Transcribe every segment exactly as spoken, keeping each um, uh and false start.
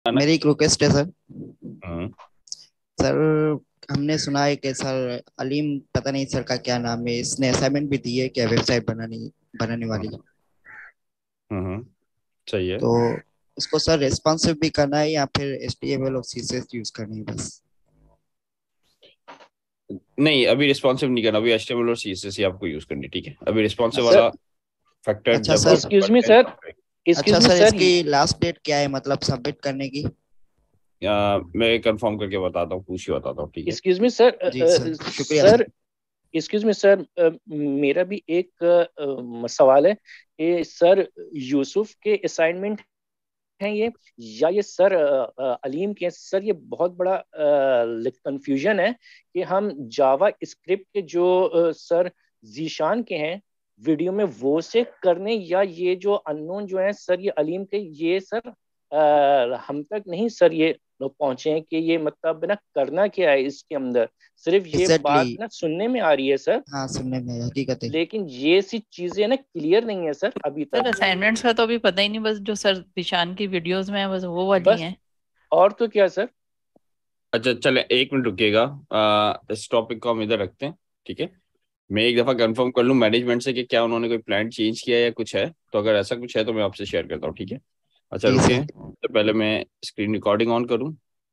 ना। मेरी एक रिक्वेस्ट है सर। हम्म। सर हमने सुना है कि सर अलीम, पता नहीं सर का क्या नाम है, इसने असाइनमेंट भी दी है क्या वेबसाइट बनानी बनाने वाली। हम्म। हम्म, सही है। तो उसको सर रेस्पॉन्सिव भी करना है या फिर एच टी एम एल और सी एस एस यूज करनी है बस। नहीं, अभी रिस्पॉन्सिव नहीं करना, अभी एच टी एम एल और सी एस एस ही आपको यूज करनी है, ठीक है। अभी रिस्पॉन्सिव अच्छा। वाला फैक्टर अच्छा जब सर। आप एक्सक्यूज मी पढ़ते हैं सर, तब पे- अच्छा एक्सक्यूज मी सर, सर। इसकी लास्ट डेट क्या है, मतलब सबमिट करने की। या मैं कंफर्म करके बताता हूँ, पूछ के बताता हूँ, ठीक है। एक्सक्यूज मी सर, जी सर, शुक्रिया sir. Sir excuse me sir, मेरा भी एक अ, सवाल है कि सर यूसुफ के असाइनमेंट हैं ये, या ये सर अ, अ, अलीम के हैं? सर ये बहुत बड़ा कंफ्यूजन है कि हम जावा स्क्रिप्ट के जो अ, सर जीशान के हैं वीडियो में वो से करने, या ये जो अननोन जो है सर ये अलीम के, ये सर अ, हम तक नहीं सर ये लोग पहुंचे हैं कि ये मतलब ना करना क्या है इसके अंदर। सिर्फ ये एग्जैक्टली बात ना सुनने में आ रही है सर, exactly, हाँ सुनने में हकीकत है। लेकिन ये सी चीजें ना क्लियर नहीं है सर अभी तक। सर असाइनमेंट्स का तो अभी पता ही नहीं, बस जो सर दिशान की वीडियोस में है बस वो वाली बस, हैं। और तो क्या सर। अच्छा चले, एक मिनट रुकिएगा। आ, इस टॉपिक को हम इधर रखते हैं, ठीक है। मैं एक दफा कंफर्म कर लूँ मैनेजमेंट से कि क्या उन्होंने कोई प्लान चेंज किया है या कुछ है, तो अगर ऐसा कुछ है तो मैं आपसे शेयर करता हूँ, ठीक है। अच्छा जी रुकिए, सर। तो पहले मैं स्क्रीन रिकॉर्डिंग ऑन करूँ।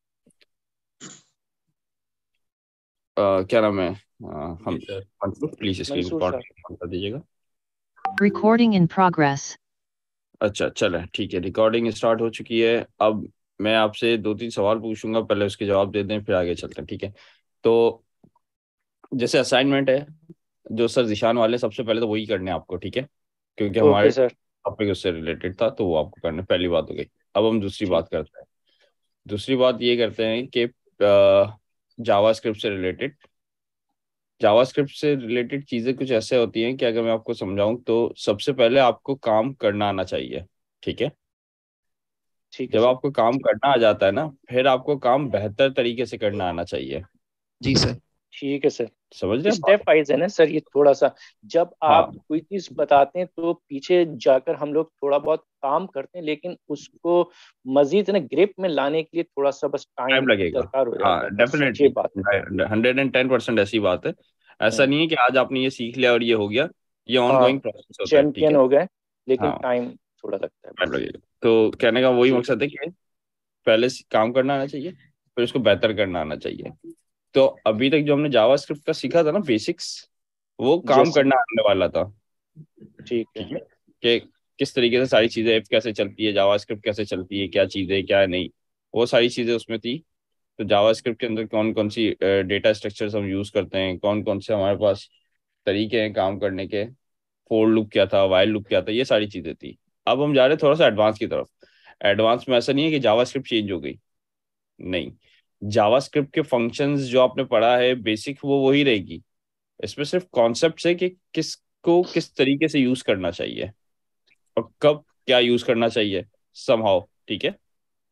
अ, क्या नाम है, अ, हम प्लीज स्क्रीन मंसूर साहब। रिकॉर्डिंग ऑन कर दीजिएगा। Recording in progress. अच्छा चले, ठीक है, रिकॉर्डिंग स्टार्ट हो चुकी है। अब मैं आपसे दो तीन सवाल पूछूंगा, पहले उसके जवाब दे दें, फिर आगे चलते हैं, ठीक है। तो जैसे असाइनमेंट है जो सर जिशान वाले, सबसे पहले तो वही करने हैं आपको, ठीक है, क्योंकि ओके हमारे सर। टॉपिक उससे रिलेटेड था, तो वो आपको करना, पहली बात हो गई। अब हम दूसरी ठीक। बात करते हैं। दूसरी बात ये करते हैं कि जावास्क्रिप्ट से रिलेटेड, जावास्क्रिप्ट से रिलेटेड चीजें कुछ ऐसे होती हैं कि अगर मैं आपको समझाऊं तो सबसे पहले आपको काम करना आना चाहिए, ठीक है। ठीक है जब सर। आपको काम करना आ जाता है ना, फिर आपको काम बेहतर तरीके से करना आना चाहिए। जी सर। ठीक है सर। समझ रहे हैं स्टेप बात? वाइज है ना सर ये थोड़ा सा। जब आप हाँ, कोई चीज बताते हैं तो पीछे जाकर हम लोग थोड़ा बहुत काम करते हैं, लेकिन उसको मजीद ना ग्रिप में लाने के लिए थोड़ा सा बस टाइम टाइम लगेगा। दरकार हो जाता हाँ है, बस ये डेफिनेटली, बात है। हंड्रेड एंड टेन परसेंट ऐसी बात है। ऐसा हम्म, नहीं है कि आज आपने ये सीख लिया और ये हो गया, ये ऑन हाँ, गोइंग प्रोसेस होता है, ठीक चैंपियन है। हो गए, लेकिन हाँ, टाइम थोड़ा लगता है टाइम बस। लगेगा, तो कहने का वही जी। मकसद है कि पहले से काम करना आना चाहिए, फिर उसको बेहतर करना आना चाहिए। तो अभी तक जो हमने जावास्क्रिप्ट का सीखा था ना, बेसिक्स, वो काम यस सर। करना आने वाला था, ठीक है। ठीक है। कि किस तरीके से सारी चीजें, ऐप कैसे चलती है, जावास्क्रिप्ट कैसे चलती है, क्या चीजें क्या नहीं, वो सारी चीजें उसमें थी। तो जावास्क्रिप्ट के अंदर कौन कौन सी डेटा स्ट्रक्चर्स हम यूज करते हैं, कौन कौन से हमारे पास तरीके हैं काम करने के, फोर लूप क्या था, वाइल लूप क्या था, ये सारी चीजें थी। अब हम जा रहे हैं थोड़ा सा एडवांस की तरफ। एडवांस में ऐसा नहीं है कि जावास्क्रिप्ट चेंज हो गई, नहीं। जावास्क्रिप्ट के फंक्शंस जो आपने पढ़ा है बेसिक, वो वही रहेगी। इसमें सिर्फ कॉन्सेप्ट है कि किसको किस तरीके से यूज करना चाहिए और कब क्या यूज करना चाहिए, समहाउ, ठीक है।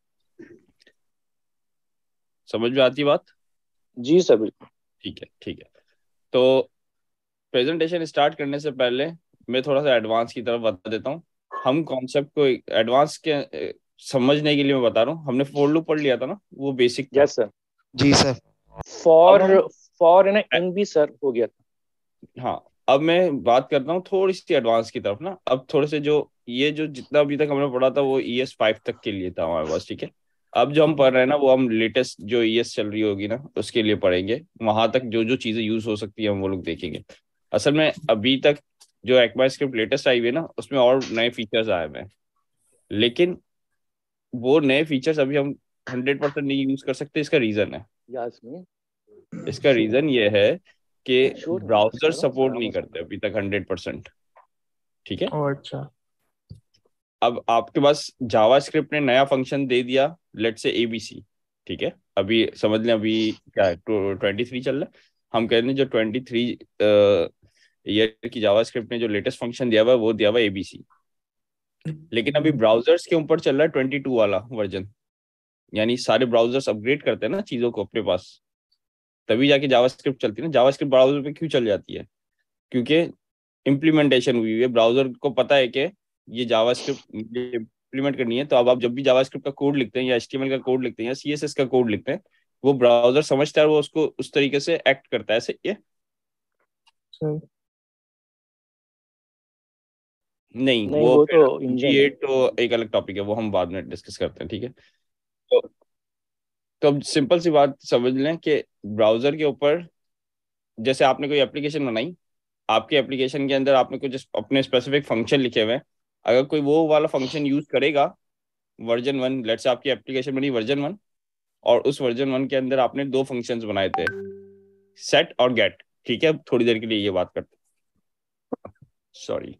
समझ में आती बात? जी सर बिल्कुल। ठीक है, ठीक है। तो प्रेजेंटेशन स्टार्ट करने से पहले मैं थोड़ा सा एडवांस की तरफ बता देता हूँ। हम कॉन्सेप्ट को एडवांस के अ, समझने के लिए मैं बता रहा हूँ। हमने फोर लूप पढ़ लिया था ना, वो बेसिक था। Yes sir. जी सर। अब फॉर हम, फॉर है ना, इन भी सर हो गया था। हाँ, अब मैं बात करता हूँ थोड़ी सी एडवांस की तरफ ना। अब थोड़े से जो ये जो जितना अभी तक हमने पढ़ा था वो ई एस फाइव तक के लिए था हमारे पास, ठीक है। अब जो हम पढ़ रहे हैं ना, वो हम लेटेस्ट जो ई एस चल रही होगी ना उसके लिए पढ़ेंगे। वहां तक जो जो चीजें यूज हो सकती है हम वो लोग देखेंगे। असल में अभी तक जो ECMAScript लेटेस्ट आई हुई है ना, उसमें और नए फीचर्स आए हुए हैं, लेकिन वो नए फीचर्स अभी हम हंड्रेड परसेंट नहीं यूज कर सकते। इसका रीजन है, यास्मीन, इसका शोर रीजन ये है कि शोर नहीं बस ब्राउजर करो, सपोर्ट आराम नहीं से। करते अभी तक हंड्रेड परसेंट, ठीक है। ओ अच्छा। अब आपके पास जावास्क्रिप्ट ने नया फंक्शन दे दिया, लेट से एबीसी, ठीक है। अभी समझ लें, अभी क्या है, ट्वेंटी थ्री चल रहा है। हम कह रहे हैं जो ट्वेंटी थ्री ईयर की जावास्क्रिप्ट ने जो लेटेस्ट फंक्शन दिया हुआ है वो दिया हुआ है एबीसी। लेकिन अभी ब्राउजर्स के ऊपर चल रहा है ट्वेंटी टू वाला वर्जन। यानी सारे ब्राउजर्स अपग्रेड करते हैं ना चीजों को अपने पास, तभी जाके जावास्क्रिप्ट चलती है ना। जावास्क्रिप्ट ब्राउजर पे क्यों चल जाती है? क्योंकि इम्प्लीमेंटेशन हुई है, ब्राउजर को पता है कि ये जावास्क्रिप्ट इम्प्लीमेंट करनी है, तो अब आप जब भी जावास्क्रिप्ट का कोड लिखते हैं या एचटीएमएल का कोड लिखते हैं या सीएसएस का कोड लिखते हैं, वो ब्राउजर समझता है, वो उसको उस तरीके से एक्ट करता है। ऐसे ये सर नहीं, नहीं वो वो फिर तो इंजन जी है। एट तो एक अलग टॉपिक है, वो हम बाद में डिस्कस करते हैं, ठीक है। तो तो अब सिंपल सी बात समझ लें कि ब्राउजर के ऊपर जैसे आपने कोई एप्लीकेशन बनाई, आपके एप्लीकेशन के अंदर आपने कुछ अपने स्पेसिफिक फंक्शन लिखे हुए हैं, अगर कोई वो वाला फंक्शन यूज करेगा वर्जन वन, लेट्स से आपकी एप्लीकेशन बनी वर्जन वन, और उस वर्जन वन के अंदर आपने दो फंक्शंस बनाए थे, सेट और गेट, ठीक है, थोड़ी देर के लिए ये बात करते हैं, सॉरी।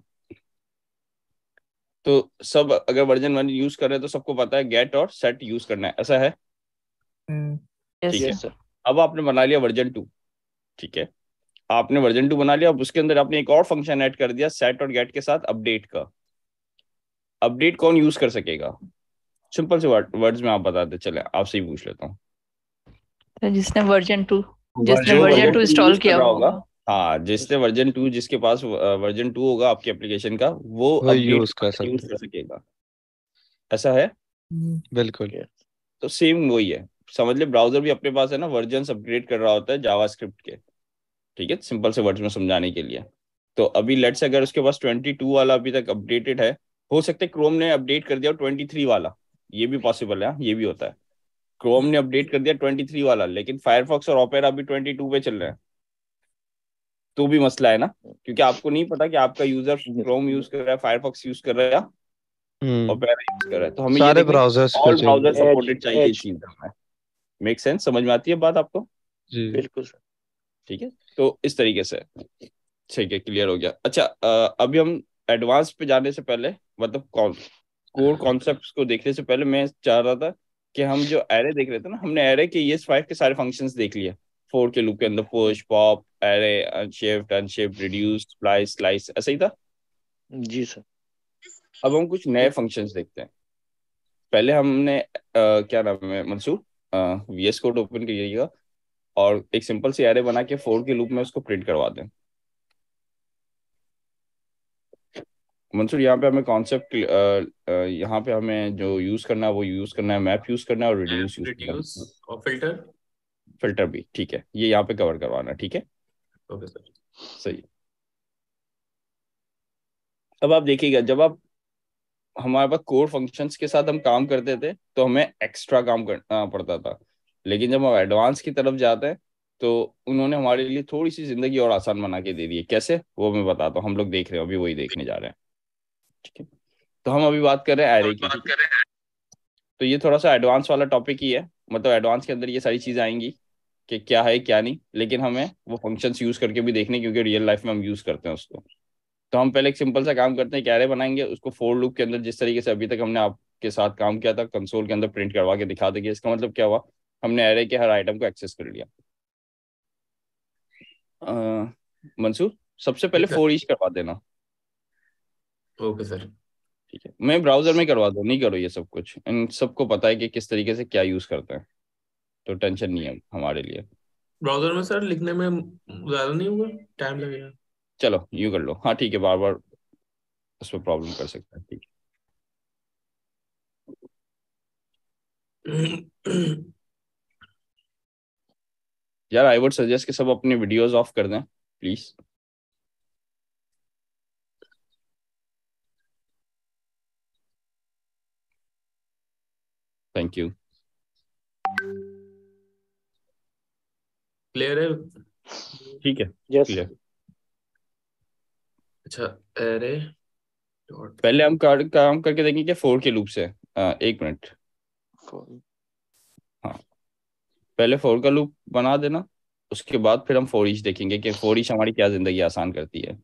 तो सब अगर वर्जन वन यूज कर रहे हैं तो सबको पता है गेट और सेट यूज करना है, ऐसा है, यस ठीक है। Yes sir. अब आपने बना लिया वर्जन टू, ठीक है, आपने वर्जन टू बना लिया, अब उसके अंदर आपने एक और फंक्शन ऐड कर दिया सेट और गेट के साथ, अपडेट का। अपडेट कौन यूज कर सकेगा? सिंपल से वर्ड्स में आप बताते चले, आपसे ही पूछ लेता हूँ। तो जिसने वर्जन टू जिसने जो version two version install use कर किया रहा हुआ होगा, होगा, हाँ, जिसने वर्जन टू, जिसके पास वर्जन टू होगा आपकी एप्लीकेशन का, वो वो अपडेट यूज कर यूज सकते कर सकेगा, ऐसा है। बिल्कुल। तो सेम वही है, समझ ले, ब्राउजर भी अपने पास है ना वर्जन अपग्रेड कर रहा होता है जावास्क्रिप्ट के, ठीक है, सिंपल से वर्ड्स में समझाने के लिए। तो अभी लेट्स से अगर उसके पास ट्वेंटी टू वाला अभी तक अपडेटेड है, हो सकता है क्रोम ने अपडेट कर दिया ट्वेंटी थ्री वाला, ये भी पॉसिबल है, हाँ, ये भी होता है, क्रोम ने अपडेट कर दिया ट्वेंटी थ्री वाला, लेकिन फायरफॉक्स और ओपेरा अभी ट्वेंटी टू पे चल रहे हैं, तो भी मसला है ना, क्योंकि आपको नहीं पता कि आपका यूजर क्रोम यूज कर रहा है, फायरफॉक्स यूज कर रहा है या हम्म ओपेरा यूज कर रहा है, तो हमें ये सारे देखना ब्राउजर्स को ऑल चाहिए। ब्राउजर एज सपोर्टेड चाहिए, ये एज चीज हमें मेक सेंस, समझ में आती है बात आपको? जी बिल्कुल सर। ठीक है, तो इस तरीके से, ठीक है, क्लियर हो गया। अच्छा, अ, अभी हम एडवांस पे जाने से पहले, मतलब कौन कोर कॉन्सेप्ट्स को देखने से पहले मैं चाह रहा था कि हम जो एरे देख रहे थे ना, हमने एरे के ये फाइव के सारे फंक्शंस देख लिए फोर के लूप के अंदर, push, pop, array, unshift, unshift, reduce, splice, slice, ऐसा ही था। जी सर। अब हम कुछ नए फंक्शंस देखते हैं। पहले हमने अ, क्या नाम है मंसूर, वीएस कोड ओपन करिएगा और एक सिंपल सी एरे बना के फोर के लूप में उसको प्रिंट करवा दें। मंसूर, यहाँ पे हमें कॉन्सेप्ट, यहाँ पे हमें जो यूज करना है वो यूज करना है, मैप यूज करना है और रिड्यूस यूज करना रिड्यूस है, और फिल्टर। फिल्टर भी, ठीक है, ये यहाँ पे कवर करवाना है, ठीक है, ओके सर। सही। अब आप देखिएगा, जब आप हमारे पास कोर फंक्शंस के साथ हम काम करते थे तो हमें एक्स्ट्रा काम करना पड़ता था, लेकिन जब हम एडवांस की तरफ जाते हैं तो उन्होंने हमारे लिए थोड़ी सी जिंदगी और आसान बना के दे दी है। कैसे, वो मैं बताता हूँ, हम लोग देख रहे हैं, अभी वही देखने जा रहे हैं, ठीक है। तो हम अभी बात कर रहे हैं एरे की, ठीक है, तो ये थोड़ा सा एडवांस वाला टॉपिक ही है, मतलब एडवांस के अंदर ये सारी चीजें आएंगी कि क्या है क्या नहीं, लेकिन हमें वो फंक्शंस यूज करके भी देखने, क्योंकि रियल लाइफ में हम यूज करते हैं उसको। तो हम पहले एक सिंपल सा काम करते हैं, कैरे बनाएंगे, उसको फोर लूप के अंदर जिस तरीके से अभी तक हमने आपके साथ काम किया था, कंसोल के अंदर प्रिंट करवा के दिखा देंगे। इसका मतलब क्या हुआ, हमने एरे के हर आइटम को एक्सेस कर लिया। अ, मंसूर, सबसे पहले सर। फोर ईच करवा देना, ओके सर। ठीक है, मैं ब्राउजर में करवा दो, नहीं करो ये सब कुछ, इन सबको पता है कि किस तरीके से क्या यूज करते हैं, तो टेंशन नहीं है हमारे लिए। ब्राउजर में सर लिखने में ज्यादा नहीं होगा, टाइम लगेगा। चलो यूं कर लो, हाँ ठीक है, बार बार उसमें प्रॉब्लम कर सकता है, ठीक है। यार आई वुड सजेस्ट कि सब अपने वीडियोस ऑफ कर दें प्लीज। Thank you. क्लियर है? ठीक है, यस। क्लियर। अच्छा, एरे डॉट पहले हम कर, काम करके देखेंगे कि फोर के लूप से, आ, एक मिनट, हाँ, पहले फोर का लूप बना देना, उसके बाद फिर हम फोर ईच देखेंगे कि फोर ईच हमारी क्या जिंदगी आसान करती है।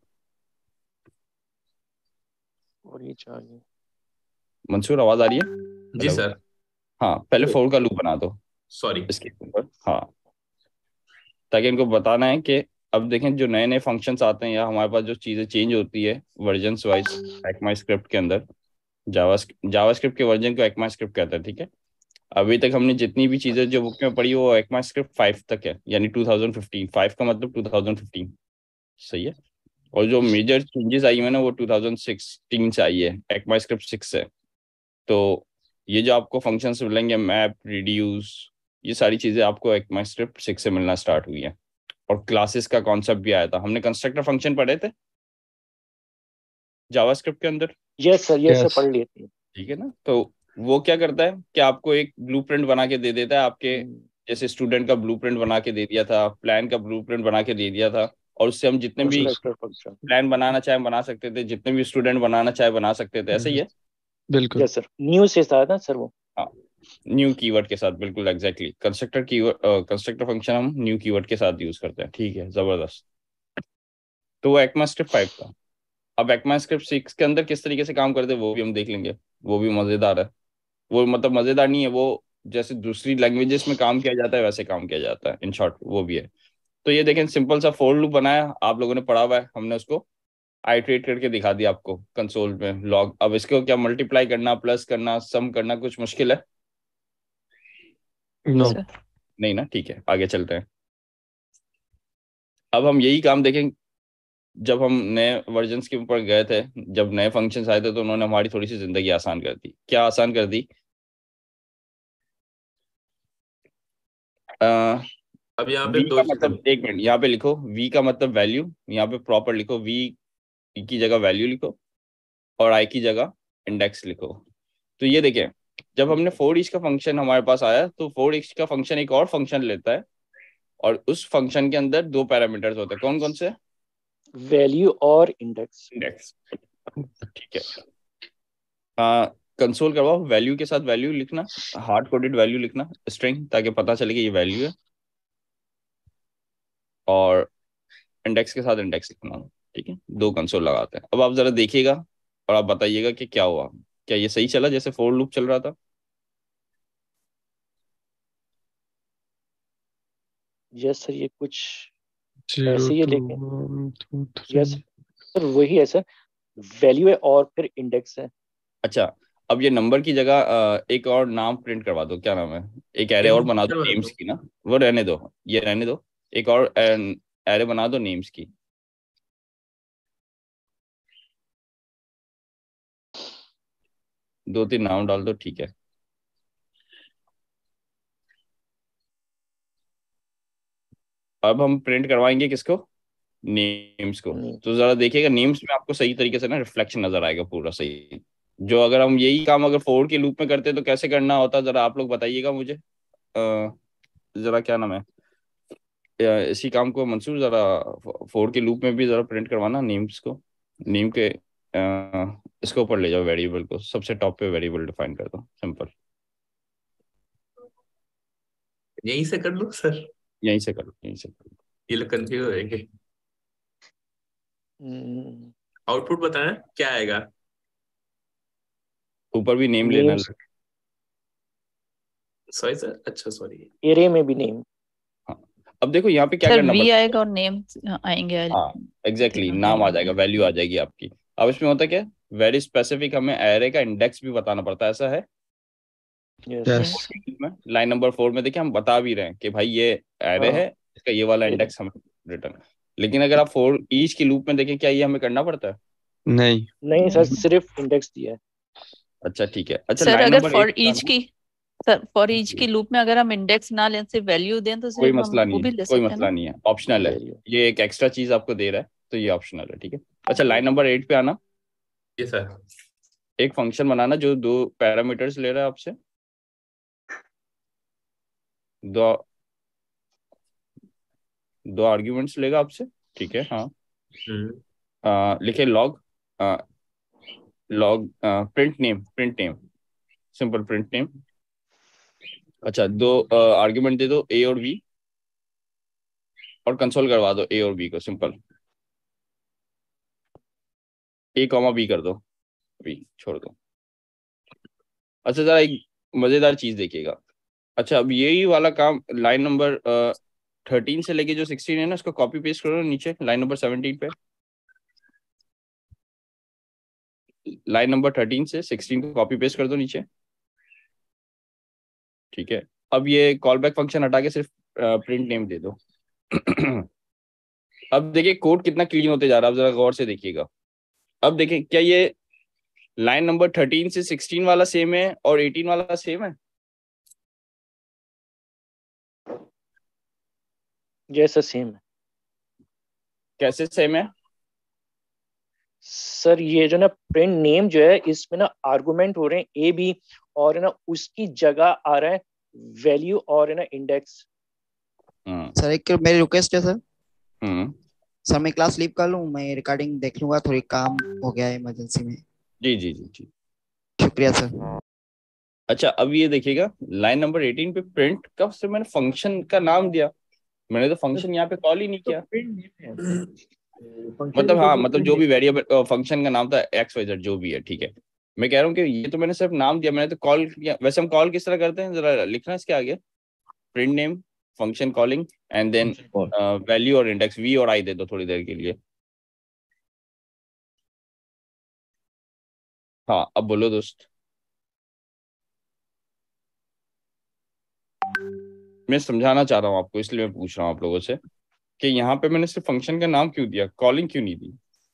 और ये चाहिए। मंसूर, आवाज आ रही है? जी हेलो, सर। हाँ, पहले फोर का लूप बना दो सॉरी। इसके ऊपर, हाँ, ताकि इनको बताना है कि अब देखें जो नए नए फंक्शंस आते हैं या हमारे पास जो चीज़ें चेंज होती है वर्जन्स वाइज ECMAScript के अंदर, जावा जावास्क्रिप्ट के वर्जन को ECMAScript कहता है, ठीक है। अभी तक हमने जितनी भी चीज़ें जो बुक में पढ़ी वो ECMAScript फाइव तक है, यानी टू थाउजेंड फिफ्टीन, फाइव का मतलब टू थाउजेंड फिफ्टीन, सही है। और जो मेजर चेंजेस आई है ना वो टू थाउजेंड सिक्सटीन से आई है, ECMAScript सिक्स से। तो ये जो आपको फंक्शंस मिलेंगे, मैप, रिड्यूस, ये सारी चीज़ें आपको ECMAScript सिक्स से मिलना स्टार्ट हुई है। और क्लासेस का कॉन्सेप्ट भी आया था, हमने कंस्ट्रक्टर फंक्शन पढ़े थे जावास्क्रिप्ट के अंदर। Yes sir, yes sir, Yes. पढ़ लिए थे। ठीक है ना। तो वो क्या करता है कि आपको एक ब्लूप्रिंट बना के दे देता है, आपके जैसे स्टूडेंट का ब्लूप्रिंट बना के दे दिया था, प्लान का ब्लूप्रिंट बना के दे दिया था, और उससे हम जितने भी कंस्ट्रक्टर फंक्शन, प्लान बनाना चाहे बना सकते थे, जितने भी स्टूडेंट बनाना चाहे बना सकते थे। ऐसा ही है। बिल्कुल। यस सर, न्यू से था ना सर वो। हाँ, न्यू कीवर्ड के साथ, बिल्कुल exactly. Constructor keyword, constructor function हम न्यू कीवर्ड के साथ यूज करते हैं। ठीक है, जबरदस्त। तो वो ECMAScript फाइव था। अब ECMAScript सिक्स के अंदर किस तरीके से काम करते हैं वो भी हम देख लेंगे। वो भी मजेदार है। वो मतलब मजेदार नहीं है, वो जैसे दूसरी लैंग्वेजेस में काम किया जाता है वैसे काम किया जाता है, इन शॉर्ट वो भी है। तो ये देखें, सिंपल सा फोर लूप बनाया, आप लोगों ने पढ़ा हुआ है, हमने उसको आइटरेट करके दिखा दिया आपको कंसोल में लॉग। अब इसको क्या मल्टीप्लाई करना, प्लस करना, सम करना कुछ मुश्किल है? नो। सर नहीं ना, ठीक है, आगे चलते हैं। अब हम यही काम देखें, जब हम नए वर्जन्स के ऊपर गए थे, जब नए फंक्शंस आए थे, तो उन्होंने हमारी थोड़ी सी जिंदगी आसान कर दी। क्या आसान कर दी? आ, अब यहाँ पे वी दो का चीजें। मतलब, एक मिनट, यहाँ पे लिखो वी का मतलब वैल्यू, यहाँ पे प्रॉपर लिखो, वी की जगह वैल्यू लिखो, और आई की जगह इंडेक्स लिखो। तो ये देखें, जब हमने फोर ईच का फंक्शन हमारे पास आया, तो फोर ईच का फंक्शन एक और फंक्शन लेता है, और उस फंक्शन के अंदर दो पैरामीटर्स होते हैं। कौन कौन से? वैल्यू और इंडेक्स। इंडेक्स। ठीक है। कंसोल करवाओ, वैल्यू के साथ वैल्यू लिखना, हार्ड कोडेड वैल्यू लिखना, स्ट्रिंग, ताकि पता चले कि ये वैल्यू है, और इंडेक्स के साथ इंडेक्स लिखना। ठीक है, दो कंसोल लगाते हैं। अब आप जरा देखिएगा और आप बताइएगा कि क्या हुआ। क्या ये सही चला जैसे फोर लूप चल रहा था? यस सर, ये कुछ जीरो ऐसे ही है, टू लेकिन one two three. Yes sir, वही है सर, वैल्यू है और फिर इंडेक्स है। अच्छा, अब ये नंबर की जगह अ, एक और नाम प्रिंट करवा दो। क्या नाम है? एक एरे और बना दो करवा नेम्स दो। की ना। वो रहने दो, ये रहने दो। एक और एरे बना दो नेम्स की। दो तीन नाम डाल दो, ठीक है। अब हम प्रिंट करवाएंगे किसको? नेम्स को। नहीं, तो जरा देखिएगा, नेम्स में आपको सही तरीके से ना रिफ्लेक्शन नजर आएगा पूरा सही। जो अगर हम यही काम अगर फोर के लूप में करते तो कैसे करना होता, जरा आप लोग बताइएगा मुझे। अ, जरा क्या नाम है, या इसी काम को मंसूर, जरा फोर के लूप में भी जरा प्रिंट करवाना नेम्स को। नेम के अ, इसके ऊपर ले जाओ, वेरिएबल को सबसे टॉप पे वेरिएबल डिफाइन कर दो, सिंपल। यहीं से कर लो सर, यहीं से करो, यहीं से करो। ये लोग कंफ्यूज हो जाएंगे। आउटपुट बताएं क्या आएगा। ऊपर भी नेम लेना। नेम्स, सॉरी सर, अच्छा सॉरी। एरे में भी नेम। हाँ, अब देखो यहाँ पे क्या सर करना वी पड़ता आएगा और नेम आएंगे, है। हाँ, एग्जैक्टली, तीनों नाम आ वैल्यू जाएगा, में। वैल्यू आ जाएगी आपकी। अब इसमें होता क्या है, वेरी स्पेसिफिक, हमें एरे का इंडेक्स भी बताना पड़ता है, ऐसा है। Yes yes. में लाइन नंबर फोर में देखिए हम बता भी रहे हैं कि भाई ये एरे हाँ, है, इसका ये वाला एरे। इंडेक्स हमें रिटर्न। लेकिन अगर आप फोर ईच के लूप में देखें, क्या ये हमें करना पड़ता है? नहीं। नहीं सर, नहीं सिर्फ इंडेक्स दिया है। अच्छा, ठीक है। अच्छा, सर, लाइन अगर नंबर फॉर एट ईच की सर फॉर ईच की लूप में अगर हम इंडेक्स ना लें, सिर्फ वैल्यू दें, तो कोई सिर्फ हम मसला वो नहीं भी है, ले कोई सकते हैं मसला ना। नहीं है, ऑप्शनल है। वैल्यू। ये एक एक्स्ट्रा चीज आपको दे रहा है, तो ये ऑप्शनल है, ठीक है। अच्छा, लाइन नंबर एट पे आना। ये सर। एक फंक्शन बनाना जो दो पैरामीटर्स ले रहा है आपसे, दो दो आर्ग्यूमेंट्स लेगा आपसे, ठीक है। हाँ, हम्म। आ, लिखे log, log print name, print name, simple print name. अच्छा, दो आर्ग्यूमेंट दे दो, ए और बी, और कंसोल करवा दो ए और बी को, सिंपल। ए कॉमा बी कर दो, बी छोड़ दो। अच्छा, जरा एक मजेदार चीज देखिएगा। अच्छा, अब यही वाला काम लाइन नंबर थर्टीन से लेके जो सिक्सटीन है ना, उसको कॉपी पेस्ट करो नीचे लाइन नंबर सेवनटीन पे। लाइन नंबर थर्टीन से सिक्सटीन को कॉपी पेस्ट कर दो नीचे, ठीक है। अब ये कॉल बैक फंक्शन हटा के सिर्फ प्रिंट नेम दे दो। अब देखिए कोड कितना क्लीन होते जा रहा है, अब जरा गौर से देखिएगा। अब देखिए, क्या ये लाइन नंबर थर्टीन से सिक्सटीन वाला सेम है और एटीन वाला सेम है? जैसा सेम है। कैसे सेम है? सर ये जो ना प्रिंट नेम जो है इसमें ना आर्गुमेंट हो रहे हैं ए बी, और है ना उसकी जगह आ रहा है वैल्यू और है ना इंडेक्स। हम्म सर एक मेरी रिक्वेस्ट है सर। हम्म सर मैं क्लास लीव कर लूँ, मैं रिकॉर्डिंग देख लूंगा, थोड़ी काम हो गया है इमरजेंसी में। जी जी जी जी। शुक्रिया सर। अच्छा, अब ये देखिएगा लाइन नंबर एटीन पे प्रिंट कब से मैंने फंक्शन का नाम दिया, मैंने तो फंक्शन यहाँ पे कॉल ही नहीं तो किया। प्रिंट नेम है फंक्शन मतलब की हाँ, जगह मतलब प्रिंट जो नेम। भी वेरिएबल फंक्शन का नाम था एक्स वाई जेड जो भी है, ठीक है। मैं कह रहा हूँ कि ये तो मैंने सिर्फ नाम दिया, मैंने तो कॉल किया। वैसे हम कॉल किस तरह करते हैं, जरा लिखना इसके आगे। Print name, function calling, and then value और इंडेक्स, वी और आई दे दो थोड़ी देर के लिए। हाँ अब बोलो दोस्त। मैं समझाना चाह रहा हूँ आपको, इसलिए मैं पूछ रहा हूँ आप लोगों से कि यहाँ पे मैंने सिर्फ फंक्शन का नाम क्यों दिया, कॉलिंग क्यों नहीं दी?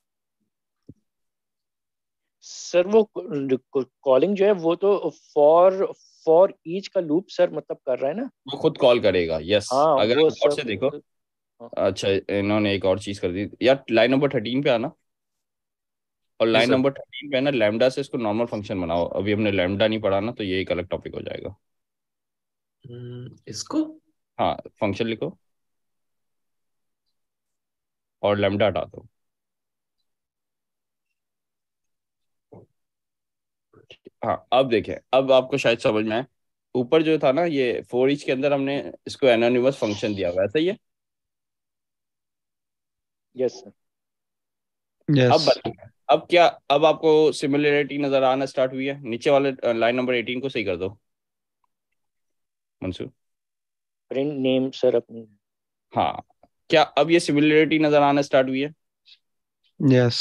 सर वो कॉलिंग जो है वो तो फॉर फॉर ईच का लूप सर मतलब कर रहा है ना। वो खुद कॉल करेगा, यस। हाँ अगर वो आप और सर से देखो, खुद। हाँ, अच्छा इन्होंने एक और चीज कर दी यार, लाइन नंबर थर्टीन पे आना और जी लाइन सर। नंबर थर्टीन पे है ना, लैम्डा से इसको नॉर्मल फंक्शन बनाओ। अभी हमने लैम्डा नहीं पढ़ा ना, तो ये एक अलग टॉपिक हो जाएगा। हम्म, इसको हाँ, फंक्शन लिखो और लैम्डा हटा दो। हाँ अब देखें, अब आपको शायद समझ में आए। ऊपर जो था ना, ये फोर ईच के अंदर हमने इसको एनोनिमस फंक्शन दिया हुआ है, सही है। Yes sir. अब यस बताइए, अब क्या, अब आपको सिमिलरिटी नजर आना स्टार्ट हुई है? नीचे वाले लाइन नंबर एटीन को सही कर दो मंसूर। प्रिंट नेम सर अपनी। हाँ, क्या अब ये सिमिलरिटी नजर आना स्टार्ट हुई है? यस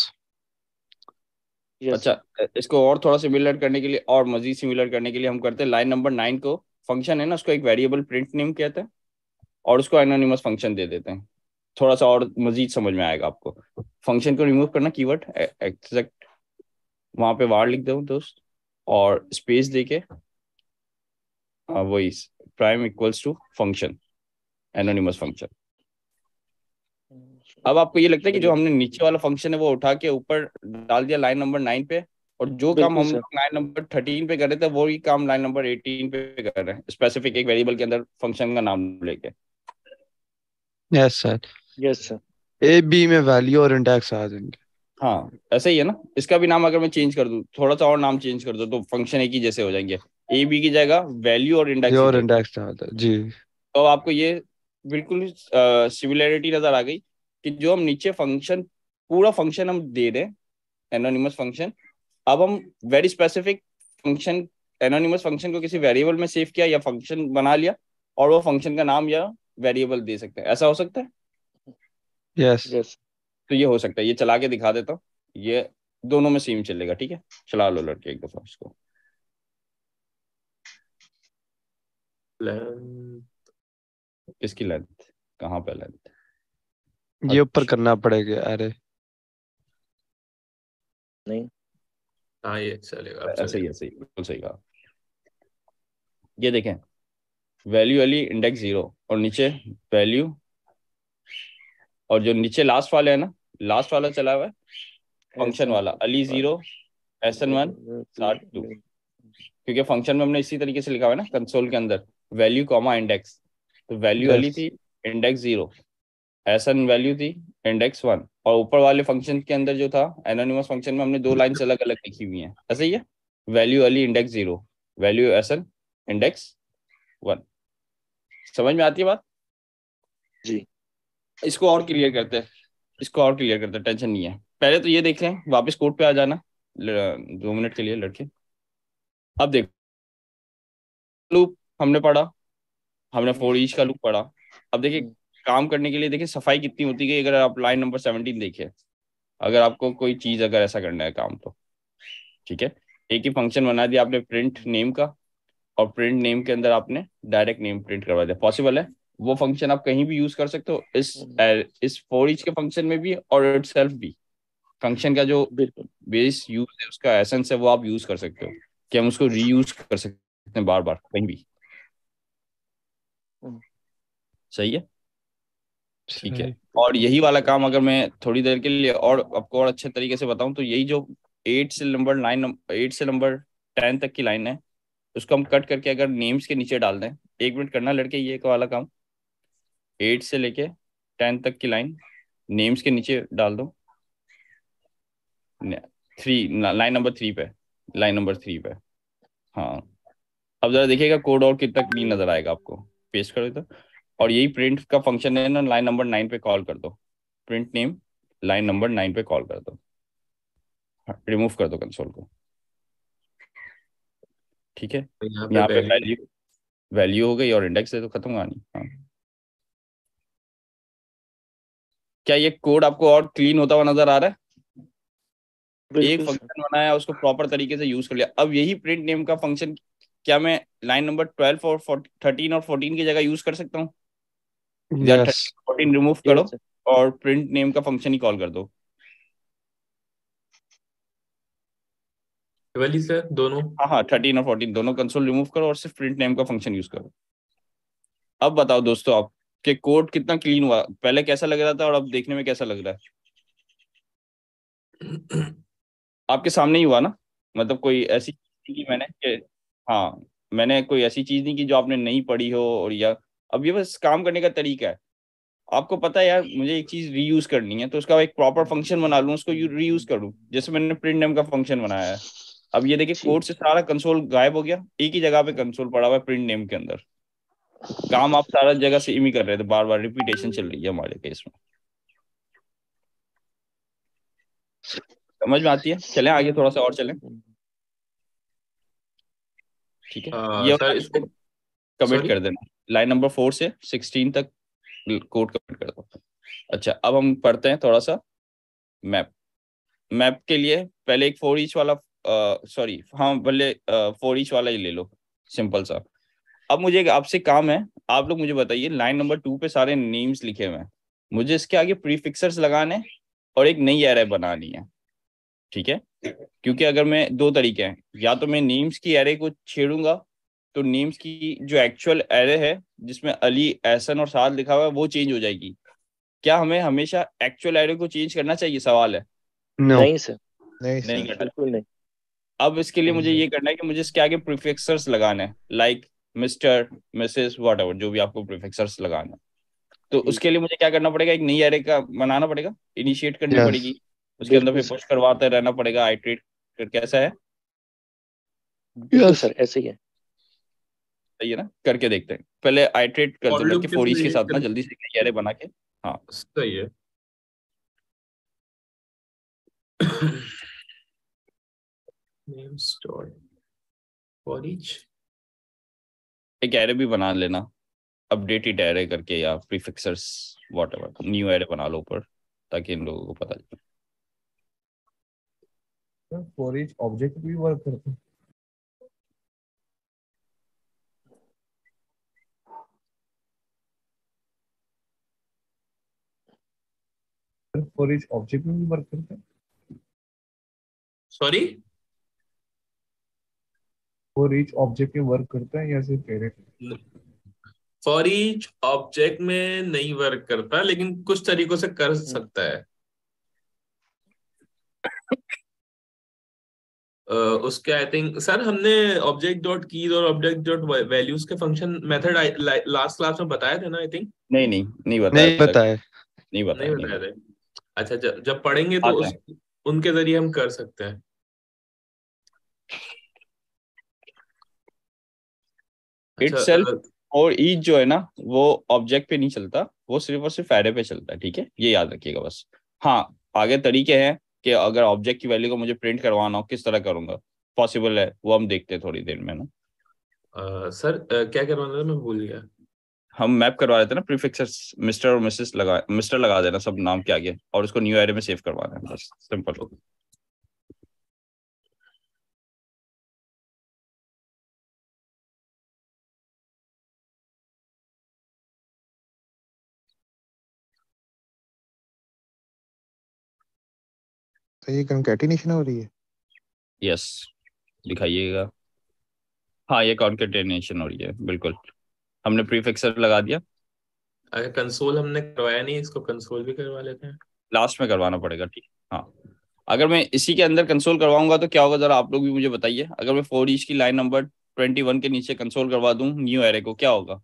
यस अच्छा, इसको और थोड़ा सिमिलर करने के लिए और मजीद सिमिलर करने के लिए हम करते हैं लाइन नंबर नाइन को, फंक्शन है ना उसको एक वेरिएबल प्रिंट नेम कहते हैं और उसको एनोनिमस फंक्शन दे देते हैं। थोड़ा सा और मजीद समझ में आएगा आपको। फंक्शन को रिमूव करना, कीवर्ड एग्जैक्ट वहां पे वार लिख दो दोस्त, और स्पेस देके अ, वही prime equals to function, anonymous function. अब आपको ये लगता है कि जो हमने नीचे वाला फंक्शन है वो उठा के ऊपर डाल दिया लाइन नंबर नाइन पे, और जो काम बिल्कुल हम सर। लोग लाइन नंबर थर्टीन पे कर रहे थे वही काम लाइन नंबर एटीन पे कर रहे हैं, स्पेसिफिक एक वेरिएबल के अंदर फंक्शन का नाम लेके। Yes sir. Yes sir. A B में वैल्यू और इंडेक्स आ जाएंगे। हाँ ऐसा ही है ना, इसका भी नाम अगर मैं चेंज कर दूं, थोड़ा सा और नाम चेंज कर दो, तो फंक्शन एक ही जैसे हो जाएंगे। ए बी की जगह वैल्यू और ये इंडेक्स ही और देगा। इंडेक्स आ जाता है जी। तो आपको ये बिल्कुल सिमिलरिटी नजर आ गई कि जो हम नीचे फंक्शन, पूरा फंक्शन हम दे रहे हैं एनोनिमस फंक्शन, अब हम very specific function, anonymous function को किसी वेरिएबल में सेव किया या फंक्शन बना लिया, और वो फंक्शन का नाम या वेरिएबल दे सकते हैं। ऐसा हो सकता है? Yes yes. तो ये हो सकता है, ये चला के दिखा देता हूँ। ये दोनों में सेम चलेगा, ठीक है। चला लो लड़के एक दफा इसको। लेंथ इसकी लेंथ कहाँ पे लेंथ? ये ऊपर अच्छा करना पड़ेगा। अरे नहीं। हाँ ये चलेगा, अब ऐसे ही चलेगा। ऐसे ही बिल्कुल सही कहा। ये देखें, वैल्यू वाली इंडेक्स जीरो और नीचे वैल्यू, और जो नीचे लास्ट वाले है ना, लास्ट वाला चला हुआ है फंक्शन वाला, Ali zero S N one साठ टू, क्योंकि फंक्शन में हमने इसी तरीके से लिखा हुआ है ना कंसोल के अंदर, वैल्यू कॉमा इंडेक्स। तो वैल्यू अली यस थी, index zero, S N value थी, इंडेक्स वन, और ऊपर वाले फंक्शन के अंदर जो था एनोनिमस फंक्शन में हमने दो लाइंस अलग अलग लिखी हुई हैं, ऐसे ही है। Value Ali index zero, value S N index one. समझ में आती है बात? जी। इसको और क्लियर करते हैं, इसको और क्लियर करते हैं, टेंशन नहीं है। पहले तो ये देख लें, वापस कोड पे आ जाना ल- दो मिनट के लिए लड़के। अब देखो, लूप हमने पढ़ा, हमने फोर ईच का लूप पढ़ा। अब देखिए काम करने के लिए देखिए सफाई कितनी होती गई। अगर आप लाइन नंबर सेवनटीन देखिए, अगर आपको कोई चीज अगर ऐसा करना है काम, तो ठीक है, एक ही फंक्शन बना दिया आपने प्रिंट नेम का, और प्रिंट नेम के अंदर आपने डायरेक्ट नेम प्रिंट करवा दिया। पॉसिबल है, वो फंक्शन आप कहीं भी यूज कर सकते हो, इस इस फोर ईच के फंक्शन में भी और इटसेल्फ भी। फंक्शन का जो बिल्कुल बेस यूज है, उसका एसेंस है, वो आप यूज कर सकते हो कि हम उसको रीयूज कर सकते हैं बार बार कहीं भी। हम्म, सही है, ठीक है। सही। और यही वाला काम अगर मैं थोड़ी देर के लिए और आपको और अच्छे तरीके से बताऊं, तो यही जो एट से नंबर नाइन एट से नंबर टेन तक की लाइन है, उसको हम कट करके अगर नेम्स के नीचे डाल दें, एक मिनट करना लड़के ये वाला काम, एट से लेके टेन तक की लाइन नेम्स के नीचे डाल दो, थ्री लाइन नंबर थ्री पे, लाइन नंबर थ्री पे। हाँ, अब जरा देखिएगा कोड और कितना क्लीन नजर आएगा आपको। पेस्ट करो तो, और यही प्रिंट का फंक्शन है ना, लाइन नंबर नाइन पे कॉल कर दो, print name line number nine पे कॉल कर दो, रिमूव कर दो कंसोल को, ठीक है। तो यहाँ पे यहाँ पे वैल्यू। वैल्यू वैल्यू हो गई और इंडेक्स है तो खत्म कहानी। हाँ, क्या ये कोड आपको और क्लीन होता हुआ नजर आ रहा है? एक बिल्कुल सर। फंक्शन बनाया, उसको प्रॉपर तरीके से यूज कर लिया। अब यही प्रिंट नेम का फंक्शन क्या मैं लाइन नंबर ट्वेल्व और थर्टीन और फोर्टीन की जगह यूज कर सकता हूँ? या yes. Thirteen fourteen remove yes करो सर। और प्रिंट नेम का फंक्शन ही कॉल कर दो। वाली सर दोनों। हाँ हाँ, थर्टीन और फोर्टीन दोनों कंसोल रिमूव करो और सिर्फ प्रिंट नेम का फंक्शन यूज करो। अब बताओ दोस्तों, आपके कोड कितना क्लीन हुआ? पहले कैसा लग रहा था और अब देखने में कैसा लग रहा है? आपके सामने ही हुआ ना, मतलब कोई ऐसी चीज नहीं की मैंने कि, हाँ, मैंने कोई ऐसी चीज नहीं की जो आपने नहीं पढ़ी हो। और या अब ये बस काम करने का तरीका है। आपको पता है यार, मुझे एक चीज रीयूज करनी है तो उसका एक प्रॉपर फंक्शन बना लूँ, उसको रीयूज करूँ, जैसे मैंने प्रिंट नेम का फंक्शन बनाया है। अब ये देखिए ठीक। कोड से सारा कंसोल गायब हो गया, एक ही जगह पे कंसोल पड़ा हुआ है प्रिंट नेम के अंदर। काम आप सारा जगह सेम ही कर रहे थे, बार बार रिपीटेशन चल रही है हमारे केस में। समझ में आती है? चलें आगे थोड़ा सा और चलें, ठीक है। आ, ये सर इसको। Commit sorry. कर देना, लाइन नंबर फोर से सिक्सटीन तक कोड कमिट कर दो। अच्छा, अब हम पढ़ते हैं थोड़ा सा मैप। मैप के लिए पहले एक फोर ईच वाला, सॉरी हाँ भले फोर ईच वाला ही ले लो, सिंपल सा। अब मुझे एक आपसे काम है, आप लोग मुझे बताइए, लाइन नंबर टू पे सारे नेम्स लिखे हुए हैं, मुझे इसके आगे प्रीफिक्सर्स लगाने हैं और एक नई एरे बनानी है, ठीक है। क्योंकि अगर मैं, दो तरीके हैं, या तो मैं नेम्स की एरे को छेड़ूंगा तो नेम्स की जो एक्चुअल एरे है जिसमें अली, एहसन और साद लिखा हुआ है वो चेंज हो जाएगी। क्या हमें हमेशा एक्चुअल एरे को चेंज करना चाहिए, सवाल है। नो। नहीं सर। नहीं नहीं सर। करना बिल्कुल चाहिए। नहीं। अब इसके लिए मुझे ये करना है कि मुझे इसके आगे प्रीफिक्सर्स लगाने हैं, like mister, missus, whatever, जो भी आपको प्रीफिक्सर्स लगाना है। तो ठीक। उसके लिए मुझे क्या करना पड़ेगा, एक नई एरे का बनाना पड़ेगा, इनिशिएट करनी यस। पड़ेगी, उसके अंदर बिल्कुल फिर सर। पुश करवाते रहना पड़ेगा, आइटरेट कर, कैसा है? बिल्कुल यस। सर ऐसे ही है। सही है ना? करके देखते हैं, पहले आइटरेट कर और दो लूप लड़के के फोर ईच थ्रू के यूज साथ ना, कर। जल्दी से नई एरे बना के। हाँ, सही है। Names dot for each. एक एरे भी बना लेना, अपडेटेड एरे करके, या prefixers whatever, new array बना लो ऊपर, ताकि इन लोगों को पता चले। फॉर ईच ऑब्जेक्ट भी वर्क करता है। फॉर ईच ऑब्जेक्ट में भी वर्क करता है। सॉरी। फॉर ईच ऑब्जेक्ट में वर्क करता है या सिर्फ एरे? फॉर ईच ऑब्जेक्ट में नहीं वर्क करता, लेकिन कुछ तरीकों से कर हम्म, सकता है। अ, उसके आई थिंक सर हमने ऑब्जेक्ट डॉट कीज और ऑब्जेक्ट डॉट वैल्यूज के फंक्शन मेथड लास्ट क्लास में बताए थे ना, आई थिंक। नहीं नहीं, नहीं बताया नहीं अभी तक, बताए। नहीं नहीं बताया, नहीं बताए बताया। थे। अच्छा, जब जब पढ़ेंगे तो आता उस है उनके जरिए हम कर सकते हैं। अच्छा। इटसेल्फ। अ, और ईच जो है ना, वो ऑब्जेक्ट पे नहीं चलता, वो सिर्फ और सिर्फ एरे पे चलता है, ठीक है, ये याद रखिएगा बस। हाँ, आगे तरीके हैं कि अगर ऑब्जेक्ट की वैल्यू को मुझे प्रिंट करवाना हो, किस तरह करूंगा, पॉसिबल है, वो हम देखते हैं थोड़ी देर में ना। अ, सर अ, क्या करवाना था, मैं भूल गया। हम मैप करवा रहे थे ना, प्रीफिक्सेस मिस्टर और मिसेस लगा, मिस्टर लगा देना सब नाम के आगे, और उसको न्यू एरे में सेव करवाना है, बस सिंपल। तो ये कंकैटिनेशन हो रही है। यस, दिखाइएगा। हाँ, ये कॉन्केटेनेशन हो रही है, बिल्कुल। हमने प्रीफिक्सर लगा दिया। अगर कंसोल हमने करवाया नहीं, इसको कंसोल भी करवा लेते हैं। लास्ट में करवाना पड़ेगा, ठीक। हाँ, अगर मैं इसी के अंदर कंसोल करवाऊंगा तो क्या होगा, जरा आप लोग भी मुझे बताइए। अगर मैं फोर ईच की लाइन नंबर ट्वेंटी वन के नीचे कंसोल करवा दूं न्यू एरे को, क्या होगा?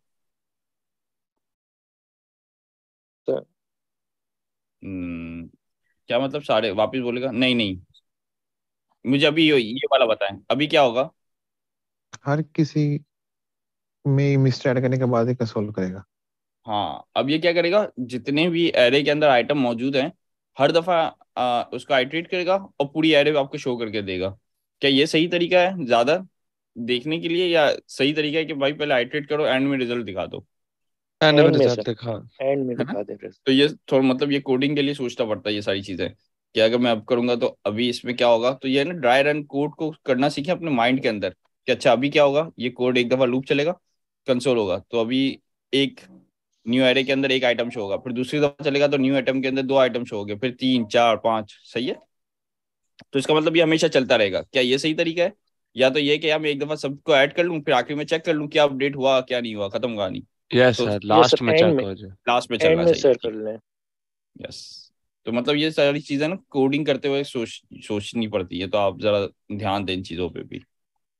तो हम्म, क्या मतलब? सारे वापस बोलेगा? नहीं नहीं, मुझे अभी ये ये वाला बताएं, अभी क्या होगा? हर किसी में मिस्टर ऐड करने के बाद ही कंसोल करेगा। हाँ, अब ये क्या करेगा, जितने भी एरे के अंदर आइटम मौजूद हैं हर दफा आ, उसका आइट्रेट करेगा और पूरी एरे आपको शो करके देगा। क्या ये सही तरीका है ज्यादा देखने के लिए, या सही तरीका है कि भाई पहले आइट्रेट करो, एंड में रिजल्ट दिखा दो? एंड में एंड में रिजल्ट सर, दिखा। एंड में है ना? दिखा दे रहे तो ये थोड़ा मतलब ये कोडिंग के लिए सोचना पड़ता है ये सारी चीजें, कि अगर मैं अब करूंगा तो अभी इसमें क्या होगा। तो ये ना ड्राई रन कोड को करना सीखें अपने माइंड के अंदर कि अच्छा अभी क्या होगा, ये कोड एक दफा लूप चलेगा, कंसोल होगा, तो अभी एक न्यू एरे के अंदर एक आइटम शो होगा, फिर दूसरी दफा चलेगा तो न्यू आइटम के अंदर दो आइटम शो होंगे, फिर तीन चार पांच। सही है? तो इसका मतलब ये हमेशा चलता रहेगा। क्या ये सही तरीका है? या तो ये कि यार मैं एक दफा सबको ऐड कर लूं, फिर आखिर में चेक कर लूं क्या अपडेट हुआ क्या नहीं हुआ, खत्म कहानी। यस तो सर, ये लास्ट सर में एंड चेक में, हो जाए। लास्ट में एंड चलना में सर चाहिए। कर लें। यस। तो मतलब ये सारी चीजें ना कोडिंग करते हुए सोच सोचनी पड़ती है, तो आप जरा ध्यान दें इन चीजों पे भी।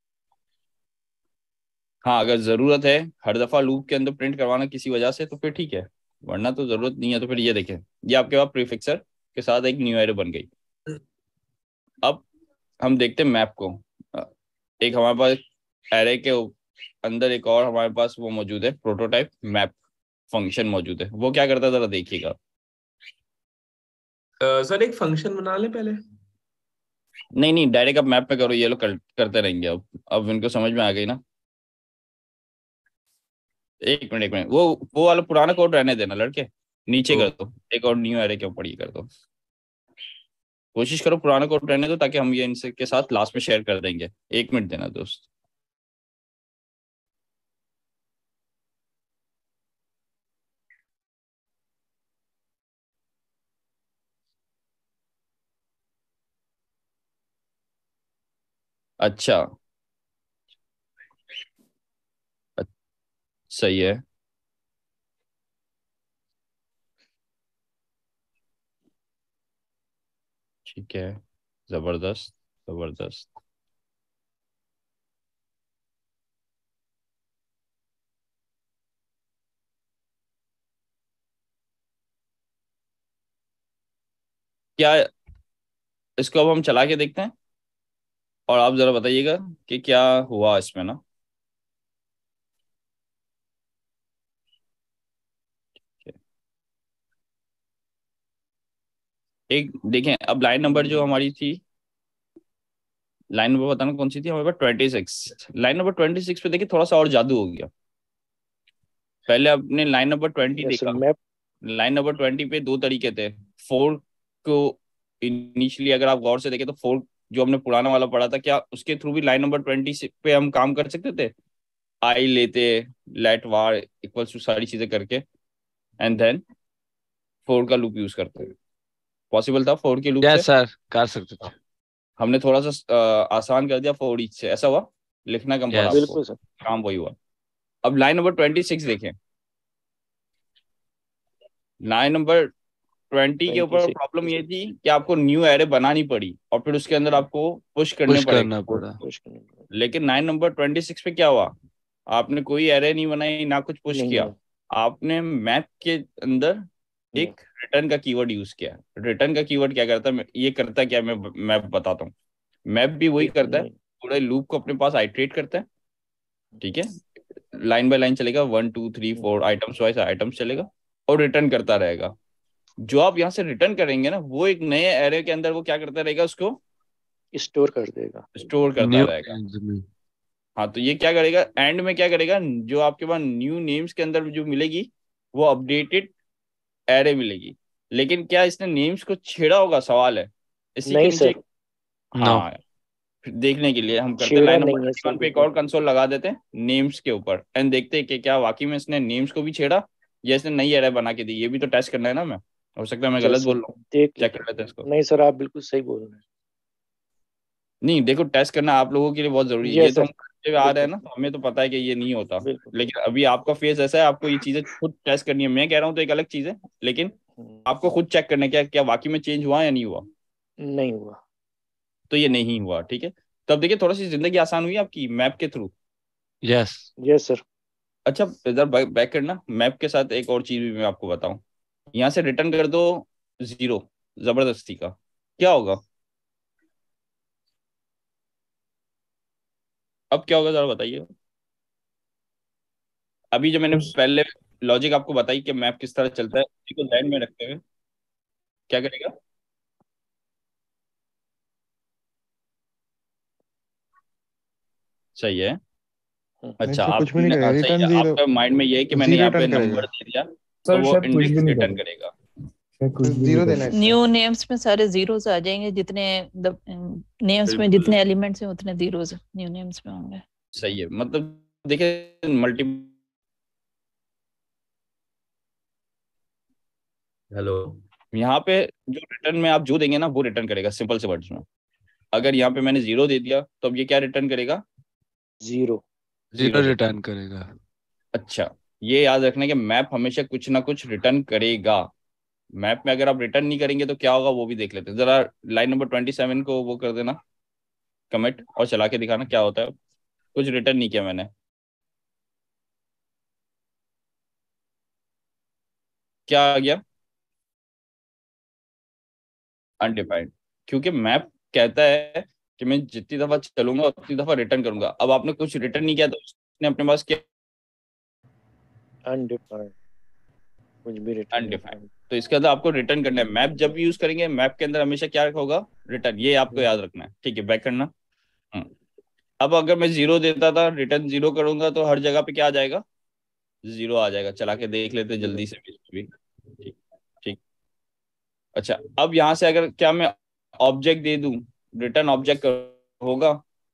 हाँ, अगर जरूरत है हर दफा लूप के अंदर प्रिंट करवाना किसी वजह से तो फिर ठीक है, वरना तो जरूरत नहीं है। तो फिर ये देखें, ये आपके पास प्रीफिक्सर के साथ एक न्यू एरे बन गई। अब हम देखते हैं मैप को। अ, एक हमारे पास एरे के उ- अंदर एक और हमारे पास वो मौजूद है, प्रोटोटाइप मैप फंक्शन मौजूद है। वो क्या करता है जरा देखिएगा। अ, सर एक फंक्शन बना ले पहले। नहीं नहीं, डायरेक्ट अब मैप पे करो, ये लोग कर, करते रहेंगे। अब अब इनको समझ में आ गई ना। एक मिनट एक मिनट, वो वो वाला पुराना कोड रहने देना लड़के, नीचे ओ, कर दो। एक और न्यू एरे के ऊपर ये कर दो। कोशिश करो पुराना कोड रहने दो, ताकि हम ये इनसे के साथ लास्ट में शेयर कर देंगे। एक मिनट देना दोस्त। अच्छा, अ- सही है। ठीक है, जबरदस्त जबरदस्त। क्या इसको अब हम चला के देखते हैं, और आप जरा बताइएगा कि क्या हुआ इसमें ना। एक देखें, अब लाइन नंबर जो हमारी थी, लाइन नंबर बताना कौन सी थी हमारे पास, twenty six. Line number twenty six पे देखिए थोड़ा सा और जादू हो गया। पहले आपने line number twenty yes sir, देखा, मैप। लाइन नंबर ट्वेंटी पे दो तरीके थे। फोर को इनिशियली अगर आप गौर से देखें तो फोर जो हमने पुराना वाला पढ़ा था, क्या उसके थ्रू भी लाइन नंबर ट्वेंटी पे हम काम कर सकते थे? आई लेते, लेट वार इक्वल्स टू सारी चीजें करके, एंड देन फोर का लूप यूज करते हैं। पॉसिबल था फोर के लूप से। यस सर, कर सकते थे। हमने थोड़ा सा अ, आसान कर दिया फोर ईच से, ऐसा हुआ। लिखना कम पड़ा यस। आपको, बिल्कुल सर। काम वही हुआ। अब लाइन नंबर ट्वेंटी सिक्स देखें। लाइन नंबर ट्वेंटी के ट्वेंटी ऊपर सिक्स प्रॉब्लम ये थी कि आपको न्यू एरे बनानी पड़ी और फिर उसके अंदर आपको पुश करने पुश पड़े करना कोड। पड़ा। लेकिन लाइन नंबर ट्वेंटी सिक्स पे क्या हुआ, आपने कोई एरे नहीं बनाई ना कुछ पुश नहीं किया, नहीं आपने मैप के अंदर नहीं। एक रिटर्न का कीवर्ड यूज किया। रिटर्न का कीवर्ड क्या करता है, ये करता है क्या, मैं मैप बताता हूँ। मैप भी वही करता है, नहीं। पूरे लूप को अपने पास आइट्रेट करता है। ठीक है, लाइन बाय लाइन चलेगा, one two three four items wise items चलेगा, और रिटर्न करता रहेगा। जो आप यहाँ से रिटर्न करेंगे ना, वो एक नए एरे के अंदर वो क्या करता रहेगा, उसको स्टोर कर देगा। स्टोर करता न्यू रहेगा। में। हाँ, तो ये क्या करेगा एंड में, क्या करेगा, जो आपके पास न्यू नेम्स के अंदर जो मिलेगी वो अपडेटेड एरे मिलेगी। लेकिन क्या इसने नेम्स को छेड़ा होगा, सवाल है। इसी के नहीं नीचे, सर, नो। हाँ, फिर देखने के लिए हम करते हैं छेड़ा लाइन नंबर नहीं है थर्टी सर वन पे एक बिल्कुल। और कंसोल लगा देते हैं नेम्स के ऊपर, एंड देखते हैं कि क्या वाकई में इसने नेम्स को भी छेड़ा, या इसने नई एरे बना के दी। ये भी तो टेस्ट करना है ना हमें। हो सकता है मैं गलत जैसे बोल रहा हूँ, देख चेक लेते कर लेते हैं इसको। नहीं सर, आप बिल्कुल सही बोल रहे हैं। नहीं देखो, टेस्ट करना आप लोगों के लिए बहुत जरूरी है। ये यस तो सर, हम करते हुए आ रहे हैं बिल्कुल ना, तो हमें तो पता है कि ये नहीं होता, बिल्कुल। लेकिन अभी आपका फेस ऐसा है, आपको ये चीजें खुद टेस्ट करनी है। मैं कह रहा हूँ तो एक अलग चीज है, लेकिन हम्म, आपको खुद चेक करना है क्या क्या वाकई में चेंज हुआ या नहीं हुआ। नहीं हुआ। तो ये नहीं हुआ, ठीक है। तो अब देखिए थोड़ा सी जिंदगी आसान हुई आपकी मैप के थ्रू। Yes yes sir. अच्छा इधर बैक करना, मैप के साथ एक और चीज भी मैं आपको बताऊं। यहाँ से रिटर्न कर दो जीरो, जबरदस्ती का, क्या होगा? अब क्या होगा जरा बताइए। अभी जो मैंने पहले लॉजिक आपको बताई कि मैप किस तरह चलता है, उसी को ध्यान में रखते हुए क्या करेगा? सही है। हम्म, नहीं अच्छा सर, कुछ भी नहीं आपने करेगा, हाँ, सही रिटर्न है, जीरो, आपका माइंड में ये है कि मैंने जीरो यहाँ पे रिटर्न नंबर करेगा। दे दिया तो सर वो शायद कुछ इंडेक्स भी नहीं रिटर्न करेगा, करेगा। शायद कुछ भी नहीं जीरो देना है करेगा। इसका। न्यू नेम्स में सारे जीरोस आ जाएंगे, जितने नेम्स में बिल्कुल जितने एलिमेंट्स हैं उतने जीरोस न्यू नेम्स में होंगे। सही है, मतलब देखिए मल्टी, हेलो, यहाँ पे जो रिटर्न में आप जो देंगे ना वो रिटर्न करेगा, सिंपल से वर्ड्स में। अगर यहाँ पे मैंने जीरो दे दिया तो अब ये क्या रिटर्न करेगा? Zero. Zero zero return. Return करेगा। अच्छा, ये याद रखना कि मैप हमेशा कुछ ना कुछ रिटर्न करेगा। मैप में अगर आप रिटर्न नहीं करेंगे तो क्या होगा वो भी देख लेते हैं जरा। लाइन नंबर ट्वेंटी सेवन को वो कर देना कमिट, और चला के दिखाना क्या होता है। कुछ रिटर्न नहीं किया मैंने, क्या आ गया? अनडिफाइंड। क्योंकि मैप कहता है कि मैं जितनी दफा चलूंगा उतनी दफा रिटर्न करूंगा। अब आपने कुछ रिटर्न नहीं किया तो उसने अपने पास क्या? अनडिफाइंड, कुछ भी रिटर्न नहीं अनडिफाइंड। करेंगे। तो इसके अंदर आपको रिटर्न करना है। मैप जब भी यूज करेंगे मैप के अंदर हमेशा क्या होगा? रिटर्न। ये आपको याद रखना है, ठीक है। बैक करना। हम्म। अब अगर मैं जीरो देता था, रिटर्न जीरो करूंगा तो हर जगह पे क्या आ जाएगा? जीरो आ जाएगा। चला के देख लेते जीरो। जल्दी से भी। ठीक ठीक। अच्छा अब यहां से अगर क्या मैं ऑब्जेक्ट दे दूं, रिटर्न ऑब्जेक्ट होगा?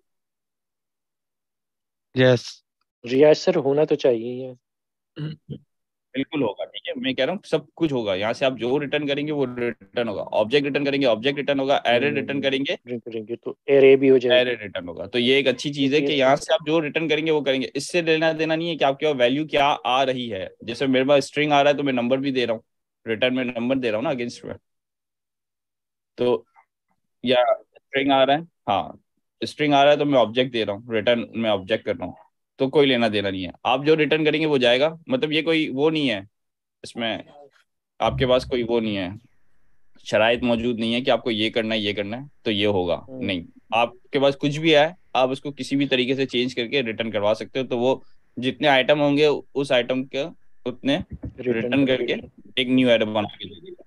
यस रियाज सर, होना तो चाहिए ही है। बिल्कुल होगा, ठीक है। मैं कह रहा हूँ सब कुछ होगा। यहाँ से आप जो रिटर्न करेंगे वो रिटर्न होगा। ऑब्जेक्ट रिटर्न करेंगे ऑब्जेक्ट रिटर्न होगा। एरे रिटर्न करेंगे रिटर्न करेंगे तो एरे भी हो एरे जाएगी। रिटर्न होगा। तो ये एक अच्छी चीज है क्योंकि कि यहाँ से आप जो रिटर्न करेंगे वो करेंगे। इससे लेना देना नहीं है कि आपके वैल्यू क्या आ रही है। जैसे मेरे पास स्ट्रिंग आ रहा है तो मैं नंबर भी दे रहा हूँ, रिटर्न में नंबर दे रहा हूँ ना अगेंस्ट में। तो या स्ट्रिंग आ रहा है, हाँ स्ट्रिंग आ रहा है तो मैं ऑब्जेक्ट दे रहा हूँ, रिटर्न में ऑब्जेक्ट कर रहा हूँ। तो कोई लेना देना नहीं है। आप जो रिटर्न करेंगे वो जाएगा। मतलब ये कोई वो नहीं है इसमें, आपके पास कोई वो नहीं है, शराइत मौजूद नहीं है कि आपको ये करना है ये करना है तो ये होगा। हम्म, नहीं, आपके पास कुछ भी है आप उसको किसी भी तरीके से चेंज करके रिटर्न करवा सकते हो। तो वो जितने आइटम होंगे उस आइटम के उतने रिटर्न रिटर्न करके करेगा। एक न्यू आइटम बना के दे देगा।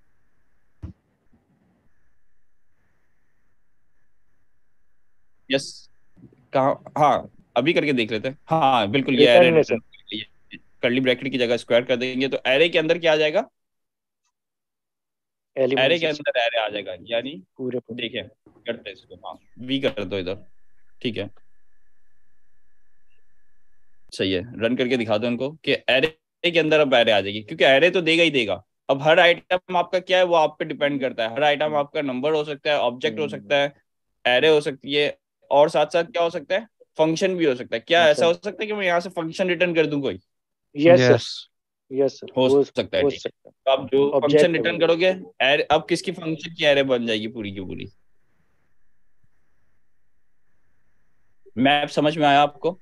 यस, कहाँ? हाँ अभी करके देख लेते हैं। हाँ हाँ, बिल्कुल ये एरे रिटर्न में सर, रिटर्न, कर्ली ब्रैकेट की जगह स्क्वायर कर देंगे तो एरे के अंदर क्या आ जाएगा? एरे के एलिमेंट्स अंदर एरे आ जाएगा, यानी पूरे पूरे। देखिए करते हैं इसको, हाँ वी कर दो इधर, ठीक है। सही है, रन करके दिखा दो उनको कि एरे के अंदर अब एरे आ जाएगी, क्योंकि एरे तो देगा ही देगा। अब हर आइटम आपका क्या है वो आप पे डिपेंड करता है। हर आइटम आपका नंबर हो सकता है, ऑब्जेक्ट हो सकता है, एरे हो सकती है, और साथ साथ क्या हो सकता है? फंक्शन भी हो सकता है। क्या ऐसा फंक्शन। हो सकता है कि मैं यहाँ से फंक्शन रिटर्न कर दूं कोई? Yes sir, yes yes sir, हो हो सकता है, हो ठीक है। सकता है। तो आप जो फंक्शन ऑब्जेक्ट है रिटर्न वो। करोगे, एरे अब किसकी फंक्शन की एरे बन जाएगी पूरी की पूरी। मैप समझ में आया आपको?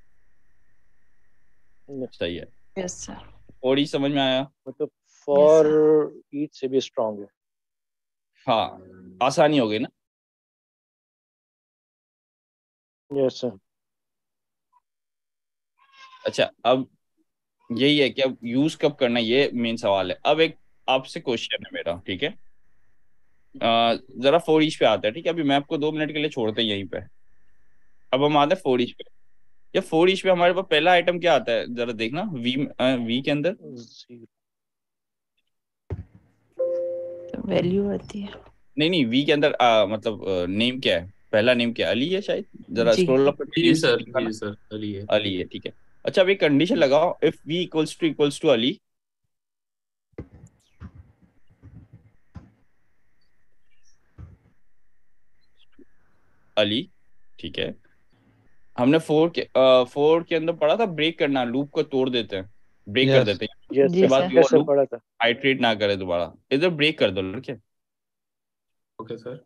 सही है। Yes sir. थोड़ी समझ में आया? मतलब यस फॉर सर। ईच से भी स्ट्रांग है। हाँ आसानी हो गई ना। Yes sir. अच्छा अब यही है कि अब यूज कब करना है ये मेन सवाल है। अब एक आपसे क्वेश्चन है मेरा, ठीक है। अ, जरा फोर ईच पे आता है, ठीक है। अभी मैं आपको दो मिनट के लिए छोड़ते हैं यहीं पे। अब हम आते हैं फोर ईच पे। या फोर ईच पे हमारे पास पहला आइटम क्या आता है जरा देखना, वी वी के अंदर। वैल्यू आती है। नहीं नहीं, वी के अंदर अ, मतलब नेम क्या है? पहला नेम क्या है? अली है शायद। जरा जी। स्क्रॉल अप करके जी नेम सर, दिखाना। जी सर, अली है। अली है, ठीक है। अच्छा अब एक कंडीशन लगाओ, if v equals to equals to Ali, Ali, ठीक है। हमने फोर के फोर के अंदर पढ़ा था ब्रेक करना, लूप को तोड़ देते हैं, ब्रेक कर यस देते हैं, यस उसके जी बाद सर। वो यस सर लूप पढ़ा था। आइट्रेट ना करे दोबारा, इधर ब्रेक कर दो लड़के। Okay sir.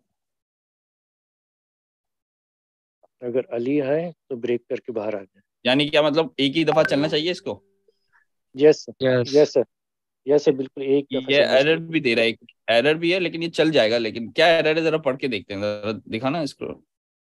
अगर अली है तो ब्रेक करके बाहर आ जाए। यानी क्या मतलब, एक ही दफा चलना चाहिए इसको? Yes sir, yes yes sir, yes sir, बिल्कुल एक दफा ये चलना एरर चाहिए। भी दे रहा है, एक एरर भी है, लेकिन ये चल जाएगा। लेकिन क्या एरर है, जरा पढ़ के देखते हैं, जरा दिखाना इसको।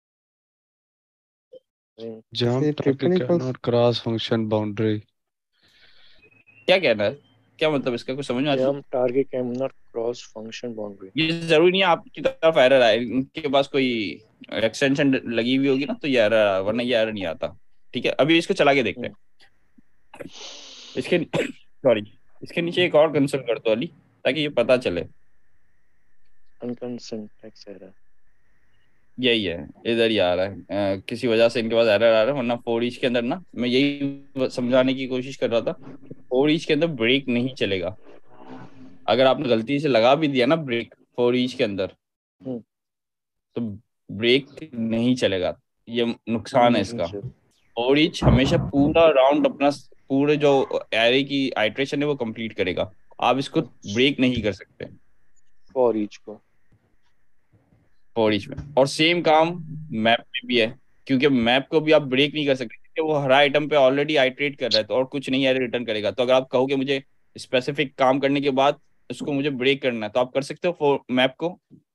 जंप जैसे target triple can equals not cross function boundary. क्या कहना है, क्या मतलब इसका, कुछ समझ में आती है? Jump target can not cross function boundary. ये जरूरी नहीं है आपकी तरफ एरर आए, इनके पास कोई एक्सटेंशन लगी हुई होगी ना, तो ये एरर, वरना ये एरर नहीं आता। ठीक है, अभी इसको चला के देखते हैं। इसके सॉरी, इसके नीचे एक और कंसोल कर दो अली, ताकि ये पता चले। Uncaught syntax error. यही है, इधर ही आ रहा है, अ, किसी वजह से इनके पास एरर आ रहा है। वरना फोर ईच के अंदर ना, मैं यही समझाने की कोशिश कर रहा था, फोर ईच के अंदर ब्रेक नहीं चलेगा। अगर आपने गलती से लगा भी दिया ना ब्रेक फोर ईच के अंदर, हम्म, तो ब्रेक नहीं चलेगा। ये नुकसान है नहीं इसका। सर। और ईच हमेशा पूरा राउंड अपना, पूरे जो एरे की आइट्रेशन है वो कंप्लीट करेगा। आप इसको ब्रेक नहीं कर सकते फॉर ईच को। फॉर ईच में। और सेम काम मैप में भी है, क्योंकि मैप को भी आप ब्रेक नहीं कर सकते, क्योंकि वो हर आइटम पे ऑलरेडी आइट्रेट कर रहा है, तो और कुछ नहीं एरे रिटर्न करेगा। तो अगर आप कहोगे मुझे स्पेसिफिक काम करने के बाद उसको मुझे ब्रेक करना है, तो आप कर सकते हो फॉर मैप को?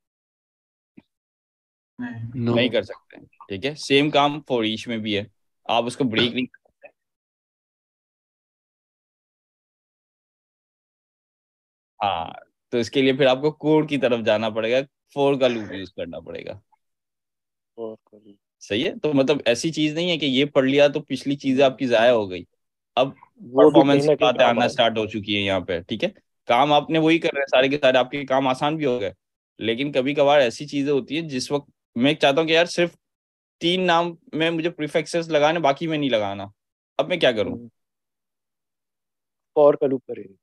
नो नहीं कर सकते। ठीक है, सेम काम फॉर ईच में भी है, आप उसको ब्रेक नहीं कर सकते। हाँ, तो इसके लिए फिर आपको कोड की तरफ जाना पड़ेगा, फॉर का लूप यूज करना पड़ेगा। फॉर को भी। सही है, तो मतलब ऐसी चीज नहीं है कि ये पढ़ लिया तो पिछली चीजें आपकी जाया हो गई। अब वो भी कहीं परफॉर्मेंस ना की कहीं बातें काम आना आएगा। स्टार्ट हो चुकी है यहाँ पे। ठीक है, काम आपने वही कर रहे हैं, सारे के सारे आपके काम आसान भी हो गए। लेकिन कभी कभार ऐसी चीजें होती है जिस वक्त मैं चाहता हूँ कि यार सिर्फ तीन नाम में मुझे प्रीफिक्सेस लगाने, बाकी में नहीं लगाना। अब मैं क्या करूँ? फॉर का लूप करेगा।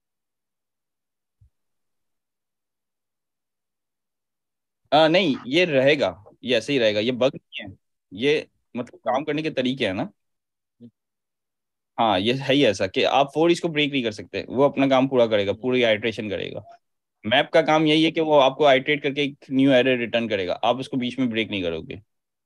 आ, नहीं, ये रहेगा, ये ऐसे ही रहेगा, ये बग नहीं है। ये मतलब काम करने के तरीके हैं ना। हाँ, ये है ही ऐसा कि आप फोर इसको ब्रेक नहीं कर सकते, वो अपना काम पूरा करेगा, पूरी आइट्रेशन करेगा। मैप का काम यही है कि वो आपको आइट्रेट करके एक न्यू एरर रिटर्न करेगा, आप उसको बीच में ब्रेक नहीं करोगे।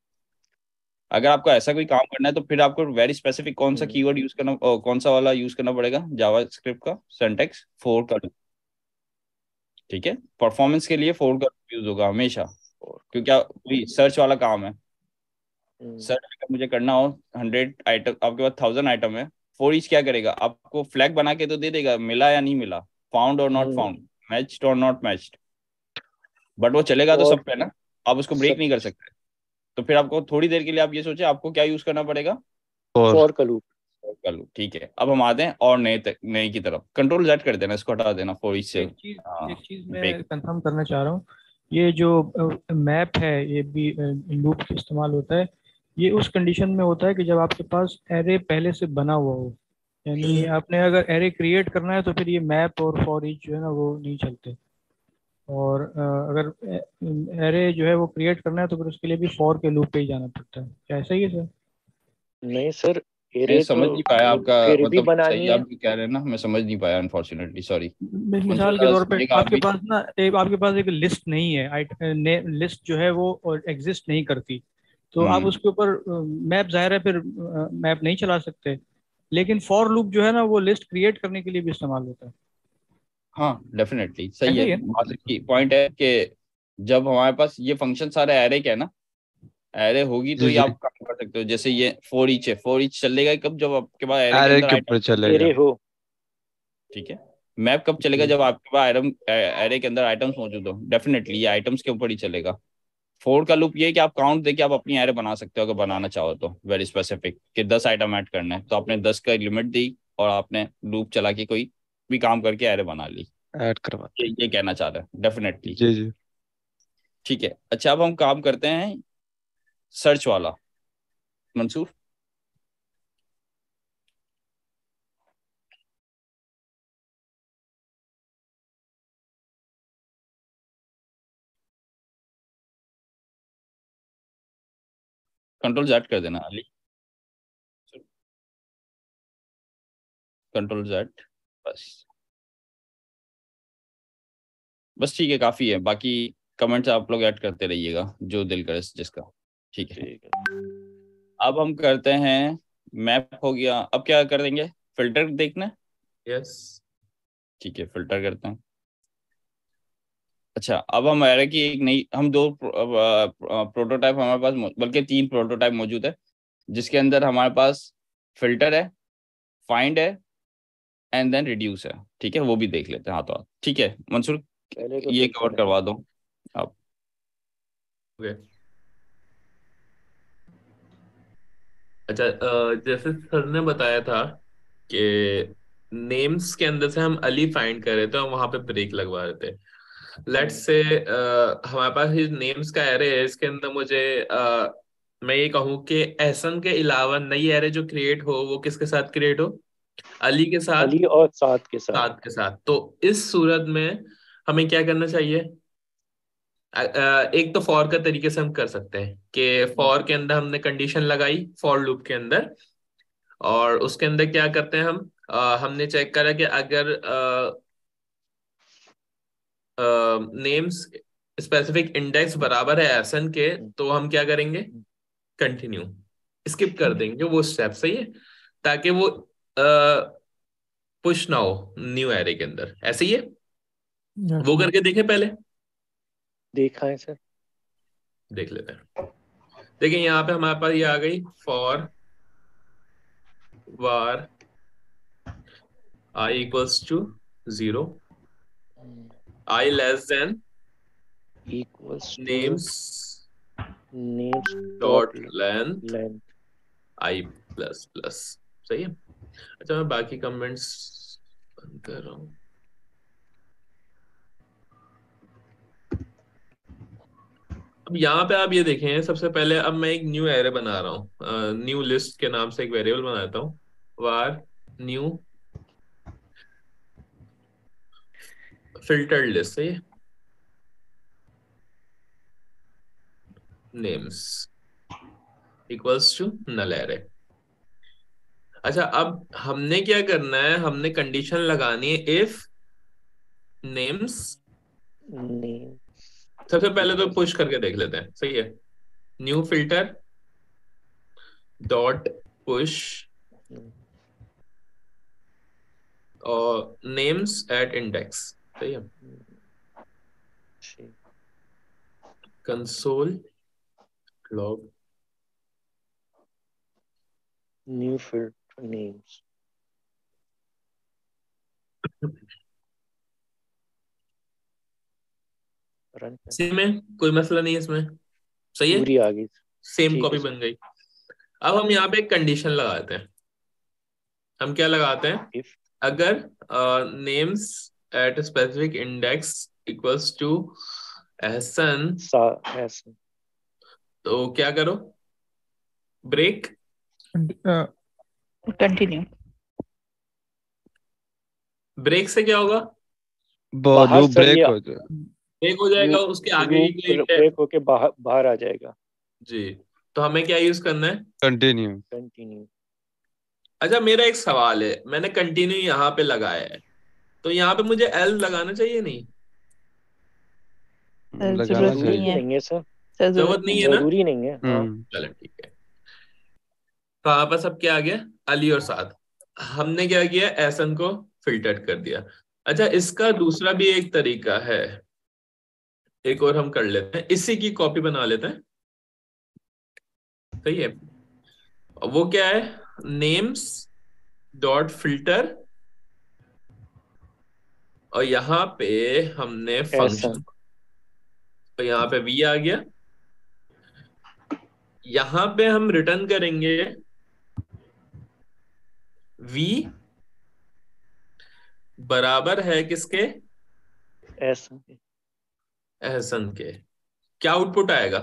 अगर आपको ऐसा कोई काम करना है, तो फिर आपको वेरी स्पेसिफिक कौन सा कीवर्ड यूज करना, अ, कौन सा वाला यूज करना पड़ेगा, जावास्क्रिप्ट का सिंटैक्स फोर का। ठीक है, परफॉर्मेंस के लिए फोर का यूज होगा हमेशा, क्योंकि आप- कोई सर्च वाला काम है। सर्च अगर मुझे करना हो, हंड्रेड आइटम, आपके पास थाउजेंड आइटम है, फोर ईच क्या करेगा, आपको फ्लैग बना के तो दे देगा, मिला या नहीं मिला, फाउंड और नॉट फाउंड, मैच्ड और नॉट मैच्ड, बट वो चलेगा तो और सब पे ना। आप उसको ब्रेक सब नहीं कर सकते। तो फिर आपको थोड़ी देर के लिए, आप ये सोचे आपको क्या यूज करना पड़ेगा, और फॉर का लूप। कर लो। ठीक है, अब हम आते हैं और नए तक, नए की तरफ। कंट्रोल जेड कर देना, इसको हटा देना फोर ईच से। एक चीज हाँ, एक चीज ब्रेक। मैं कंफर्म करना चाह रहा हूँ। ये जो मैप है ये भी लूप इस्तेमाल होता है। ये उस कंडीशन में होता है कि जब आपके पास एरे पहले से बना हुआ हो। यानी आपने अगर एरे क्रिएट करना है तो फिर ये मैप और फॉर ईच जो है ना वो नहीं चलते। और अ, अगर एरे जो है वो क्रिएट करना है तो फिर उसके लिए भी फॉर के लूप पे ही जाना पड़ता है। क्या ऐसा ही है सर? नहीं सर, मैं एरे समझ तो नहीं पाया आपका, फिर भी मतलब सही बनानी है। आप जो कह रहे हैं ना, मैं समझ नहीं पाया अनफॉर्चुनेटली, सॉरी। मि- मंसूर मिसाल के ज़रा तौर पे समझेगा आप आपके भी। पास ना एक आपके पास एक लिस्ट नहीं है। आइट- ने, लिस्ट जो है वो एग्जिस्ट नहीं करती। तो आप हम्म। उसके ऊपर मैप जाहिर है फिर मैप नहीं चला सकते। लेकिन फॉर लूप जो है ना वो लिस्ट क्रिएट करने के लिए भी इस्तेमाल होता है। हाँ, डेफिनेटली सही ऐसा है, ही है बात की पॉइंट है कि जब हमारे पास ये फंक्शन सारे एरे के है ना, एरे होगी तो जी ही जी आप काम कर सकते हो। जैसे ये फोर ईच है, फोर ईच चलेगा ही कब, जब आपके पास एरे के एरे अंदर के आइटम। ऊपर चलेगा। एरे हो। ठीक है, मैप कब चलेगा, जी जब आपके पास आइटम, एरे के अंदर आइटम्स मौजूद हो। डेफिनेटली ये आइटम्स के ऊपर ही चलेगा। फोर का लूप ये है कि आप काउंट देके आप अपनी एरे बना सकते हो, अगर बनाना चाहो तो वेरी स्पेसिफिक कि दस आइटम ऐड करना है, तो आपने दस का लिमिट दी और आपने लूप चला के कोई भी काम करके एरे बना ली। ऐड करवाते ये ये कहना चाह रहे हैं हैं। डेफिनेटली। जी जी। ठीक है, अच्छा, अब हम काम करते हैं सर्च वाला, मंसूर। कंट्रोल जेड कर देना अली, कंट्रोल जेड, बस बस ठीक है, काफी है। बाकी कमेंट्स आप लोग ऐड करते रहिएगा जो दिल करे जिसका, ठीक है। ठीक है। अब हम करते हैं, मैप हो गया, अब क्या कर देंगे, फिल्टर देखना है, यस ठीक है फिल्टर करते हैं। अच्छा, अब हम एरे की एक नई, हम दो प्रोटोटाइप हमारे पास मौ- बल्कि तीन प्रोटोटाइप मौजूद है, जिसके अंदर हमारे पास फिल्टर है, फाइंड है एंड देन रिड्यूस है, ठीक है, वो भी देख लेते हैं हाथों हाथ, ठीक है मंसूर, पहले तो ये filter कवर है। करवा दो आप। ओके। अच्छा, अ, जैसे सर ने बताया था कि नेम्स के अंदर से हम अली फाइंड कर रहे थे और वहां पे ब्रेक लगवा रहे थे। लेट्स से हमारे पास ये नेम्स का एरे है, इसके अंदर मुझे अ, मैं ये कहूँ कि एहसन के अलावा नई एरे जो क्रिएट हो वो किसके साथ क्रिएट हो, अली के साथ, अली और साथ के साथ। साथ के साथ। तो इस सूरत में हमें क्या करना चाहिए, अ, अ, एक तो फॉर का तरीके से हम कर सकते हैं कि फॉर के अंदर हमने कंडीशन लगाई फॉर लूप के अंदर, और उसके अंदर क्या करते हैं हम, अ, हमने चेक करा कि अगर नेम्स स्पेसिफिक इंडेक्स बराबर है एसन के, तो हम क्या करेंगे, कंटिन्यू, स्किप कर देंगे वो स्टेप, सही है, ताकि वो पुश ना हो न्यू एरे के अंदर, ऐसे ही है। वो करके देखें पहले, देखा है सर। देख लेते हैं। देखिए यहाँ पे हमारे पास ये आ गई for var i equals to zero, i less than equals to names names dot dot length length. i plus plus, सही है। अच्छा, मैं बाकी कमेंट्स बंद कर रहा हूँ। अब यहाँ पे आप ये देखें, सबसे पहले अब मैं एक न्यू एरे बना रहा हूँ, न्यू लिस्ट के नाम से एक वेरिएबल बनाता हूँ, var न्यू फिल्टर्ड लिस्ट, सही है, names equals to null array. अच्छा, अब हमने क्या करना है, हमने कंडीशन लगानी है इफ नेम्स, नेम सबसे पहले तो पुश करके देख लेते हैं, सही है, न्यू फिल्टर डॉट पुश और नेम्स एट इंडेक्स, सही है, console log new filter names. Run कर। सेम है, कोई मसला नहीं है इसमें, सही है, पूरी आ गई। सेम ठीक कॉपी है बन गई। अब हम यहाँ पे एक कंडीशन लगाते हैं, हम क्या लगाते हैं, इफ अगर names at specific index equals to Ehsan, सा ऐसा तो क्या करो, ब्रेक, कंटिन्यू। ब्रेक से क्या होगा, बाहर लूप सर ब्रेक ये हो जाए। ब्रेक हो जाएगा, लूप उसके आगे की लूप कोई ब्रेक होके बाहर बाहर आ जाएगा। जी, तो हमें क्या यूज करना है, कंटिन्यू। कंटिन्यू। अच्छा मेरा एक सवाल है, मैंने कंटिन्यू यहाँ पे लगाया है, तो यहाँ पे मुझे एल लगाना चाहिए नहीं, सर लगाना जरूरत जरूरी नहीं चाहिए। तो है, नहीं है सर। सर जरूरत जरूरत नहीं नहीं है है। ना, जरूरी नहीं है, हाँ। हम्म चलो ठीक है। तो यहाँ पर सब क्या आ गया, अली और साथ, हमने क्या किया, एहसन को फिल्टर कर दिया। अच्छा, इसका दूसरा भी एक तरीका है, एक और हम कर लेते हैं, इसी की कॉपी बना लेते हैं, सही है, वो क्या है, नेम्स डॉट फिल्टर, और यहाँ पे हमने ऐसा फंक्शन, तो यहाँ पे वी आ गया, यहाँ पे हम रिटर्न करेंगे वी बराबर है किसके, ऐसा एहसन के। क्या आउटपुट आएगा,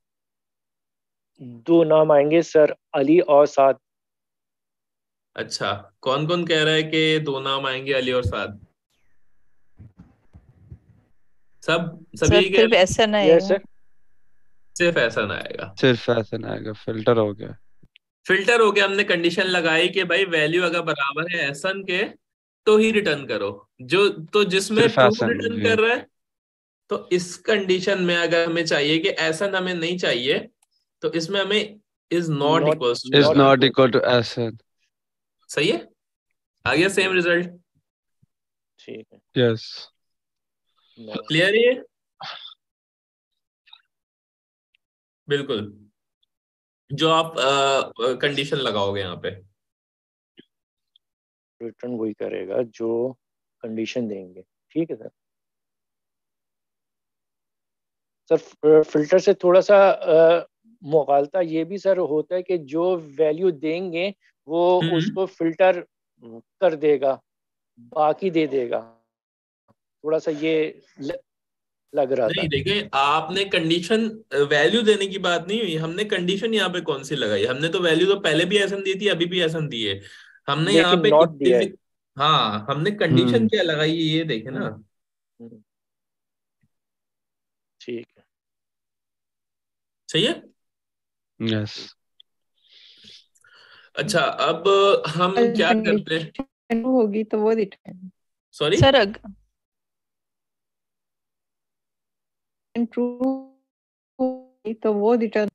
दो नाम आएंगे सर, अली और साथ। अच्छा कौन कौन कह रहा है कि दो नाम आएंगे अली और साद, सब सभी सर यही कह सिर्फ रहे हैं, ऐसा ना यस आएगा। सर। सिर्फ ऐसा ना आएगा। सिर्फ ऐसा ना आएगा, फिल्टर हो गया। फिल्टर हो गया, हमने कंडीशन लगाई कि भाई वैल्यू अगर बराबर है एसन के तो ही रिटर्न करो, जो तो जिसमें सिर्फ ट्रू ऐसा रिटर्न जी। कर रहा है। तो इस कंडीशन में अगर हमें चाहिए कि एसन हमें नहीं चाहिए, तो इसमें हमें is not not equals to is not not equal equal to ऐसा। सही है, आ गया सेम रिजल्ट। ठीक है। यस। क्लियर है ये? बिल्कुल, जो आप कंडीशन लगाओगे यहाँ पे रिटर्न वही करेगा जो कंडीशन देंगे। ठीक है सर। सर फिल्टर से थोड़ा सा अ, मुगालता ये भी सर होता है कि जो वैल्यू देंगे वो हम्म उसको फिल्टर कर देगा, बाकी दे देगा। थोड़ा सा ये ल- लग रहा था। नहीं देखिए, आपने कंडीशन वैल्यू देने की बात नहीं हुई, हमने कंडीशन यहाँ पे कौन सी लगाई? हमने तो वैल्यू तो पहले भी ऐसा दी थी, अभी भी ऐसा दी है। हमने यहाँ लेकिन पे नॉट दिया है। इंडिविज हाँ, हमने कंडीशन हम्म। क्या लगाई है ये देखे ना। हम्म, हम्म, ठीक है। सही है। यस। अच्छा, अब हम क्या करते हैं? कंडीशन होगी तो वो रिटर्न सॉरी, सर अग, ट्रू होगी तो वो रिटर्न।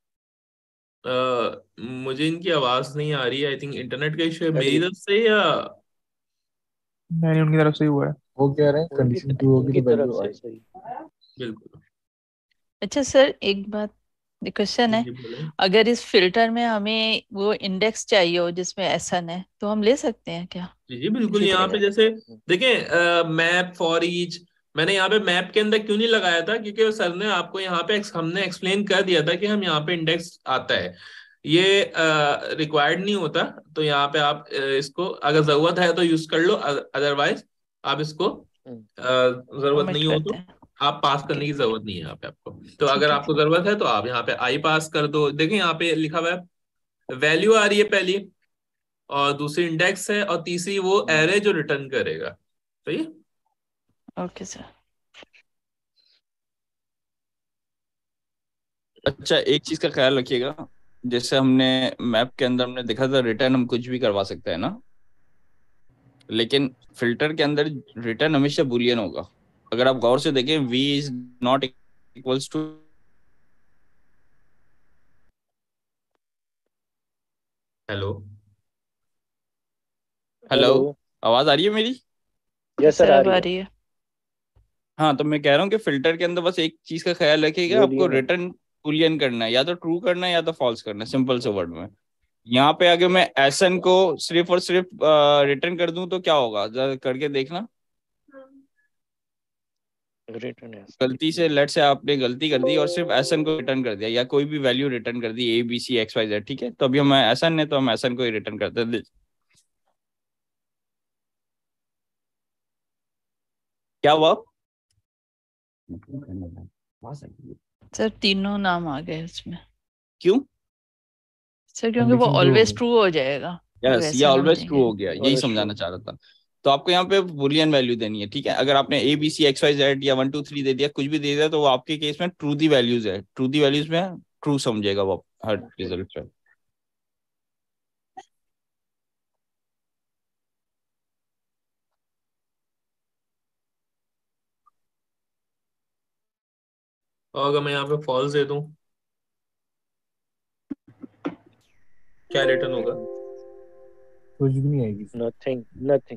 मुझे इनकी आवाज नहीं आ रही है। आई थिंक इंटरनेट का इशू है मेरी चलिए, तरफ से या नहीं, उनकी तरफ से ही हुआ है। वो कह रहे हैं उनकी कंडीशन ट्रू होगी उनकी तो तरफ वैल्यू से आएगी। सही। बिल्कुल। अच्छा सर एक बात क्वेश्चन है, जी बोले। अगर इस फिल्टर में हमें वो इंडेक्स चाहिए हो जिसमें एसन है तो हम ले सकते हैं क्या? जी जी बिल्कुल, इसी यहाँ पे तरह जैसे देखें मैप फॉर ईच, मैंने यहाँ पे मैप के अंदर क्यों नहीं लगाया था, क्योंकि सर ने आपको यहाँ पे हमने एक्सप्लेन कर दिया था कि हम यहाँ पे इंडेक्स आता है, ये रिक्वायर्ड नहीं होता। तो यहाँ पे आप अ, इसको अगर जरूरत है तो यूज कर लो, अदरवाइज आप इसको अ, जरूरत ओमिट नहीं हो करते तो हैं। आप पास ओके करने की जरूरत नहीं है यहाँ पे आपको। तो ठीक अगर है आपको ठीक जरूरत है तो आप यहाँ पे आई पास कर दो। देखें यहाँ पे लिखा हुआ है वैल्यू आ रही है पहली, और दूसरी इंडेक्स है, और तीसरी वो एरे जो रिटर्न करेगा। सही है। Okay sir. अच्छा, एक चीज का ख्याल रखिएगा, जैसे हमने मैप के अंदर हमने देखा था रिटर्न हम कुछ भी करवा सकते हैं ना, लेकिन फिल्टर के अंदर रिटर्न हमेशा बुलियन होगा। अगर आप गौर से देखें, v is not equals to. Hello hello, hello. आवाज आ रही है मेरी? यस सर, सर आ अब रही आ है। रही है। हाँ, तो मैं कह रहा हूँ कि फिल्टर के अंदर बस एक चीज का ख्याल रखिएगा, आपको बोलिए ना। रिटर्न बुलियन करना है, या तो ट्रू करना है या तो फॉल्स करना है, सिंपल से वर्ड में। यहाँ पे अगर मैं एसन को सिर्फ और सिर्फ रिटर्न कर दूं तो क्या होगा, जरा करके देखना। रिटर्न है। गलती से लेट से आपने गलती कर दी और सिर्फ एसन को रिटर्न कर दिया, या कोई भी वैल्यू रिटर्न कर दी, A B C X Y Z, ठीक है, तो अभी हम एसन है तो हम एसन को ही रिटर्न करते हैं। क्या हुआ? सर तीनों नाम आ गए इसमें। क्यों? सर क्योंकि वो कंडीशन ट्रू ऑलवेज होगी। ट्रू हो जाएगा अगर यस, ये ऐसा नाम ऑलवेज ट्रू देंगे। हो गया, यही ऑलवेज समझाना ट्रू। चाह रहा था। तो आपको यहाँ पे बुलियन वैल्यू देनी है, ठीक है। अगर आपने A B C X Y Z या वन टू थ्री दे दिया, कुछ भी दे दिया, तो वो आपके केस में ट्रू दी वैल्यूज है, ट्रू दी वैल्यूज में ट्रू समझेगा वो हर रिजल्ट पे। और अगर मैं यहाँ पे फॉल्स दे दूं, क्या रिटर्न होगा? कुछ भी नहीं आएगी। Nothing nothing.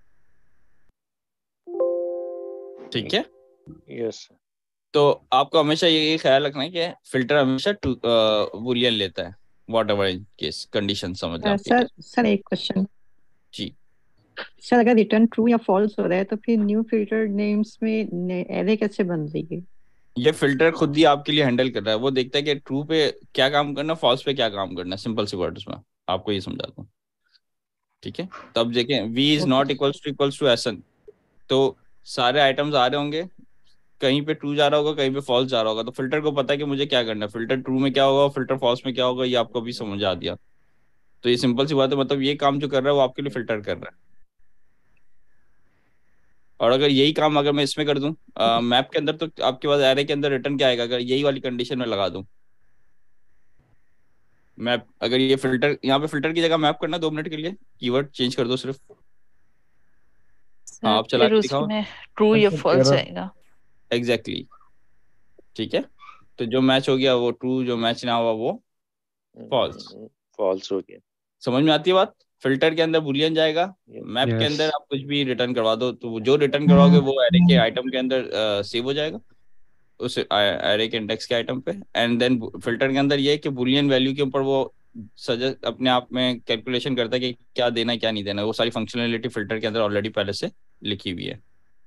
ठीक है, यस। तो आपको हमेशा ये ख्याल रखना है कि फिल्टर हमेशा बुलियन लेता है, वॉट एवर केस कंडीशन समझ अ, आपकी सर कैसे। सर एक क्वेश्चन। जी, सर अगर रिटर्न ट्रू या फॉल्स हो रहा है तो फिर न्यू फिल्टर नेम्स में एरे कैसे बन रही है? ये फिल्टर खुद ही आपके लिए हैंडल कर रहा है, वो देखता है कि ट्रू पे क्या काम करना, फॉल्स पे क्या काम करना, सिंपल सी वर्ड्स में आपको ये समझाता हूँ, ठीक है। तब देखें v is okay not equals to equals to Ehsan, तो सारे आइटम्स आ रहे होंगे, कहीं पे ट्रू जा रहा होगा, कहीं पे फॉल्स जा रहा होगा, तो फिल्टर को पता है कि मुझे क्या करना है, फिल्टर ट्रू में क्या होगा, फिल्टर फॉल्स में क्या होगा, ये आपको भी समझ आ दिया। तो ये सिंपल सी बात है, मतलब ये काम जो कर रहा है वो आपके लिए फिल्टर कर रहा है। और अगर यही काम अगर मैं इसमें कर दूं मैप के अंदर, तो आपके पास एरे के अंदर रिटर्न क्या आएगा, अगर यही वाली कंडीशन में लगा दूं, मैप, अगर ये फिल्टर, यहाँ पे फिल्टर की जगह मैप करना दो मिनट के लिए, कीवर्ड चेंज कर दो सिर्फ। हाँ, सर आप चला फिर के दिखाओ। उसमें ट्रू या फॉल्स आएगा। Exactly exactly. ठीक है, तो जो मैच हो गया वो ट्रू, जो मैच ना हुआ वो फॉल्स। फॉल्स हो गया। समझ में आती है बात? फिल्टर के अंदर बुलियन जाएगा, मैप के यस अंदर आप कुछ भी रिटर्न करवा दो, तो जो रिटर्न करवाओगे वो एरे के आइटम के अंदर सेव हो जाएगा, उस एरे के इंडेक्स के आइटम पे। एंड देन फिल्टर के अंदर ये है कि बुलियन वैल्यू के ऊपर वो सजेस्ट अपने आप में कैलकुलेशन करता है कि क्या देना है क्या नहीं देना है। वो सारी फंक्शनैलिटी फिल्टर के अंदर ऑलरेडी पहले से लिखी हुई है।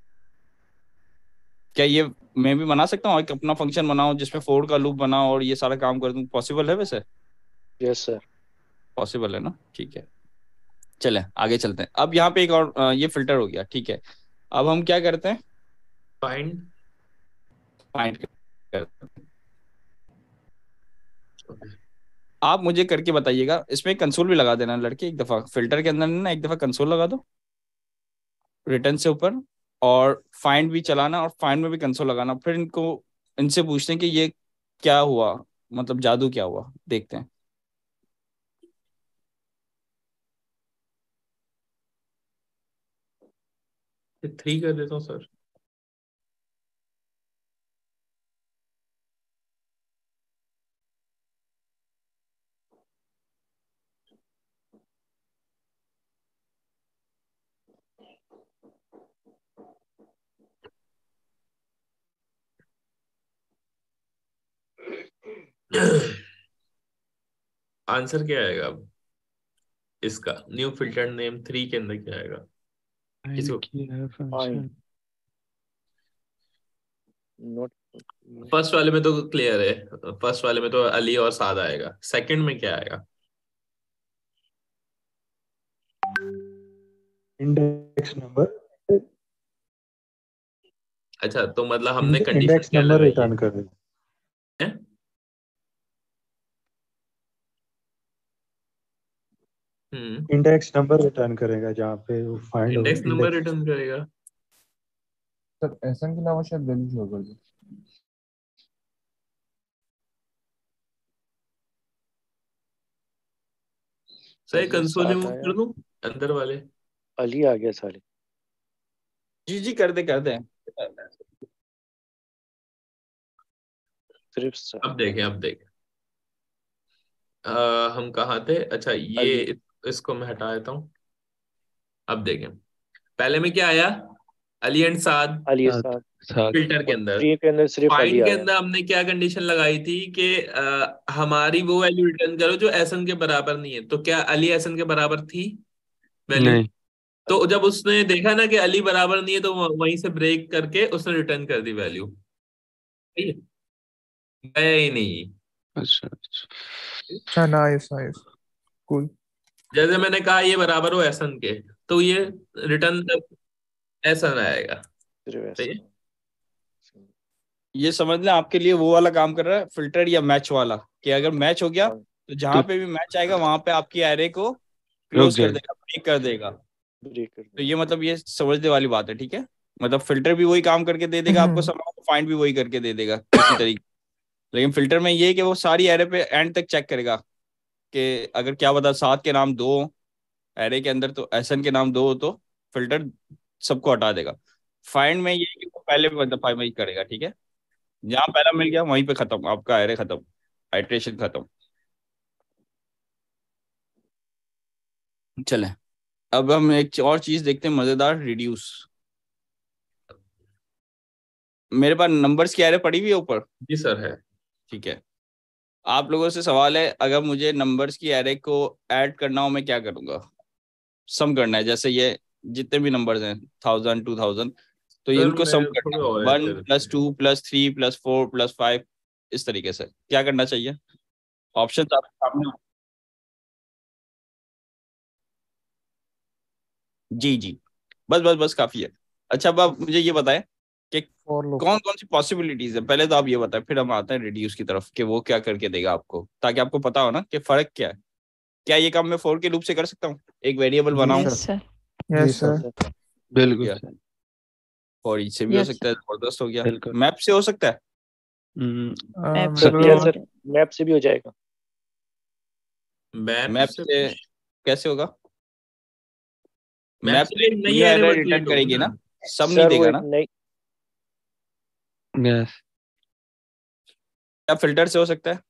क्या ये मैं भी बना सकता हूँ, एक अपना फंक्शन बनाऊं जिसमें फोर का लूप बनाओ और ये सारा काम कर दूं? पॉसिबल है वैसे? यस सर, पॉसिबल है ना? ठीक है, चले आगे चलते हैं। अब यहाँ पे एक और अ, ये फिल्टर हो गया, ठीक है। अब हम क्या करते हैं? फाइंड फाइंड करते हैं। आप मुझे करके बताइएगा, इसमें कंसोल भी लगा देना लड़के एक दफा, फिल्टर के अंदर ना एक दफा कंसोल लगा दो रिटर्न से ऊपर, और फाइंड भी चलाना और फाइंड में भी कंसोल लगाना। फिर इनको इनसे पूछते हैं कि ये क्या हुआ, मतलब जादू क्या हुआ, देखते हैं। थ्री कर देता हूँ सर। आंसर क्या आएगा अब इसका? न्यू फिल्टर नेम थ्री के अंदर क्या आएगा? फाइंड किया है फंक्शन। नोट फर्स्ट वाले में तो क्लियर है, फर्स्ट वाले में तो अली और साद आएगा। सेकंड में क्या आएगा? Index number. अच्छा, तो मतलब हमने कंडीशन इंडेक्स क्या नंबर लगाई रिटर्न कर रहे है? हम्म, इंडेक्स नंबर रिटर्न करेगा जहाँ पे वो फाइंड हो इंडेक्स नंबर इंडेक्स। रिटर्न करेगा। सर एसएन के अलावा शायद वैल्यू शो कर दो। सही, अली कंसोल साथ रिमूव आया, कर दूं अंदर वाले? अली आ गया साले। जी जी कर दे कर दे। सिर्फ सर अब देखें, अब देखें आ, हम कहाँ थे? अच्छा, ये अली। इसको मैं हटा देता हूँ। अब देखें, पहले में क्या आया? अली एंड साद अली साथ साथ साथ फिल्टर के और अंदर। थ्री के अंदर सिर्फ अली फाइंड के आया। अंदर हमने क्या कंडीशन लगाई थी कि आ, हमारी वो वैल्यू रिटर्न करो जो एसन के बराबर नहीं है। तो क्या अली एसन के बराबर थी वैल्यू? नहीं। तो जब उसने देखा ना कि अली बराबर नहीं है, तो वह- वहीं से ब्रेक करके उसने रिटर्न कर दी वैल्यू। ठीक है, गया ही नहीं। अच्छा अच्छा। अच्छा नाइस नाइस कूल। जैसे मैंने कहा ये बराबर हो एसन के, तो ये रिटर्न एसन आएगा। सिर्फ सही ऐसा। है? ये समझ लें आपके लिए वो वाला काम कर रहा है फिल्टर या मैच वाला, कि अगर मैच हो गया हाँ, तो तो जहां पे भी मैच आएगा वहां पे आपकी एरे को रुक क्लोज कर जाएगा। देगा, ब्रेक कर देगा। ब्रेक कर तो ये मतलब ये समझने वाली बात है, ठीक है। मतलब फिल्टर भी वही काम करके दे देगा आपको, सब फाइंड भी वही करके दे देगा किसी तरीके। लेकिन फिल्टर में ये है कि वो सारी एरे पे एंड तक चेक करेगा कि अगर क्या बता सात के नाम दो एरे के अंदर तो एसन के नाम दो हो, तो फिल्टर सबको हटा देगा। फाइंड में ये है कि वो पहले दफा वही करेगा, ठीक है। जहां पहला मिल गया वहीं पे खत्म, आपका एरे खत्म, आइट्रेशन खत्म। चले, अब हम एक और चीज देखते हैं मजेदार, रिड्यूस। मेरे पास नंबर्स की एरे पड़ी हुई है ऊपर, जी सर है। ठीक है। आप लोगों से सवाल है, अगर मुझे नंबर्स की एरे को ऐड करना हो मैं क्या करूंगा? सम करना है, जैसे ये जितने भी नंबर्स हैं थाउजेंड टू थाउजेंड, तो सर इनको सम मैं करना थोड़े है, और वन ऐसे plus two plus three plus four plus five, इस तरीके से क्या करना चाहिए? ऑप्शन आपके सामने। जी जी, बस बस बस काफी है। अच्छा, अब आप मुझे ये बताएं कि फॉर लूप। कौन कौन सी पॉसिबिलिटीज है। पहले तो आप ये बताएं, फिर हम आते हैं रिड्यूस की तरफ कि वो क्या करके देगा आपको, ताकि आपको पता हो ना कि फर्क क्या है। क्या ये काम मैं फोर के लूप से कर सकता हूँ? एक वेरिएबल जी बनाऊं, यस सर। सर। यस जी सर। सर। हो बिल्कुल गया। सही। और इससे भी हो यस सकता है, जबरदस्त हो गया। बिल्कुल। मैप से हो सकता है। हम्म, मैप Uh, से सर भी यस हो सर, मैप से भी हो जाएगा। मैप मैप से से कैसे होगा? मैप मैप से से एक नई न्यू एरे एरर में रिटर्न क्रिएट होगी करेगी ना। ना, सम नहीं सर वो देगा एक ना। नई यस क्या फिल्टर से हो सकता है?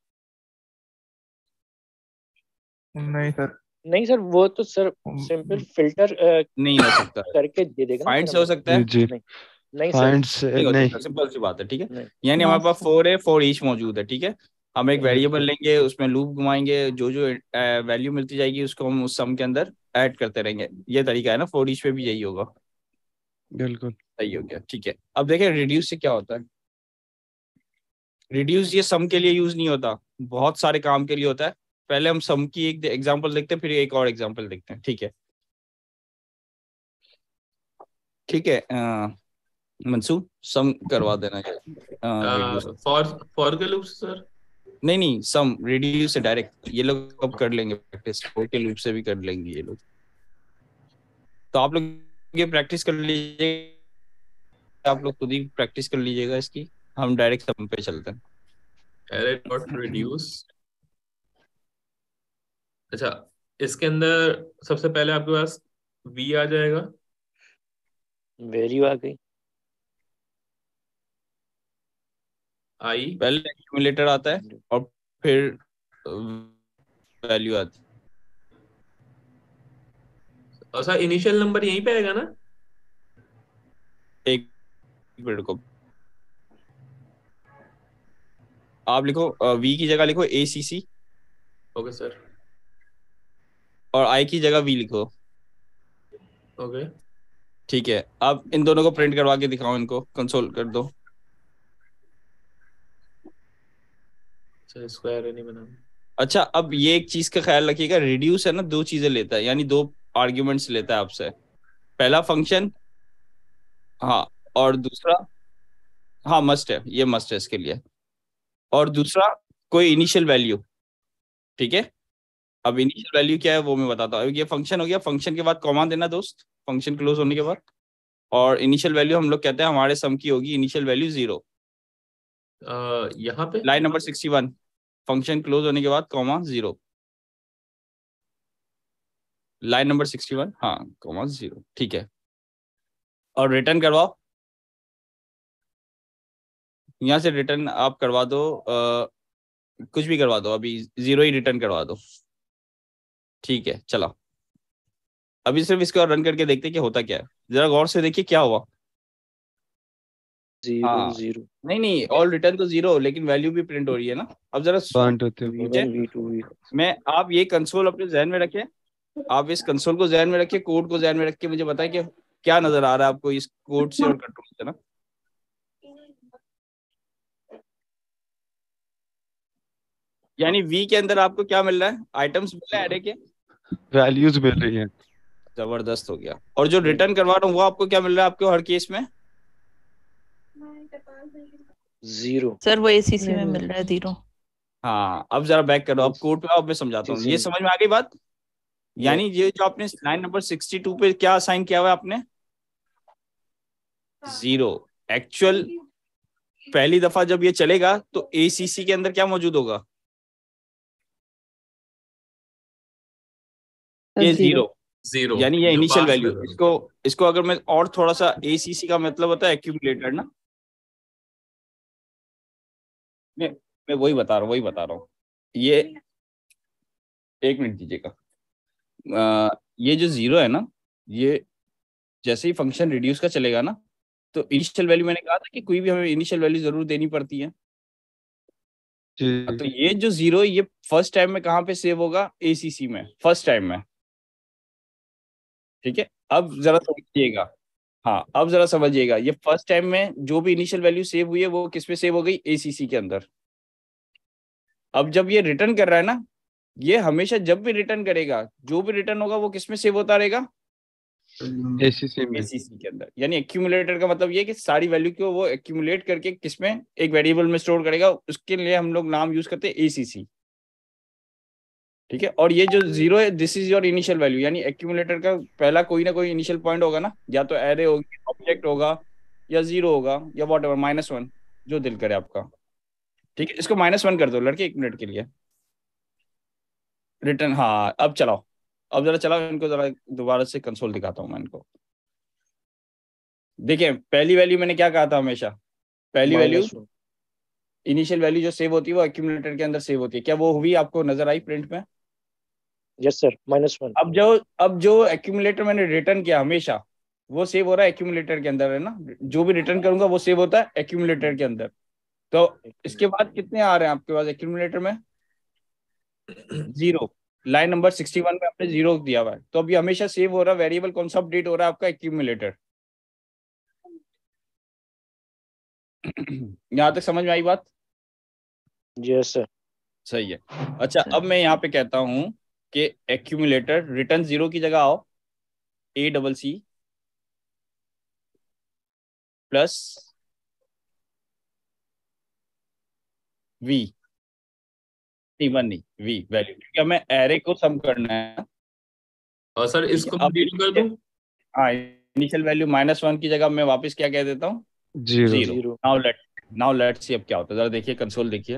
नहीं सर, नहीं सर, वो तो सर सिंपल फिल्टर नहीं हो सकता है। करके दे देगा ना फाइंड सर से हो हमें। सकता है? जी जी नहीं नहीं सर, फाइंड से नहीं हो नहीं सकता, सिंपल सी बात है। ठीक है, नहीं। यानी नो हमारे पास सर। फोर है, फोर ईच मौजूद है। ठीक है, हम एक यस वेरिएबल सर लेंगे, उसमें लूप घुमाएंगे, जो जो वैल्यू मिलती जाएगी उसको हम उस सम के अंदर ऐड करते रहेंगे। ये तरीका है ना, फोर ईच पे भी यही होगा। बिल्कुल सही हो गया। ठीक है, अब देखें रिड्यूस से क्या होता है। रिड्यूस ये सम के लिए यूज नहीं होता, बहुत सारे काम के लिए होता है। पहले हम सम की एक एग्जांपल देखते हैं, फिर एक और एग्जांपल देखते हैं। ठीक है, ठीक है, अ, मंसूर सम करवा देना है रिड्यूस। फॉर फॉर के लूप सर। नहीं नहीं, सम रिड्यूस से डायरेक्ट ये लोग अब कर लेंगे प्रैक्टिस, फोर के लूप से भी कर लेंगे ये लोग। तो आप लोग ये प्रैक्टिस कर लीजिए, आप लोग खुद ही प्रैक्टिस कर लीजिएगा इसकी। हम डायरेक्ट सम पे चलते हैं। Array dot reduce. अच्छा, इसके अंदर सबसे पहले आपके पास वी आ जाएगा। वैल्यू आ गई। आई पहले एक्यूमुलेटर आता है और फिर वैल्यू आती है। और सर इनिशियल नंबर यहीं पे आएगा ना। एक मिनट को आप लिखो, वी की जगह लिखो ए सी सी, ओके सर। और आई की जगह वी लिखो। ओके ठीक है, अब इन दोनों को प्रिंट करवा के दिखाओ, इनको कंसोल कर दो। सर स्क्वायर नहीं बना। अच्छा, अब ये एक चीज का ख्याल रखिएगा, रिड्यूस है ना, दो चीजें लेता है, यानी दो आर्ग्यूमेंट्स लेता है आपसे। पहला फंक्शन, हाँ, और दूसरा, हाँ मस्ट है, ये मस्ट है इसके लिए। और दूसरा कोई इनिशियल वैल्यू। ठीक है, अब इनिशियल वैल्यू क्या है वो मैं बताता हूँ। ये फंक्शन हो गया, फंक्शन के बाद कॉमा देना दोस्त, फंक्शन क्लोज होने के बाद। और इनिशियल वैल्यू हम लोग कहते हैं हमारे सम की होगी इनिशियल वैल्यू जीरो। यहाँ पे line number sixty one, function close होने के बाद comma zero. Line number sixty one, हाँ, कॉमा जीरो। ठीक है, और रिटर्न करवाओ। यहाँ से रिटर्न आप करवा दो, आ, कुछ भी करवा दो, अभी जीरो ही रिटर्न करवा दो। ठीक है, चलो अभी सिर्फ इसको रन करके देखते हैं कि होता क्या है। जरा गौर से देखिए क्या हुआ। जीरो हाँ, जीरो नहीं नहीं, ऑल रिटर्न तो जीरो, लेकिन वैल्यू भी प्रिंट हो रही है ना। अब जरा पॉइंट होते वी ठीक है, वन वी टू वी। मैं आप ये कंसोल अपने जहन में रखें, आप इस कंसोल को जहन में रखिए, कोड को जहन में रख के मुझे बताएं कि क्या नजर आ रहा है आपको इस कोड से और कंट्रोल से ना। यानी वी के अंदर आपको क्या मिल रहा है, आइटम्स मिल रहे हैं एरे के, वैल्यूज मिल रही हैं। जबरदस्त हो गया। और जो रिटर्न करवा रहा हूँ वो आपको क्या मिल रहा है आपको हर केस में? जीरो सर वो एसीसी में मिल रहा है जीरो। हाँ, अब जरा बैक करो, अब कोड पे आओ, मैं समझाता हूँ। ये समझ में आ गई बात? यानी ये जो आपने लाइन नंबर सिक्सटी टू पे क्या असाइन किया हुआ है आपने, जीरो। एक्चुअल पहली दफा जब ये चलेगा तो एसीसी के अंदर क्या मौजूद होगा, ये जीरो। जीरो यानी ये जो इनिशियल पास वैल्यू। में इसको इसको अगर मैं और थोड़ा सा, एसीसी का मतलब होता है एक्यूमुलेटर ना। मैं मैं वही बता रहा हूँ, वही बता रहा हूँ। ये एक मिनट दीजिएगा। अ, ये जो जीरो है ना, ये जैसे ही फंक्शन रिड्यूस का चलेगा ना, तो इनिशियल वैल्यू, मैंने कहा था कि कोई भी हमें इनिशियल वैल्यू जरूर देनी पड़ती है। जी तो ये जो जीरो है, ये फर्स्ट टाइम में कहाँ पे सेव होगा, एसीसी में, फर्स्ट टाइम में। ठीक है, अब जरा समझिएगा। हाँ, अब जरा समझिएगा, ये फर्स्ट टाइम में जो भी इनिशियल वैल्यू सेव हुई है वो किस पे सेव हो गई, एसीसी के अंदर। अब जब ये रिटर्न कर रहा है ना, ये हमेशा जब भी रिटर्न करेगा, जो भी रिटर्न होगा वो किस में सेव होता रहेगा, एसीसी में। एसीसी के अंदर। यानी एक्यूमुलेटर का मतलब ये है कि सारी वैल्यू को वो एक्यूमुलेट करके किसमें, एक वेरिएबल में स्टोर करेगा। उसके लिए हम लोग नाम यूज करते हैं एसीसी। ठीक है, और ये जो जीरो है, this is your initial value. यानी एक्यूमुलेटर का पहला कोई ना कोई इनिशियल पॉइंट होगा ना, या तो एरे होगी, ऑब्जेक्ट होगा, या जीरो होगा, या वॉट एवर, माइनस वन, जो दिल करे आपका। ठीक है, इसको माइनस वन कर दो लड़के एक मिनट के लिए। रिटर्न, हाँ अब चलाओ, अब जरा चलाओ इनको, जरा दोबारा से कंसोल दिखाता हूँ मैं इनको। देखिए पहली वैल्यू मैंने क्या कहा था हमेशा, पहली value minus one. Initial value जो सेव होती है वो एक्यूमुलेटर के अंदर सेव होती है, क्या वो हुई आपको नजर आई प्रिंट में? Yes sir, minus one. अब जो अब जो एक्यूमुलेटर मैंने रिटर्न किया हमेशा वो सेव हो रहा है एक्यूमुलेटर के अंदर, है ना? जो भी रिटर्न करूंगा वो सेव होता है एक्यूमुलेटर के अंदर। तो इसके बाद कितने आ रहे हैं आपके पास एक्यूमुलेटर में? Zero. Line number sixty one में आपने जीरो दिया हुआ है, तो अभी हमेशा सेव हो रहा है वेरिएबल कौन सा अपडेट हो रहा है आपका? एक्यूमुलेटर। यहाँ तक समझ में आई बात? Yes sir. सही है। अच्छा अब मैं यहाँ पे कहता हूँ कि एक्यूमुलेटर रिटर्न जीरो की जगह आओ, A double C plus V, नहीं वन नहीं वी वैल्यू, क्योंकि हमें एरे को सम करना है। और सर ठीक इसको है, मैं अब जीरो कर दूं? हाँ इनिशियल वैल्यू माइनस वन की जगह मैं वापस क्या कह देता हूँ? Zero. Zero. Now let now let see अब क्या होता है, जरा देखिए कंसोल देखिए।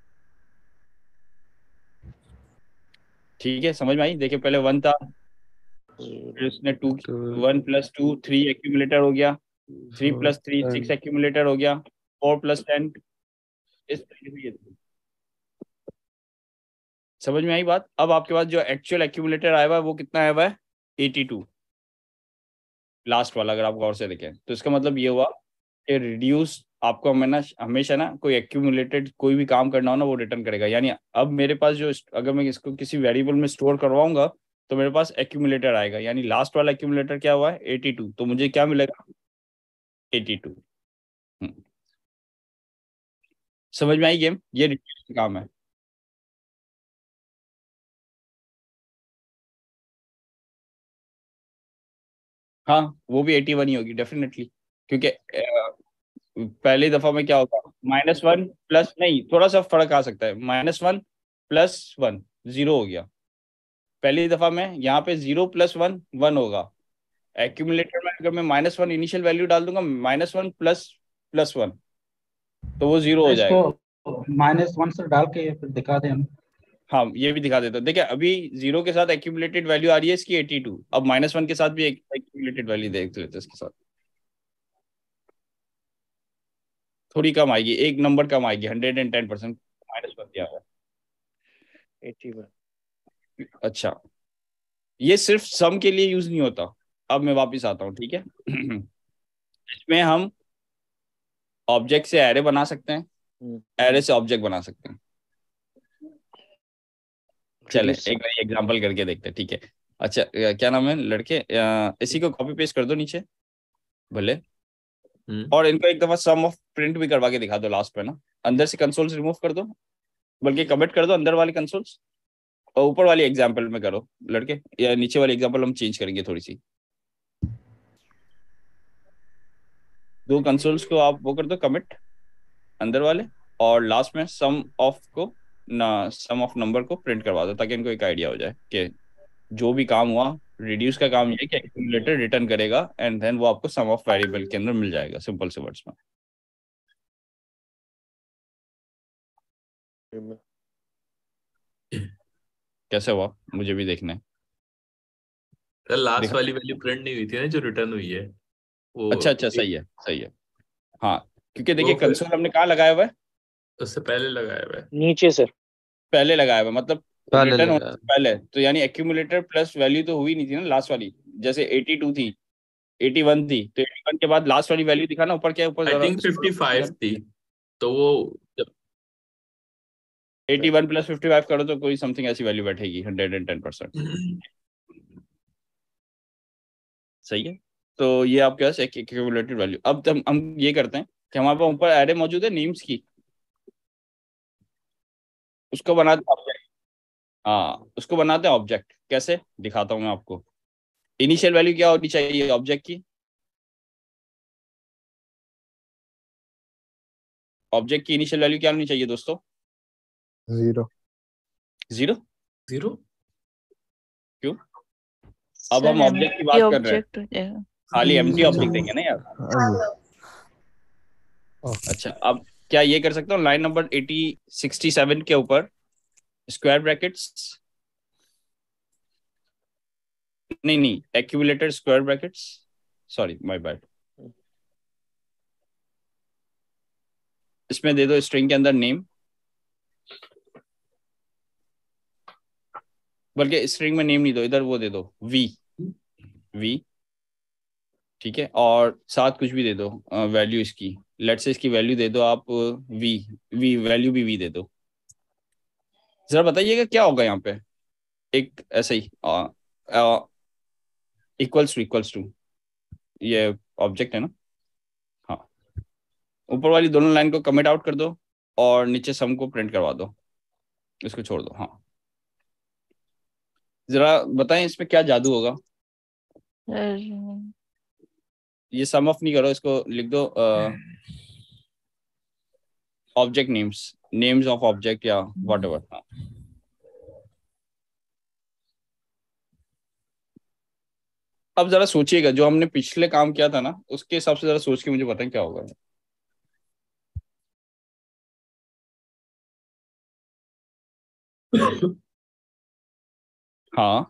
ठीक है समझ में आई? देखिए पहले वन था, फिर उसने two, one plus two three accumulator हो गया, three plus three six accumulator हो गया, फोर प्लस टेन, इस तरीके से ये समझ में आई बात? अब आपके पास जो एक्चुअल एक्यूमुलेटर आया हुआ है वो कितना आया हुआ है? एटी टू, लास्ट वाला अगर आप गौर से देखें तो इसका मतलब ये हुआ कि रिड्यूस आपको हमें हमेशा ना कोई एक्यूमुलेटेड कोई भी काम करना हो ना वो रिटर्न करेगा। यानी अब मेरे पास जो अगर मैं इसको किसी वेरिएबल में स्टोर करवाऊंगा तो मेरे पास एक्यूमुलेटर आएगा, यानी लास्ट वाला एक्यूमुलेटर क्या हुआ है? एटी टू, तो मुझे क्या मिलेगा? Eighty two. समझ में आई गेम? ये रिड्यूस का काम है। हाँ वो भी एटी वन ही होगी डेफिनेटली, क्योंकि अ, पहली दफा में क्या होगा? माइनस वन प्लस, नहीं थोड़ा सा फर्क आ सकता है, minus one plus one zero हो गया पहली दफा में, यहाँ पे जीरो प्लस वन वन होगा। एक्यूमुलेटर में अगर मैं माइनस वन इनिशियल वैल्यू डाल दूंगा, minus one plus plus one, तो वो जीरो हो जाएगा। इसको माइनस वन से डाल के फिर दिखा दें हम। हाँ ये भी दिखा देता हूँ। देखिए अभी जीरो के साथ एक्यूमुलेटेड वैल्यू आ रही है इसकी एटी टू, अब माइनस वन के साथ भी एक्यूमुलेटेड वैल्यू देख लेते हैं इसके साथ, थोड़ी कम आएगी, एक नंबर कम आएगी, hundred and ten percent minus one दिया हुआ है। Eighty one. अच्छा ये सिर्फ सम के लिए यूज नहीं होता। अब मैं वापस आता हूँ, ठीक है? इसमें हम ऑब्जेक्ट से एरे बना सकते हैं, एरे से ऑब्जेक्ट बना सकते हैं। चले एक बार एग्जांपल करके देखते हैं, ठीक है? अच्छा क्या नाम है लड़के, इसी को कॉपी पेस्ट कर दो नीचे भले, और इनको एक दफा सम ऑफ प्रिंट भी करवा के दिखा दो लास्ट पे ना, अंदर से कंसोल्स रिमूव कर दो, बल्कि कमेंट कर दो अंदर वाले कंसोल्स, और ऊपर वाली एग्जांपल में करो लड़के, या नीचे वाली एग्जांपल हम चेंज करेंगे थोड़ी सी। दो कंसोल्स को आप वो कर दो कमिट अंदर वाले, और लास्ट में सम ऑफ को ना सम ऑफ नंबर को प्रिंट करवा दो, ताकि इनको एक आइडिया हो जाए कि जो भी काम हुआ रिड्यूस का काम ये है कि एक्यूमुलेटर रिटर्न करेगा एंड देन वो आपको सम ऑफ वेरिएबल के अंदर मिल जाएगा, सिंपल से वर्ड्स में। कैसे हुआ मुझे भी देखना है। सर लास्ट वाली वैल्यू प्रिंट नहीं हुई थी ना जो रिटर्न हुई है वो। अच्छा अच्छा सही है सही है। हाँ क्योंकि देखिए वो फिर- कंसोल हमने कहाँ लगाया हुआ है? उससे पहले लगाया हुआ है। नीचे सर। पहले लगाया हुआ है, मतलब पहले रिटर्न होने लगाया। से पहले, तो यानी एक्यूमुलेटर प्लस वैल्यू तो हुई नहीं थी ना लास्ट वाली, जैसे एटी टू थी, एटी वन थी, तो एटी वन के बाद लास्ट वाली वैल्यू दिखाना ऊपर क्या है, ऊपर आई जरा थिंक फिफ्टी फाइव थी, तो वो जब eighty one plus fifty five करो तो कोई समथिंग ऐसी वैल्यू बैठेगी, हंड्रेड एंड टेन परसेंट। सही है। तो ये आपके पास एक एक्यूमुलेटेड वैल्यू। अब हम हम ये करते हैं कि हमारे पास ऊपर एरे मौजूद है नेम्स की, उसको बनाते हैं ऑब्जेक्ट। हाँ उसको बनाते हैं ऑब्जेक्ट, कैसे दिखाता हूँ मैं आपको। इनिशियल वैल्यू क्या होनी चाहिए ऑब्जेक्ट की? ऑब्जेक्ट की इनिशियल वैल्यू क्या होनी चाहिए दोस्तों? जीरो। जीरो? जीरो क्यों? अब हम ऑब्जेक्ट की बात कर रहे हैं, खाली एम्प्टी ऑब्जेक्ट देंगे ना यार। अच्छा अब क्या ये कर सकता हूँ line number eighty sixty seven के ऊपर स्क्वायर ब्रैकेट्स नहीं नहीं accumulated square brackets, sorry my bad. इसमें दे दो स्ट्रिंग के अंदर नेम, बल्कि स्ट्रिंग में नेम नहीं दो, इधर वो दे दो वी वी, ठीक है, और साथ कुछ भी दे दो वैल्यू इसकी, लेट से इसकी वैल्यू दे दो आप वी वी वैल्यू भी वी दे दो। जरा बताइएगा क्या होगा यहाँ पे, एक ऐसे ही इक्वल्स टू इक्वल्स टू, ये ऑब्जेक्ट है ना, हाँ, ऊपर वाली दोनों लाइन को कमेंट आउट कर दो और नीचे सम को प्रिंट करवा दो, इसको छोड़ दो। हाँ जरा बताएं इसमें क्या जादू होगा। ये सम ऑफ नहीं करो, इसको लिख दो object names, names of object या व्हाटएवर। हाँ अब जरा सोचिएगा जो हमने पिछले काम किया था ना उसके हिसाब से जरा सोच के मुझे बताएं क्या होगा। हाँ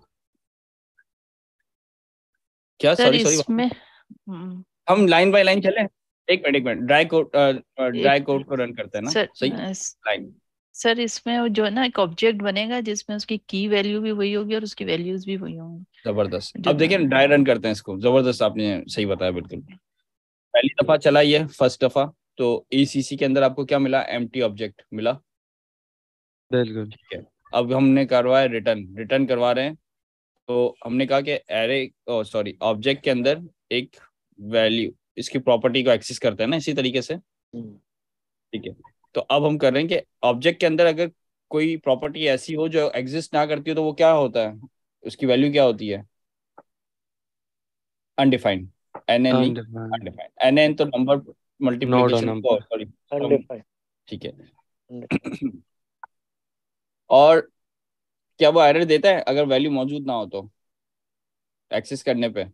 क्या, सर सॉरी सॉरी इसमें हम्म, हम लाइन बाय लाइन चलें। एक मिनट एक मिनट ड्राई कोड ड्राई एक कोड को रन करते हैं ना, सर सही अस- लाइन। सर इसमें वो जो है ना एक ऑब्जेक्ट बनेगा जिसमें उसकी की वैल्यू भी वही होगी और उसकी वैल्यूज भी वही होंगी। जबरदस्त, जो अब देखिए ड्राई रन करते हैं इसको। जबरदस्त, आपने सही बताया बिल्कुल। पहली दफा चला ये फर्स्ट दफा, तो ईसीसी के अंदर आपको क्या मिला, एम्प्टी ऑब्जेक्ट मिला, बिल्कुल। ठीक है। अब हमने करवाया रिटर्न, रिटर्न करवा रहे हैं, तो हमने कहा कि एरे सॉरी ऑब्जेक्ट के अंदर एक वैल्यू इसकी प्रॉपर्टी को एक्सेस करते हैं ना इसी तरीके से, ठीक है। तो अब हम कर रहे हैं कि ऑब्जेक्ट के अंदर अगर कोई प्रॉपर्टी ऐसी हो जो एग्जिस्ट ना करती हो तो वो क्या होता है, उसकी वैल्यू क्या होती है, undefined, N N Undefined. Undefined, N N तो number Not a multiplication, number. Sorry undefined. ठीक है। और क्या वो एरर देता है अगर वैल्यू मौजूद ना हो तो एक्सेस करने पे,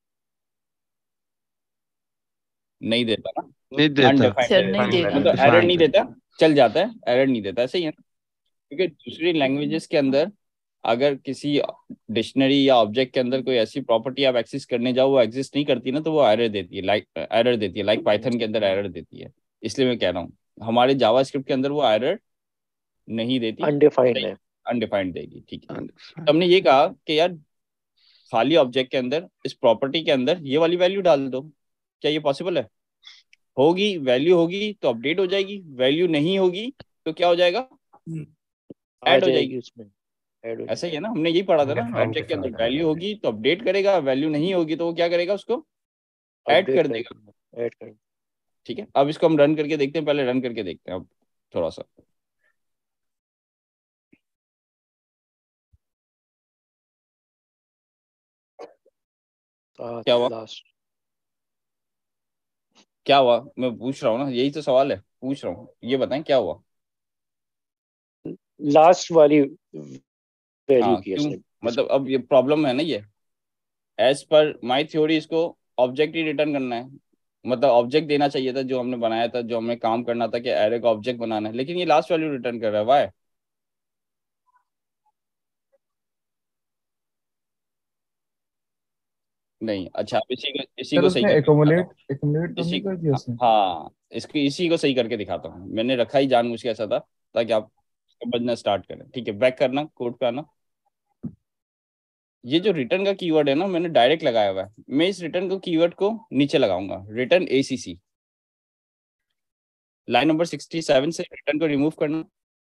नहीं देता ना, नहीं देता। अनडिफाइंड सर दे नहीं देता, देगा। मतलब एरर नहीं Undefined. देता, चल जाता है, एरर नहीं देता, ऐसे ही है ना। क्योंकि दूसरी लैंग्वेजेस के अंदर अगर किसी डिक्शनरी या ऑब्जेक्ट के अंदर कोई ऐसी प्रॉपर्टी आप एक्सेस करने जाओ वो एग्जिस्ट नहीं करती ना, तो वो एरर देती है, लाइक एरर देती है, लाइक पाइथन के अंदर एरर देती है। इसलिए मैं कह रहा हूँ हमारे जावास्क्रिप्ट के अंदर वो एरर नहीं देती, अनडिफाइंड है। अनडिफाइंड देगी, ठीक है। तो Undefined. हमने ये कहा कि यार खाली ऑब्जेक्ट के अंदर इस प्रॉपर्टी के अंदर ये वाली वैल्यू डाल दो, क्या ये पॉसिबल है? होगी, वैल्यू होगी तो अपडेट हो जाएगी, वैल्यू नहीं होगी तो क्या हो जाएगा, आ ऐड हो जाएगी जाएगी। उसमें, ऐड हो ऐसा ही जाएगी। है ना, हमने यही पढ़ा था ना, Undefined ऑब्जेक्ट के अंदर defined वैल्यू होगी तो अपडेट करेगा, वैल्यू नहीं होगी तो वो क्या करेगा, उसको ऐड अपडेट कर कर देगा, देगा, ऐड कर। ठीक है। अब इसको हम रन करके देखते हैं, पहले रन करके देखते हैं अब थोड़ा सा। क्या हुआ, लास्ट क्या हुआ, मैं पूछ रहा हूँ ना, यही तो सवाल है, पूछ रहा हूँ, ये बताएं क्या हुआ। लास्ट वाली वैल्यू हाँ की है क्यों, सर। मतलब अब ये प्रॉब्लम है ना, ये एज पर माई थ्योरी इसको ऑब्जेक्ट ही रिटर्न करना है, मतलब ऑब्जेक्ट देना चाहिए था जो हमने बनाया था, जो हमें काम करना था कि एरे का ऑब्जेक्ट बनाना है, लेकिन ये लास्ट वैल्यू रिटर्न कर रहा है, वाई? नहीं, अच्छा आप इसी को इसी सर को सही उसने करके दिखाता एकोमुलेट हूँ, एकोमुलेट तो इसी नहीं कर दिया उसने। हाँ इसको इसी को सही करके दिखाता हूँ, मैंने रखा ही जानबूझ के ऐसा था ताकि आप समझना स्टार्ट करें, ठीक है। बैक करना, कोड पे आना। ये जो रिटर्न का कीवर्ड है ना मैंने डायरेक्ट लगाया हुआ है, मैं इस रिटर्न को कीवर्ड को नीचे लगाऊंगा, return ACC, line number sixty seven से रिटर्न को रिमूव करना,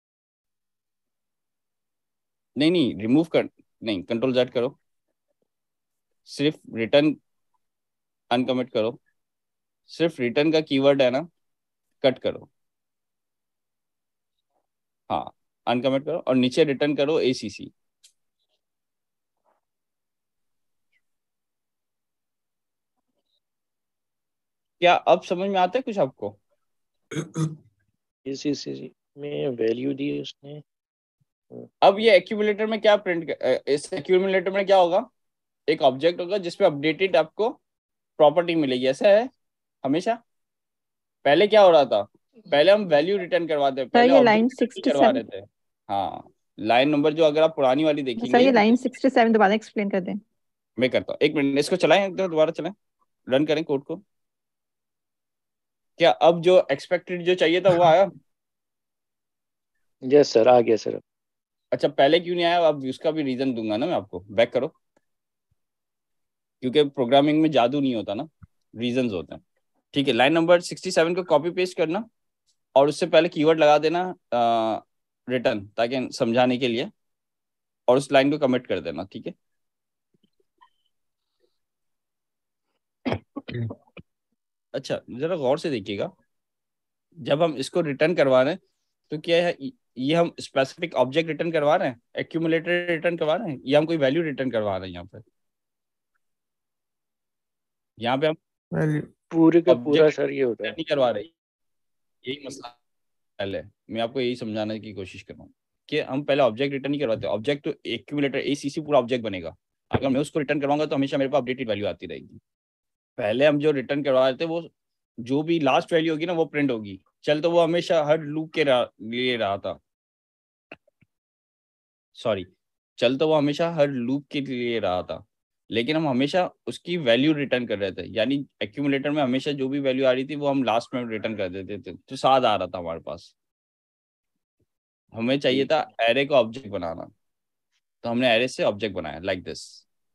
नहीं नहीं रिमूव कर, नहीं कंट्रोल जेड करो, सिर्फ रिटर्न अनकमिट करो, सिर्फ रिटर्न का कीवर्ड है ना कट करो, हाँ अनकमिट करो और नीचे रिटर्न करो एसीसी। क्या अब समझ में आता है कुछ आपको? इसी इसी में वैल्यू दी उसने। अब ये एक्यूमुलेटर में क्या प्रिंट, इस एक्यूमुलेटर में क्या होगा, एक ऑब्जेक्ट होगा जिसपे अपडेटेड आपको प्रॉपर्टी मिलेगी, ऐसा है हमेशा। पहले क्या हो रहा था, पहले हम वैल्यू रिटर्न करवाते, सर पहले ये लाइन ऑब्जेक्ट रिटर्न सिक्सटी करवा सेवन रहे थे। हाँ लाइन नंबर जो अगर आप पुरानी वाली सर देखेंगे, ये लाइन सिक्सटी सेवन दोबारा एक्सप्लेन कर दें। मैं करता हूँ, एक मिनट इसको चलाएं, एक दो दोबारा चलाएं, रन करें कोड को। क्या अब जो एक्सपेक्टेड जो चाहिए था वो आया? यस सर, आ गया सर। अच्छा, पहले क्यों नहीं आया? अब उसका भी रीजन दूंगा ना मैं आपको, बैक करो, क्योंकि प्रोग्रामिंग में जादू नहीं होता ना, रीजंस होते हैं। ठीक है, लाइन नंबर सिक्सटी सेवन को कॉपी पेस्ट करना और उससे पहले कीवर्ड लगा देना रिटर्न, ताकि समझाने के लिए, और उस लाइन को कमिट कर देना। ठीक है, अच्छा जरा गौर से देखिएगा, जब हम इसको रिटर्न करवा रहे हैं तो क्या है, ये हम स्पेसिफिक ऑब्जेक्ट रिटर्न करवा रहे हैं, एक्यूमुलेटर रिटर्न करवा रहे हैं, या हम कोई वैल्यू रिटर्न करवा रहे हैं? यहाँ पे यहाँ पे हम पूरे का पूरा ऑब्जेक्ट सर ये होता है। नहीं करवा रहे, यही मसला पहले मैं आपको यही समझाने की कोशिश कर रहा हूँ कि हम पहले ऑब्जेक्ट रिटर्न नहीं करवाते। ऑब्जेक्ट तो एक्यूमुलेटर एसीसी पूरा ऑब्जेक्ट बनेगा, अगर मैं उसको रिटर्न करवाऊंगा तो हमेशा मेरे पास अपडेटेड वैल्यू आती रहेगी। पहले हम जो रिटर्न करवा रहे थे वो जो भी लास्ट वैल्यू होगी ना वो प्रिंट होगी। चल तो वो हमेशा हर लूप के लिए रहा था, सॉरी चल तो वो हमेशा हर लूप के लिए रहा था, लेकिन हम हमेशा उसकी वैल्यू रिटर्न कर रहे थे। यानी एक्यूमुलेटर में हमेशा जो भी वैल्यू आ रही थी वो हम लास्ट में रिटर्न कर देते थे, तो साथ आ रहा था हमारे पास। हमें चाहिए था एरे को ऑब्जेक्ट बनाना, तो हमने एरे से ऑब्जेक्ट बनाया लाइक दिस।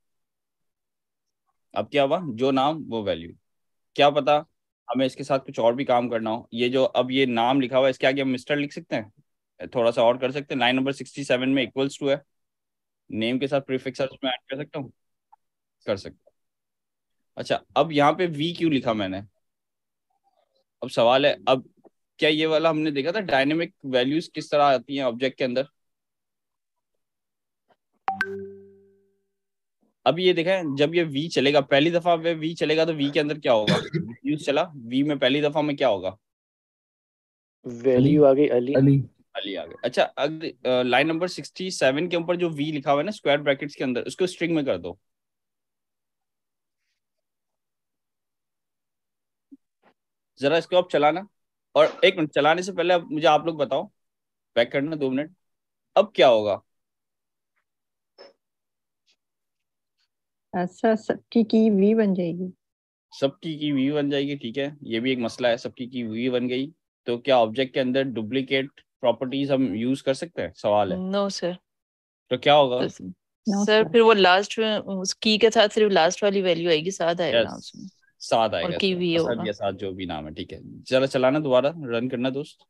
अब क्या हुआ, जो नाम वो वैल्यू। क्या पता हमें इसके साथ कुछ और भी काम करना हो। ये जो अब ये नाम लिखा हुआ है इसके आगे हम मिस्टर लिख सकते हैं, थोड़ा सा और कर सकते हैं। लाइन नंबर सिक्सटी सेवन में इक्वल्स टू है, नेम के साथ प्रीफिक्स उसमें ऐड कर सकता हूँ, कर सकता हूँ। अच्छा, अब यहाँ पे वी क्यों लिखा मैंने? अब सवाल है, अब क्या ये वाला हमने देखा था डायनेमिक वैल्यूज किस तरह आती हैं ऑब्जेक्ट के अंदर? अब ये देखा है, जब ये वी चलेगा पहली दफा वे वी चलेगा तो वी के अंदर क्या होगा? यूज चला वी में पहली दफा में क्या होगा? वैल्यू आ गई अली। अली अली आ गए। अच्छा, अगर लाइन नंबर सिक्सटी सेवन के ऊपर जो वी लिखा हुआ है ना स्क्वायर ब्रैकेट्स के अंदर, उसको स्ट्रिंग में कर दो। जरा इसको आप चलाना, और एक मिनट चलाने से पहले अब मुझे आप लोग बताओ, बैक करना दो मिनट, अब क्या होगा? अच्छा, सबकी की वी बन जाएगी। सबकी की वी बन जाएगी, ठीक है, ये भी एक मसला है। सबकी की वी बन गई तो क्या ऑब्जेक्ट के अंदर डुप्लीकेट प्रॉपर्टीज हम यूज कर सकते हैं? सवाल है। No sir. तो क्या होगा? No, sir sir. फिर वो लास्ट में उस की के साथ सिर्फ लास्ट वाली वैल्यू आएगी, साथ आएगा ना यस, उसमें, साथ और आएगा की इसमें, वी असद होगा। या साथ जो भी नाम है। ठीक है, जरा चलाना दोबारा, रन करना दोस्त,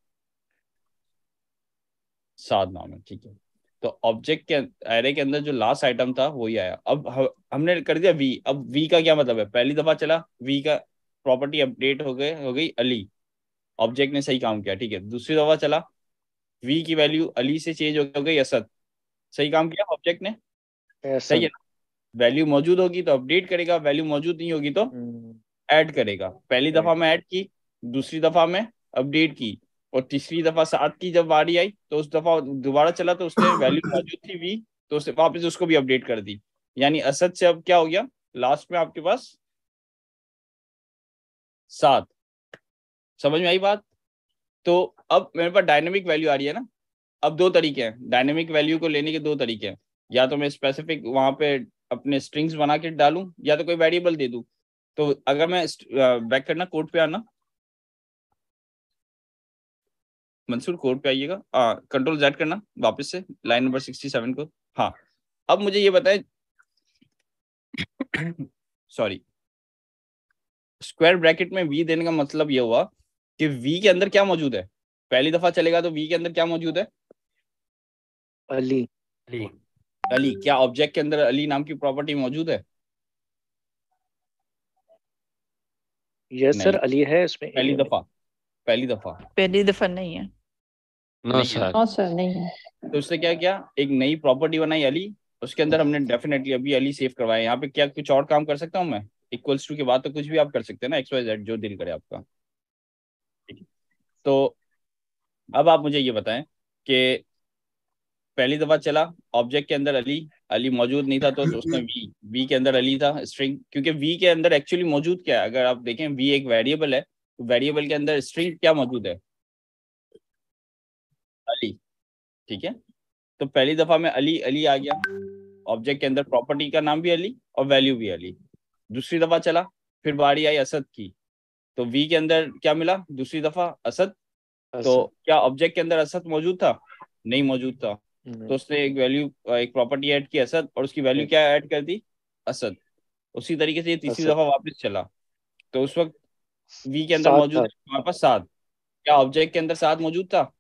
साथ नाम है। ठीक है, तो ऑब्जेक्ट के एरे के अंदर जो लास्ट आइटम था वही आया। अब ह- हमने कर दिया वी। अब वी का क्या मतलब है? पहली दफा चला वी का प्रॉपर्टी अपडेट हो गए हो गई अली, ऑब्जेक्ट ने सही काम किया। ठीक है, दूसरी दफा चला वी की वैल्यू अली से चेंज हो गई असद, सही काम किया ऑब्जेक्ट ने, सही है ऐसा। ना? वैल्यू मौजूद होगी तो अपडेट करेगा, वैल्यू मौजूद नहीं होगी तो हम्म, ऐड करेगा। पहली दफा में ऐड की, दूसरी दफा में अपडेट की, और तीसरी दफा सात की जब बारी आई तो उस दफा दोबारा चला तो उसने वैल्यू मौजूद थी वी, तो उसने वापस उसको भी अपडेट कर दी। यानी असद से अब क्या हो गया लास्ट में आपके पास? सात। समझ में आई बात? तो अब मेरे पास डायनेमिक वैल्यू आ रही है ना। अब दो तरीके हैं डायनेमिक वैल्यू को लेने के, दो तरीके हैं, या तो मैं स्पेसिफिक वहां पे अपने स्ट्रिंग्स बना के डालूं, या तो कोई वेरिएबल दे दूं। तो अगर मैं बैक करना कोड पे आना, मंसूर कोड पे आइएगा, कंट्रोल जेड करना वापस से लाइन नंबर सिक्सटी सेवन को। हाँ, अब मुझे ये बताएं सॉरी, स्क्वायर ब्रैकेट में वी देने का मतलब ये हुआ कि वी के अंदर क्या मौजूद है? पहली दफा चलेगा तो वी के अंदर क्या मौजूद है? अली। अली। अली, क्या ऑब्जेक्ट के अंदर अली नाम की प्रॉपर्टी मौजूद है? यस सर, नहीं, अली है उसमें। पहली दफा, पहली दफा पहली दफा नहीं है। नो नहीं है ना? सर। नो सर, नहीं है। तो उसने क्या किया, एक नई प्रॉपर्टी बनाई अली, उसके अंदर हमने डेफिनेटली अभी अली सेव करवाया। यहाँ पे क्या कुछ और काम कर सकता हूँ मैं? इक्वल्स टू के बाद तो कुछ भी आप कर सकते हैं ना, एक्स वाई जेड जो दिल करे आपका। ठीक है, तो अब आप मुझे ये बताएं कि पहली दफा चला ऑब्जेक्ट के अंदर अली, अली मौजूद नहीं था तो उसने वी, वी के अंदर अली था स्ट्रिंग, क्योंकि वी के अंदर एक्चुअली मौजूद क्या है? अगर आप देखें वी एक वेरिएबल है, तो वेरिएबल के अंदर स्ट्रिंग क्या मौजूद है? अली। ठीक है, तो पहली दफा में अली अली आ गया, ऑब्जेक्ट के अंदर प्रॉपर्टी का नाम भी अली और वैल्यू भी अली। दूसरी दफा चला, फिर बारी आई असद की, तो वी के अंदर क्या मिला दूसरी दफा असद। तो क्या ऑब्जेक्ट के अंदर असद मौजूद था? नहीं मौजूद था। तो उसने एक वैल्यू एक प्रॉपर्टी ऐड की असद और उसकी वैल्यू क्या ऐड कर दी? असद। उसी तरीके से ये तीसरी दफा वापस चला, तो उस वक्त वी के अंदर मौजूद है हमारे पास सात। क्या ऑब्जेक्ट के अंदर सात मौजूद था?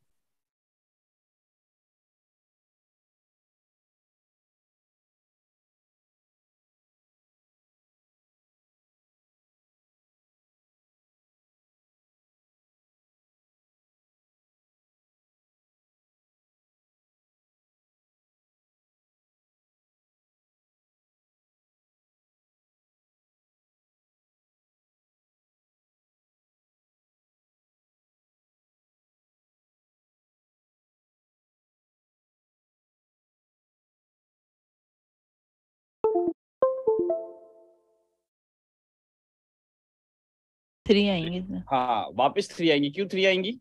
थ्री आएंगी सर। हाँ वापस थ्री आएंगी। क्यों थ्री आएंगी?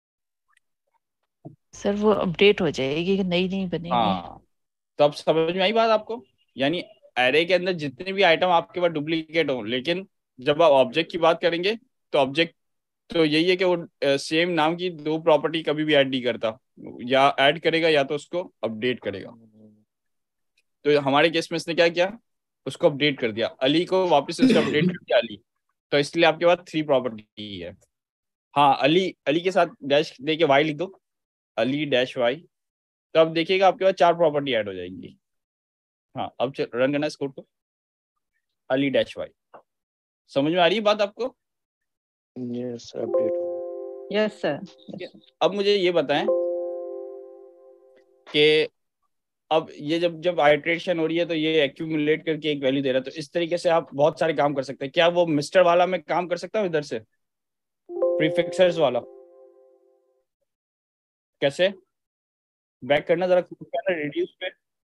सर वो अपडेट हो जाएगी कि नई नहीं बनेगी। हाँ तो अब समझ में आई बात आपको? यानी एरे के अंदर जितने भी आइटम आपके पास डुप्लीकेट हो, लेकिन जब आप ऑब्जेक्ट की बात करेंगे तो ऑब्जेक्ट तो यही है कि वो सेम नाम की दो प्रॉपर्टी कभी भी ऐड नहीं करता, या ऐड करेगा या तो उसको अपडेट करेगा। तो हमारे केस में इसने क्या किया, उसको अपडेट कर दिया, अली को वापस उसको अपडेट कर दिया अली। तो इसलिए आपके पास थ्री प्रॉपर्टी है। हाँ अली, अली के साथ डैश दे के वाई लिख दो, अली डैश वाई। तो अब देखिएगा आपके पास चार प्रॉपर्टी ऐड हो जाएंगी। हाँ अब रन करना है इस कोड को, अली डैश वाई। समझ में आ रही है बात आपको? यस सर, अपडेट हो यस सर। अब मुझे ये बताएं कि अब ये जब जब आइट्रेशन हो रही है तो ये एक्यूमुलेट करके एक वैल्यू दे रहा है, तो इस तरीके से आप बहुत सारे काम कर सकते हैं। क्या वो मिस्टर वाला मैं काम कर सकता हूँ इधर से, प्रीफिक्सर्स वाला? कैसे बैक करना, जरा रिड्यूस पे।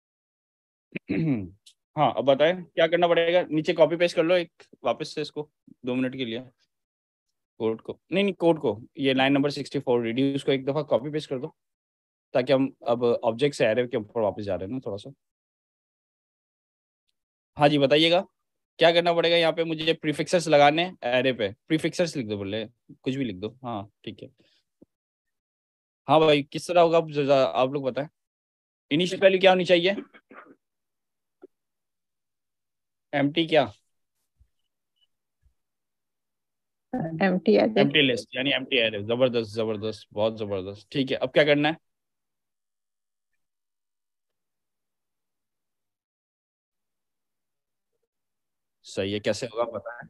हाँ अब बताएं क्या करना पड़ेगा। नीचे कॉपी पेस्ट कर लो एक वापस से इसको दो मिनट के लिए, कोड को नहीं नहीं कोड को, ये line number sixty four reduce को एक दफा कॉपी पेस्ट कर दो, ताकि हम अब ऑब्जेक्ट से एरे के ऊपर वापस जा रहे हैं ना थोड़ा सा। हाँ जी बताइएगा क्या करना पड़ेगा। यहाँ पे मुझे प्रीफिक्सर्स लगाने एरे पे, प्रीफिक्सर्स लिख दो, बोले कुछ भी लिख दो। हाँ ठीक है। हाँ भाई किस तरह होगा आप, आप लोग बताएं। इनिशियल वैल्यू क्या होनी चाहिए? एम्प्टी क्या? Empty array. एम्प्टी लिस्ट यानी एम्प्टी एरे। जबरदस्त जबरदस्त, बहुत जबरदस्त। ठीक है अब क्या करना है? सही है, कैसे होगा बताएं।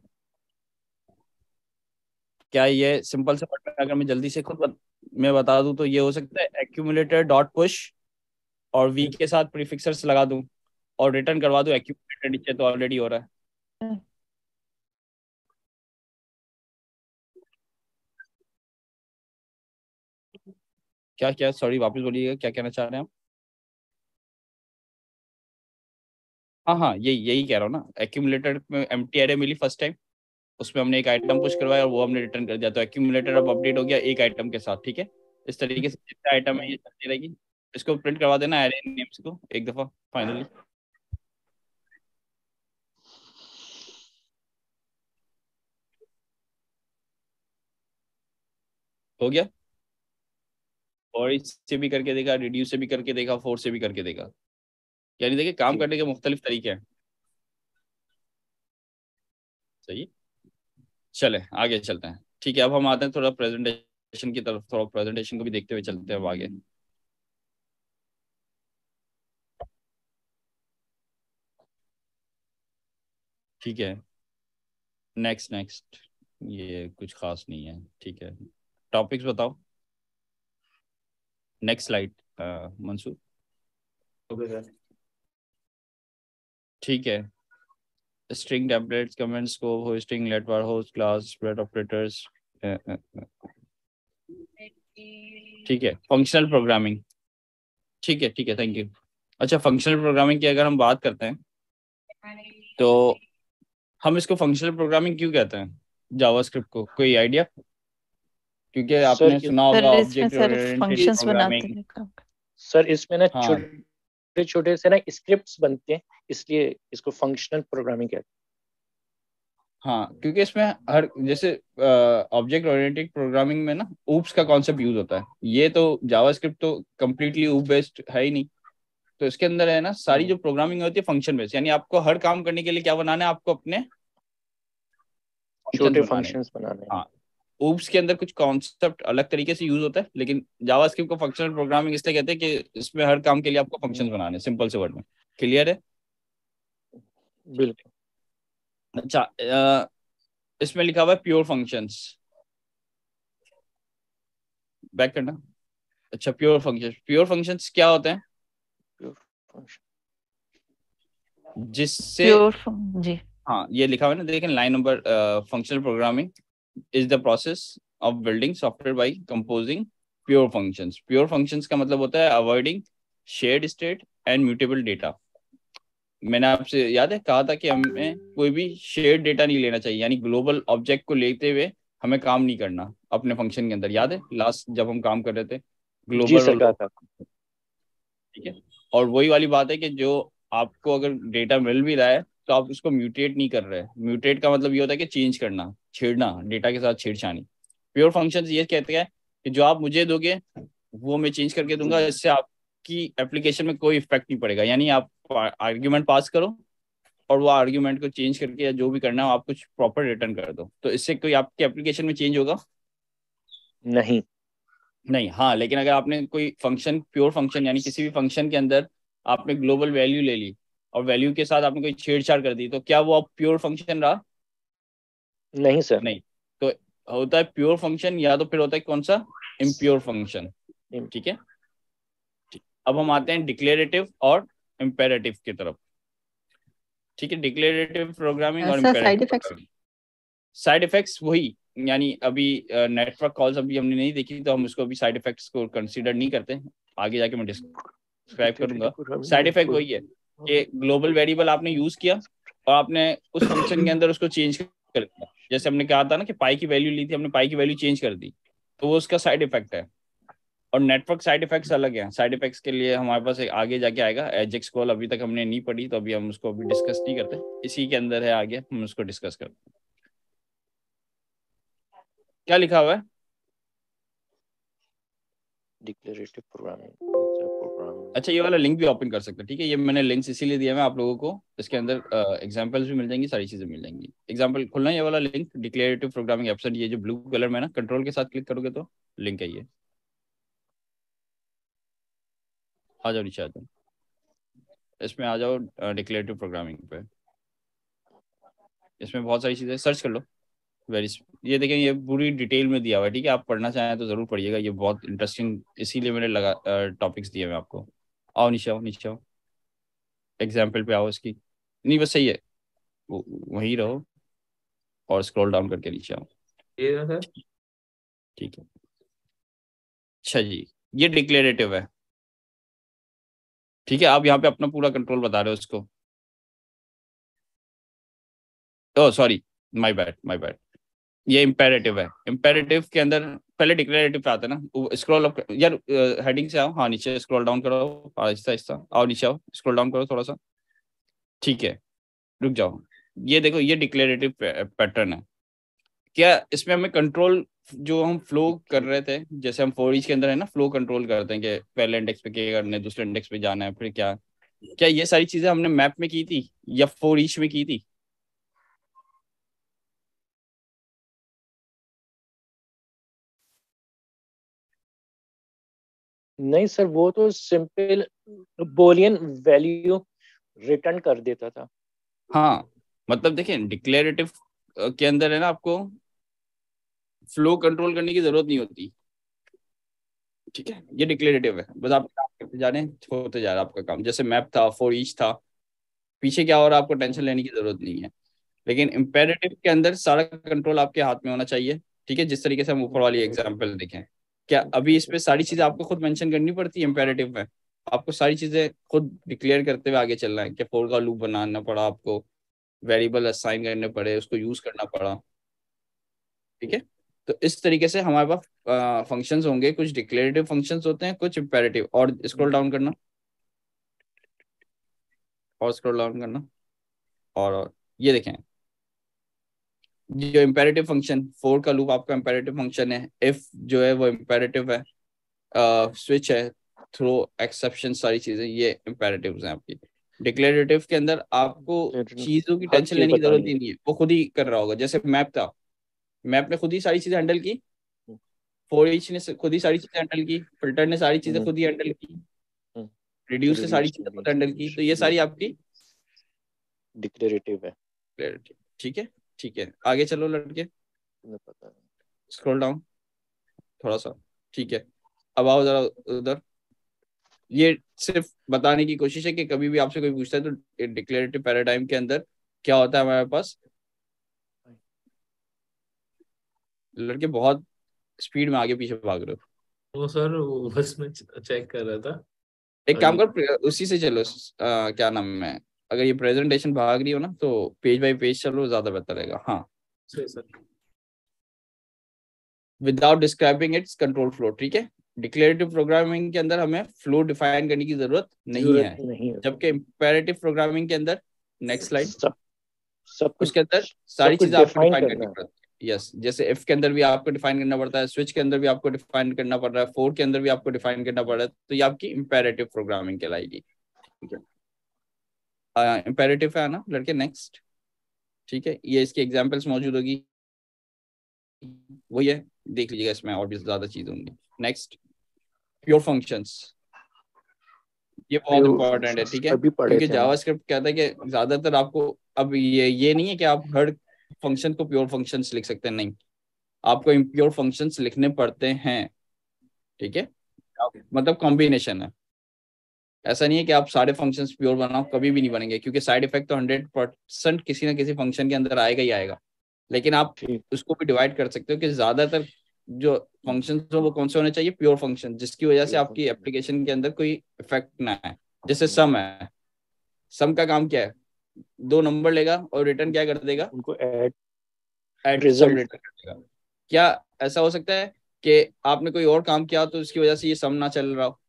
क्या ये सिंपल से बटन अगर मैं जल्दी से खुद बत, मैं बता दूं तो ये हो सकता है एक्यूमुलेटर डॉट पुश और वी के साथ प्रीफिक्सर्स लगा दूं और रिटर्न करवा दूं एक्यूमुलेटर नीचे, तो ऑलरेडी हो रहा है। क्या क्या सॉरी वापस बोलिएगा, क्या कहना चाह रहे हैं आप? हाँ हाँ यही यही कह रहा हूँ ना, एक्यूमुलेटर में एम्प्टी एरे मिली फर्स्ट टाइम, उसमें हमने एक आइटम पुश करवाया और वो हमने रिटर्न कर दिया, तो एक्यूमुलेटर अब अपडेट हो गया एक आइटम के साथ। ठीक है इस तरीके से जितने आइटम है ये चलती रहेगी। इसको प्रिंट करवा देना एरे नेम्स को एक दफा फाइनली। हो गया। और इससे भी करके देखा, रिड्यूस से भी करके देखा, फोर से भी करके देखा। यानी देखिए काम करने के मुख्तलिफ तरीके हैं। सही, चले आगे चलते हैं। ठीक है अब हम आते हैं थोड़ा प्रेजेंटेशन की तरफ, थोड़ा प्रेजेंटेशन को भी देखते हुए चलते हैं अब आगे। ठीक है नेक्स्ट नेक्स्ट, ये कुछ खास नहीं है। ठीक है टॉपिक्स बताओ। Next slide Mansoor. Okay sir. ठीक है string templates, comments, scope, hoisting, let var, host class, spread operators. ठीक है फंक्शनल प्रोग्रामिंग। ठीक है ठीक है थैंक यू। अच्छा फंक्शनल प्रोग्रामिंग की अगर हम बात करते हैं तो हम इसको फंक्शनल प्रोग्रामिंग क्यों कहते हैं जावास्क्रिप्ट को, कोई आइडिया? क्योंकि आपने सुना होगा सर इसमें ऑब्जेक्ट सर ओरिएंटेड फंक्शंस बनाते प्रोग्रामिंग। हैं काम। सर इसमें ना हाँ छोटे छोटे छोटे से ना स्क्रिप्ट्स बनते हैं, इसलिए इसको फंक्शनल प्रोग्रामिंग कहते हाँ, क्योंकि इसमें हर जैसे ऑब्जेक्ट ओरिएंटेड प्रोग्रामिंग में ना ऊप्स का कॉन्सेप्ट यूज होता है। ये तो जावास्क्रिप्ट तो कम्प्लीटली ऊप बेस्ड है ही नहीं। तो इसके अंदर है ना सारी हैं। जो प्रोग्रामिंग होती है फंक्शन बेस्ड, यानी आपको हर काम करने के लिए क्या बनाना है, आपको अपने फंक्शंस छोटे बनाने हैं। फंक्शंस बनाने हैं। हाँ, ऊप्स के अंदर कुछ कॉन्सेप्ट अलग तरीके से यूज होता है, लेकिन जावास्क्रिप्ट को फंक्शनल प्रोग्रामिंग इसलिए कहते हैं कि इसमें हर काम के लिए आपको फंक्शंस बनाने हैं, सिंपल से वर्ड में। क्लियर है? बिल्कुल। अच्छा, अ, इसमें लिखा हुआ है प्योर फंक्शंस, बैक करना। अच्छा, प्योर फंक्शंस, प्योर फंक्शंस क्या होते हैं? प्योर फंक्शन जिससे प्योर जी हाँ, ये लिखा हुआ है ना, देखें line number, functional programming is the process of building software by composing pure functions. Pure functions का मतलब होता है avoiding shared state and mutable data. मैंने आपसे याद है कहा था कि हमें कोई भी शेयर्ड डेटा नहीं लेना चाहिए, यानी ग्लोबल ऑब्जेक्ट को लेते हुए हमें काम नहीं करना अपने फंक्शन के अंदर। याद है लास्ट जब हम काम कर रहे थे जी ग्लोबल सर, और कहा था। ठीक है। और वही वाली बात है कि जो आपको अगर डेटा मिल भी रहा है तो आप उसको म्यूटेट नहीं कर रहे। म्यूटेट का मतलब ये होता है कि चेंज करना, छेड़ना, डेटा के साथ छेड़छानी। प्योर फंक्शंस ये कहते हैं कि जो आप मुझे दोगे वो मैं चेंज करके दूंगा, इससे आपकी एप्लीकेशन में कोई इफेक्ट नहीं पड़ेगा। यानी आप आर्ग्यूमेंट पास करो और वो आर्ग्यूमेंट को चेंज करके या जो भी करना हो आप कुछ प्रॉपर रिटर्न कर दो, तो इससे कोई आपके एप्लीकेशन में चेंज होगा नहीं नहीं। हाँ, लेकिन अगर आपने कोई फंक्शन, प्योर फंक्शन यानी किसी भी फंक्शन के अंदर आपने ग्लोबल वैल्यू ले ली और वैल्यू के साथ आपने कोई छेड़छाड़ कर दी, तो क्या वो अब प्योर फंक्शन रहा? नहीं सर। नहीं। तो होता है प्योर फंक्शन या तो फिर होता है कौन सा, इम्प्योर फंक्शन। ठीक है। ठीक। अब हम आते हैं डिक्लेरेटिव और इम्पेरेटिव की तरफ। ठीक है, डिक्लेरेटिव प्रोग्रामिंग और sir side imperative effects programming. Side effects वही, यानी अभी नेटवर्क कॉल्स अभी हमने नहीं देखी तो हम उसको अभी साइड इफेक्ट्स को कंसीडर नहीं करते, आगे जाके मैं डिस्क्राइब करूंगा। साइड इफेक्ट वही है कि ग्लोबल वेरिएबल आपने यूज किया और आपने उस फंक्शन के अंदर उसको चेंज कर दिया। जैसे हमने कहा था ना कि पाई की वैल्यू ली थी, हमने पाई की वैल्यू चेंज कर दी, तो वो उसका साइड इफेक्ट है। और नेटवर्क साइड इफेक्ट्स अलग हैं। साइड इफेक्ट्स के लिए हमारे पास एक आगे जाके आएगा, एजेक्स कॉल अभी तक हमने नहीं पढ़ी तो अभी हम उसको अभी डिस्कस नहीं करते, इसी के अंदर है, आगे हम उसको डिस्कस करते हैं। क्या लिखा हुआ है? Declarative programming. अच्छा, ये वाला लिंक भी ओपन कर सकते हैं। ठीक है, ये मैंने लिंक्स इसीलिए दिया है आप लोगों को, इसके अंदर एग्जांपल्स भी मिल जाएंगी, सारी चीजें मिल जाएंगी। एग्जांपल खुलना है ये वाला लिंक, डिक्लेरेटिव प्रोग्रामिंग एब्सेंट, ये जो ब्लू कलर में ना कंट्रोल के साथ क्लिक करोगे तो लिंक है ये। आ जाओ नीचे आ जाओ, इसमें आ जाओ डिक्लेरेटिव प्रोग्रामिंग पे। इसमें बहुत सारी चीजें सर्च कर लो। वेरी, ये देखें ये पूरी डिटेल में दिया हुआ है। ठीक है, आप पढ़ना चाहें तो जरूर पढ़िएगा, ये बहुत इंटरेस्टिंग इसीलिए मैंने लगा टॉपिक्स दिए मैं आपको। आओ नीचे आओ, नीचे आओ, एग्जाम्पल पे आओ इसकी। नहीं बस सही है, वो वहीं रहो और स्क्रॉल डाउन करके नीचे आओ। ये है। ठीक है। अच्छा जी, ये डिक्लेरेटिव है। ठीक है, आप यहाँ पे अपना पूरा कंट्रोल बता रहे हो इसको। Oh sorry, my bad my bad, ये इम्पेरेटिव है। इम्पेरेटिव के अंदर पहले डिक्लेरेटिव पे आता है ना, स्क्रॉल अप यार, हेडिंग से आओ, हाँ नीचे स्क्रॉल डाउन करो, आहिस्ता आहिस्ता आओ नीचे आओ, स्क्रॉल डाउन करो थोड़ा सा। ठीक है, रुक जाओ। ये देखो, ये डिक्लेरेटिव पैटर्न है। क्या इसमें हमें कंट्रोल, जो हम फ्लो कर रहे थे, जैसे हम फॉर ईच के अंदर है ना फ्लो कंट्रोल करते हैं कि पहले इंडेक्स पे क्या करना है, दूसरे इंडेक्स पे जाना है, फिर क्या क्या ये सारी चीजें हमने मैप में की थी या फॉर ईच में की थी? नहीं सर, वो तो सिंपल बोलियन वैल्यू रिटर्न कर देता था। हाँ, मतलब देखें डिक्लेरेटिव के अंदर है ना आपको फ्लो कंट्रोल करने की जरूरत नहीं होती। ठीक है, ये डिक्लेरेटिव है, बस आप काम करते जा रहे हैं, होते जा रहा है आपका काम। जैसे मैप था, फॉर ईच था, पीछे क्या हो रहा है आपको टेंशन लेने की जरूरत नहीं है। लेकिन इम्पेरेटिव के अंदर सारा कंट्रोल आपके हाथ में होना चाहिए। ठीक है, जिस तरीके से हम ऊपर वाली एग्जांपल देखें, क्या अभी इस पे सारी चीजें आपको खुद मेंशन करनी पड़ती है? इम्पेरेटिव में आपको सारी चीजें खुद डिक्लेयर करते हुए आगे चलना है, क्या फोर का लूप बनाना पड़ा आपको, वेरिएबल असाइन करने पड़े, उसको यूज करना पड़ा। ठीक है, तो इस तरीके से हमारे पास फंक्शंस होंगे, कुछ डिक्लेरेटिव फंक्शंस होते हैं, कुछ इम्पेरेटिव। और स्क्रॉल डाउन करना, और स्क्रॉल डाउन करना, और, और ये देखें जो इम्पेरेटिव फंक्शन, फोर का लूप आपका इम्पेरेटिव फंक्शन है, इफ जो है वो इम्पेरेटिव है, स्विच है, थ्रो, एक्सेप्शन, सारी चीजें ये इम्पेरेटिव्स हैं आपकी। डिक्लेरेटिव के अंदर आपको चीजों की हर टेंशन चीज लेने की जरूरत बतानी ही नहीं है, वो खुद ही कर रहा होगा। जैसे मैप था, मैप ने खुद ही सारी चीजें हैंडल की, फॉर ईच ने खुद ही सारी चीजें हैंडल की, फिल्टर ने सारी चीजें खुद ही हैंडल की, रिड्यूस ने सारी चीजें खुद हैंडल की, तो ये सारी आपकी डिक्लेरेटिव है। डिक्लेरेटिव। ठीक है, ठीक है, आगे चलो लड़के, पता नहीं। स्क्रॉल डाउन थोड़ा सा। ठीक है, अब आओ जरा उधर। ये सिर्फ बताने की कोशिश है कि कभी भी आपसे कोई पूछता है तो डिक्लेरेटिव पैराडाइम के अंदर क्या होता है हमारे पास। लड़के बहुत स्पीड में आगे पीछे भाग रहे हो। वो सर वो बस मैं चेक कर रहा था। एक काम कर, उसी से चलो, आ, क्या नाम है, अगर ये प्रेजेंटेशन भाग रही हो ना तो पेज बाय पेज चलो, ज्यादा बेहतर रहेगा। हाँ, सही sir. Without describing its control flow. ठीक है, डिक्लेरेटिव प्रोग्रामिंग के अंदर हमें फ्लो डिफाइन करने की जरूरत नहीं है, नहीं है। जबकि इम्पेरेटिव प्रोग्रामिंग के अंदर, नेक्स्ट स्लाइड, सब सब कुछ उसके अंदर सब सारी कुछ चीजें आपको डिफाइन डिफाइन करना करनी है। पड़ती है। यस, जैसे इफ के अंदर भी आपको डिफाइन करना पड़ता है, स्विच के अंदर भी आपको डिफाइन करना पड़ रहा है, फोर के अंदर भी आपको डिफाइन करना पड़ रहा है, तो ये आपकी इम्पेरेटिव प्रोग्रामिंग कहलाएगी। ठीक है, इम्पेरेटिव है ना लड़के, नेक्स्ट। ठीक है, ये इसकी एग्जांपल्स मौजूद होगी, वही है, देख लीजिएगा, इसमें और भी ज्यादा चीजें होंगी। नेक्स्ट, प्योर फंक्शंस, ये बहुत इंपॉर्टेंट है। ठीक है, अभी पढ़े क्योंकि थे हम। जावास्क्रिप्ट कहता है कि ज्यादातर आपको, अब ये ये नहीं है कि आप हर फंक्शन को प्योर फंक्शंस लिख सकते हैं, नहीं, आपको इम्प्योर फंक्शंस लिखने पड़ते हैं। ठीक है, मतलब कॉम्बिनेशन है, ऐसा नहीं है कि आप सारे फंक्शंस प्योर बनाओ, कभी भी नहीं बनेंगे, क्योंकि साइड इफेक्ट तो हंड्रेड परसेंट किसी ना किसी फंक्शन के अंदर आएगा ही आएगा। लेकिन आप उसको भी डिवाइड कर सकते हो कि ज्यादातर जो फंक्शन हो वो कौन से होने चाहिए, प्योर फंक्शन, जिसकी वजह से आपकी एप्लीकेशन के अंदर कोई इफेक्ट ना आए। जैसे सम है, सम का काम क्या है, दो नंबर लेगा और रिटर्न क्या कर देगा, उनको ऐड एड सम रिटर्न कर देगा। क्या ऐसा हो सकता है कि आपने कोई और काम किया तो उसकी वजह से ये सम ना चल रहा हो?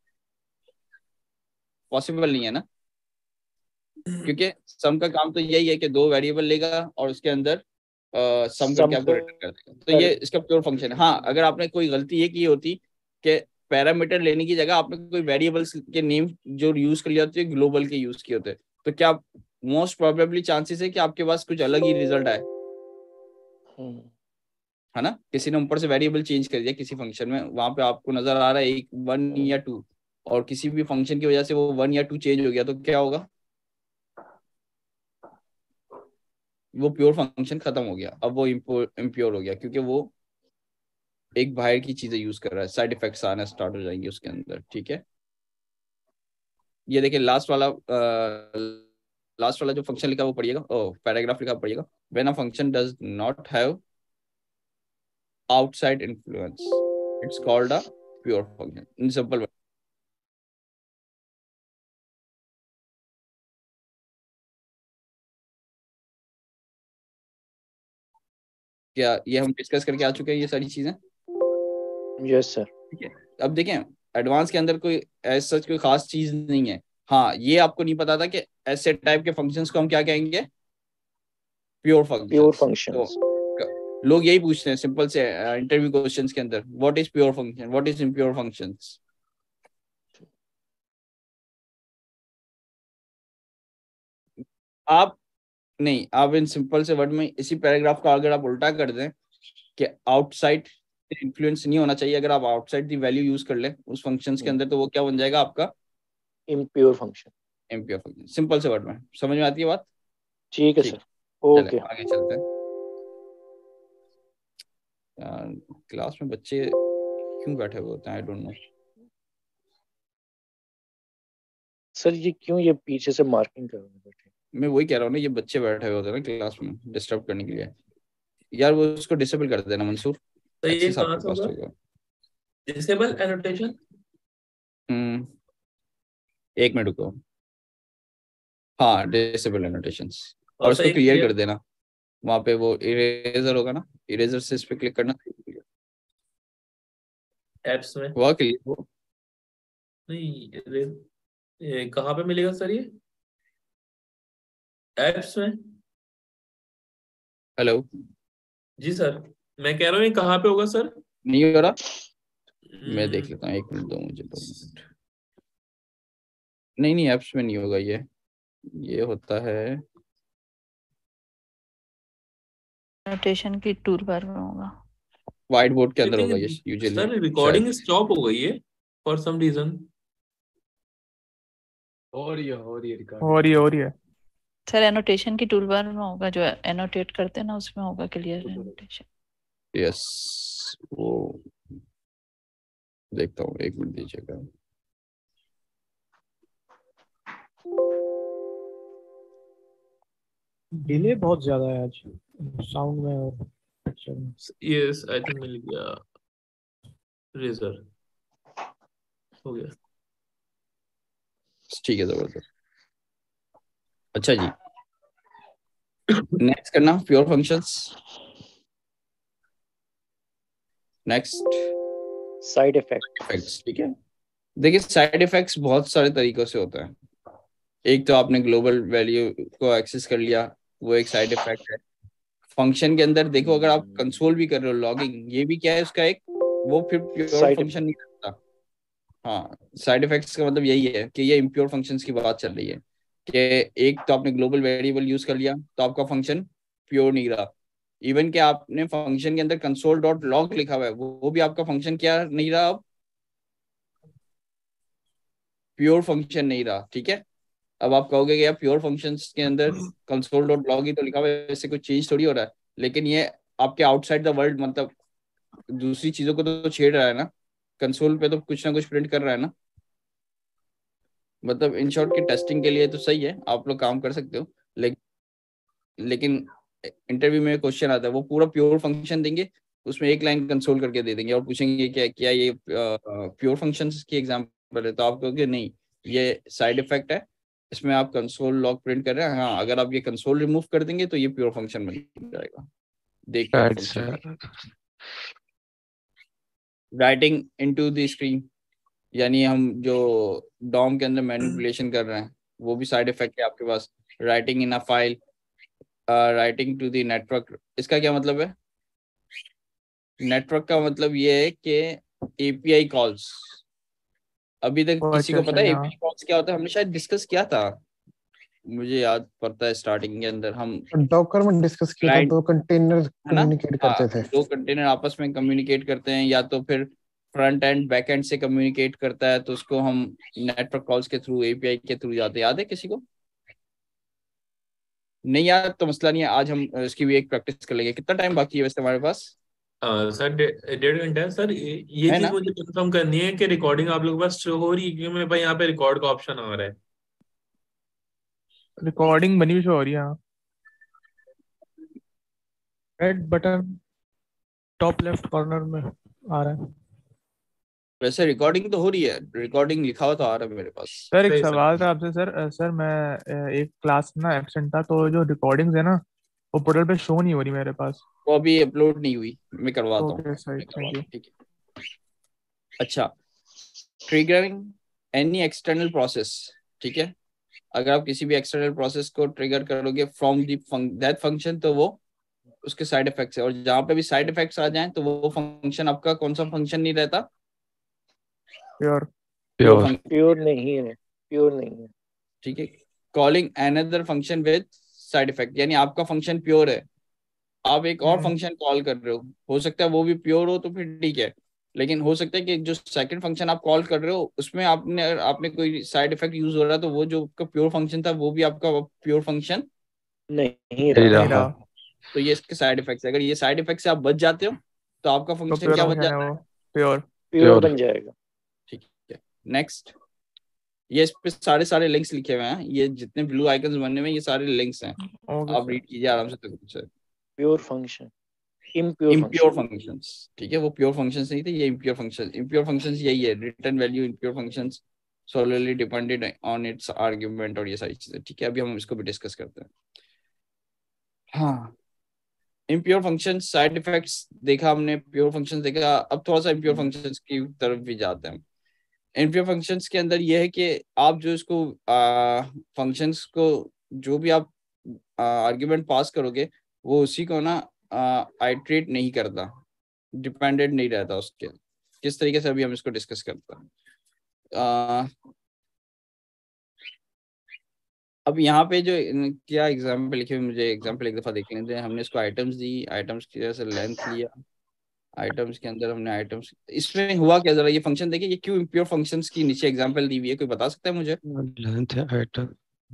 पॉसिबल नहीं है ना, क्योंकि सम का काम तो यही है कि दो वेरिएबल लेगा और उसके अंदर सम करके आपको रिटर्न कर देगा, तो ये इसका प्योर फंक्शन है। हाँ, अगर आपने कोई गलती ये की होती कि पैरामीटर लेने की जगह आपने कोई वेरिएबल्स के नेम जो यूज कर लिया होते हैं ग्लोबल के यूज किए होते, तो क्या मोस्ट प्रोबेबली चांसेस है कि आपके पास कुछ अलग ही रिजल्ट आए, है ना। किसी ने ऊपर से वेरिएबल चेंज कर दिया किसी फंक्शन में, वहां पे आपको नजर आ रहा है एक वन या टू, और किसी भी फंक्शन की वजह से वो वन या टू चेंज हो गया, तो क्या होगा, वो प्योर फंक्शन खत्म हो गया, अब वो इम्प्योर हो गया, क्योंकि वो एक बाहर की चीजें यूज कर रहा है, साइड इफेक्ट्स आना स्टार्ट हो जाएंगे उसके अंदर। ठीक है, ये देखिए लास्ट वाला, लास्ट वाला जो फंक्शन लिखा वो पढ़िएगा, ओ पैराग्राफ लिखा पढ़िएगा। When a function does not have outside influence it's called a pure function, in simple. क्या ये हम डिस्कस करके आ चुके हैं ये सारी चीजें? Yes sir. ठीक है, अब देखें एडवांस के अंदर कोई ऐसा कोई खास चीज नहीं है। हाँ, ये आपको नहीं पता था कि ऐसे टाइप के फंक्शंस को हम क्या कहेंगे, प्योर फंक्शंस। Pure functions. तो लोग यही पूछते हैं सिंपल से इंटरव्यू क्वेश्चंस के अंदर, what is pure function, what is impure functions. आप नहीं, आप इन सिंपल से वर्ड में इसी पैराग्राफ का अगर आप उल्टा कर दें कि आउटसाइड इन्फ्लुएंस नहीं होना चाहिए, अगर आप आउटसाइड दी वैल्यू यूज कर ले उस फंक्शंस के अंदर, तो वो क्या बन जाएगा आपका, impure function. Impure function, simple से वर्ड में समझ में आती है बात? ठीक है सर, ओके, आगे चलते हैं। क्लास में बच्चे क्यों बैठे हुए होते हैं, आई डोंट नो सर। ये क्यों ये पीछे से मार्किंग कर रहे हैं बैठे? मैं वही कह रहा हूँ ना, ये बच्चे बैठे हुए होते हैं ना क्लास में डिस्टर्ब करने के लिए। यार वो उसको डिसेबल कर देना मंसूर, तो ये एक्सेस कहाँ आपके से पास होगा? होगा। Disable annotation. हम्म एक मिनट रुको, हाँ डिसेबल एनोटेशंस, और इसको क्लियर कर देना, वहां पे वो इरेजर होगा ना, इरेजर से इस पे क्लिक करना, एप्स में हुआ क्लियर वो नहीं, ये कहाँ पे मिलेगा सर ये? एप्स में। हेलो जी सर, मैं कह रहा हूँ ये कहाँ पे होगा सर? नहीं हो रहा, मैं देख लेता हूँ, एक मिनट दो मुझे, दो मिनट। नहीं नहीं एप्स में नहीं होगा ये ये होता है एनोटेशन की टूल बार में होगा, व्हाइट बोर्ड के अंदर होगा ये लेकिन यूजुअली सर रिकॉर्डिंग स्टॉप हो गई है फॉर सम रीजन। हो रही है हो रही है हो रही है हो रही है सर एनोटेशन की टूल बार में होगा, जो एनोटेट करते हैं ना उसमें होगा क्लियर एनोटेशन। यस वो देखता हूँ, एक मिनट दीजिएगा। डिले बहुत ज्यादा है आज साउंड में और पिक्चर में। यस आई थिंक मिल गया रेजर, हो गया। ठीक है जबरदस्त। अच्छा जी, नेक्स्ट करना pure functions. Next side effect. Effects. ठीक है, देखिए साइड इफेक्ट्स बहुत सारे तरीकों से होता है। एक तो आपने ग्लोबल वैल्यू को एक्सेस कर लिया, वो एक साइड इफेक्ट है। फंक्शन के अंदर देखो, अगर आप कंसोल भी कर रहे हो लॉगिंग, ये भी क्या है उसका एक, वो फिर प्योर Side फंक्शन नहीं करता। हाँ, साइड इफेक्ट्स का मतलब यही है कि ये इम्प्योर फंक्शंस की बात चल रही है कि एक तो आपने ग्लोबल वेरिएबल यूज कर लिया तो आपका फंक्शन प्योर नहीं रहा। इवन कि आपने फंक्शन के अंदर कंसोल डॉट लॉग लिखा हुआ है, वो वो भी आपका फंक्शन क्या नहीं रहा, अब प्योर फंक्शन नहीं रहा। ठीक है, अब आप कहोगे कि यार प्योर फंक्शंस के अंदर कंसोल डॉट लॉग ही तो लिखा हुआ है, इससे कुछ चेंज थोड़ी हो रहा है। लेकिन ये आपके आउटसाइड द वर्ल्ड, मतलब दूसरी चीजों को तो छेड़ रहा है ना, कंसोल पे तो कुछ ना कुछ प्रिंट कर रहा है ना। मतलब इन शॉर्ट की टेस्टिंग के लिए तो सही है, आप लोग काम कर सकते हो। लेकिन लेकिन इंटरव्यू में क्वेश्चन आता है, वो पूरा प्योर फंक्शन देंगे, उसमें एक लाइन कंसोल करके दे देंगे और पूछेंगे क्या क्या ये प्योर फंक्शंस की एग्जांपल है, तो आप कहोगे नहीं ये साइड इफेक्ट है, इसमें आप कंसोल लॉग प्रिंट कर रहे हैं। हाँ, अगर आप ये कंसोल रिमूव कर देंगे तो ये प्योर फंक्शन बन जाएगा। देखते हैं function. Writing into the screen, यानी हम जो डॉम के अंदर मैनिपुलेशन कर रहे हैं, वो भी साइड इफेक्ट है आपके पास। Writing in a file, writing to the network, इसका क्या मतलब है? नेटवर्क का मतलब ये है कि एपीआई कॉल्स। अभी तक ओ, किसी अच्छा को अच्छा पता है हाँ एपीआई कॉल्स क्या होता है? हमने शायद डिस्कस किया था, मुझे याद पड़ता है स्टार्टिंग के अंदर हम डॉकर में डिस्कस किया था, क्लाइंट दो कंटेनर है ना, कम्युनिकेट हाँ, करते थे। दो कंटेनर आपस में कम्युनिकेट करते हैं, या तो फिर फ्रंट एंड बैक एंड से कम्युनिकेट करता है, तो उसको हम नेटवर्क कॉल्स के थ्रू, एपीआई के थ्रू जाते हैं। याद है किसी को? नहीं याद तो मसला नहीं है, आज हम इसकी भी एक प्रैक्टिस कर लेंगे। कितना टाइम बाकी है वैसे हमारे पास? अ, सर डे- डेढ़ घंटा है सर। ये ये है चीज ना? मुझे कंफर्म करनी है कि रिकॉर्डिंग आप लोगों के पास शो हो रही है, क्योंकि मेरे पास यहाँ पे रिकॉर्ड का ऑप्शन आ रहा है। रिकॉर्डिंग बनी हुई शो हो रही है हाँ। Red button top left corner में आ रहा है। वैसे रिकॉर्डिंग तो हो रही है, रिकॉर्डिंग लिखा हुआ तो आ रहा है मेरे पास। सर एक सही सवाल सर। था आपसे सर अ, सर मैं अ, एक क्लास में ना एब्सेंट था, तो जो रिकॉर्डिंग्स है ना वो पोर्टल पे शो नहीं हो रही मेरे पास। वो अभी अपलोड नहीं हुई, मैं करवाता हूँ, ओके सही, मैं थैंक करवाता यू। हूँ, ठीक है। अच्छा, ट्रिगरिंग एनी एक्सटर्नल प्रोसेस। ठीक है, अगर आप किसी भी एक्सटर्नल प्रोसेस को ट्रिगर करोगे फ्रॉम दैट फंक्शन, तो वो उसके साइड इफेक्ट्स है। और जहां पे भी साइड इफेक्ट्स आ जाएं तो वो फंक्शन आपका कौन सा फंक्शन नहीं रहता? Pure pure pure function. Pure नहीं है, प्योर नहीं है। ठीक है, calling another function with side effect, यानी आपका फंक्शन प्योर है, आप एक और हम्म फंक्शन कॉल कर रहे हो, हो सकता है वो भी प्योर हो तो फिर ठीक है। लेकिन हो सकता है कि जो सेकंड फंक्शन आप कॉल कर रहे हो उसमें आपने अगर आपने कोई साइड इफेक्ट यूज हो रहा है, तो वो जो आपका प्योर फंक्शन था वो भी आपका प्योर फंक्शन नहीं नहीं रहा। नहीं रहा। रहा, तो ये इसके साइड इफेक्ट्स है। अगर ये साइड इफेक्ट से आप बच जाते हो तो आपका तो फंक्शन प्योर क्या बन फंक्शन है जाता वो है? प्योर। प्योर प्योर बन जाएगा। ठीक है, नेक्स्ट। ये इस पे सारे सारे लिंक्स लिखे हुए हैं, ये जितने ब्लू आइकन्स बनने में ये सारे लिंक्स हैं, ओके आप सर। रीड कीजिए आराम से। तक pure function, impure impure function. Functions, ठीक है, वो प्योर फंक्शंस नहीं थे, ये इम्प्योर फंक्शंस। इम्प्योर फंक्शंस यही है, return value impure functions solely depended on its argument, और ये सारी चीजें। ठीक है, अभी हम इसको भी डिस्कस करते हैं। हाँ, इम्प्योर फंक्शंस साइड इफेक्ट्स देखा हमने, प्योर फंक्शंस देखा, अब थोड़ा सा इम्प्योर फंक्शंस की तरफ भी जाते हैं। इम्प्योर फंक्शंस के अंदर ये है कि आप जो इसको फंक्शंस को जो भी आप आर्ग्यूमेंट पास करोगे वो उसी को ना आइट्रेट नहीं करता, डिपेंडेंट नहीं रहता उसके। किस तरीके से अभी हम इसको डिस्कस करते हैं। आ, अब यहाँ पे जो इन- क्या एग्जाम्पल लिखे हुए, मुझे एग्जाम्पल एक दफा देख लेते हैं। हमने इसको आइटम्स दी, आइटम्स की जैसे लेंथ लिया, आइटम्स के अंदर हमने आइटम्स, इसमें हुआ क्या, जरा ये फंक्शन देखिए, ये क्यों इम्प्योर फंक्शंस की नीचे एग्जांपल दी हुई है, कोई बता सकता है मुझे? लेंथ है आइटम।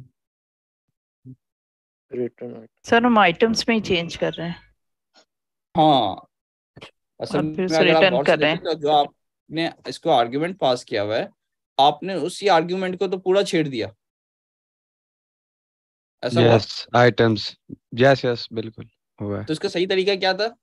रिटर्न सर हम आइटम्स में ही चेंज कर रहे हैं हाँ, असल और फिर में उसे अगर आप रिटर्न गौर से कर रहे देखें हैं। तो जो आपने इसको आर्ग्यूमेंट पास किया हुआ है, आपने उसी आर्ग्यूमेंट को तो पूरा छेड़ दिया, ऐसा हुआ? यस आइटम्स, यस यस बिल्कुल हुआ है। तो इसका सही तरीका क्या था?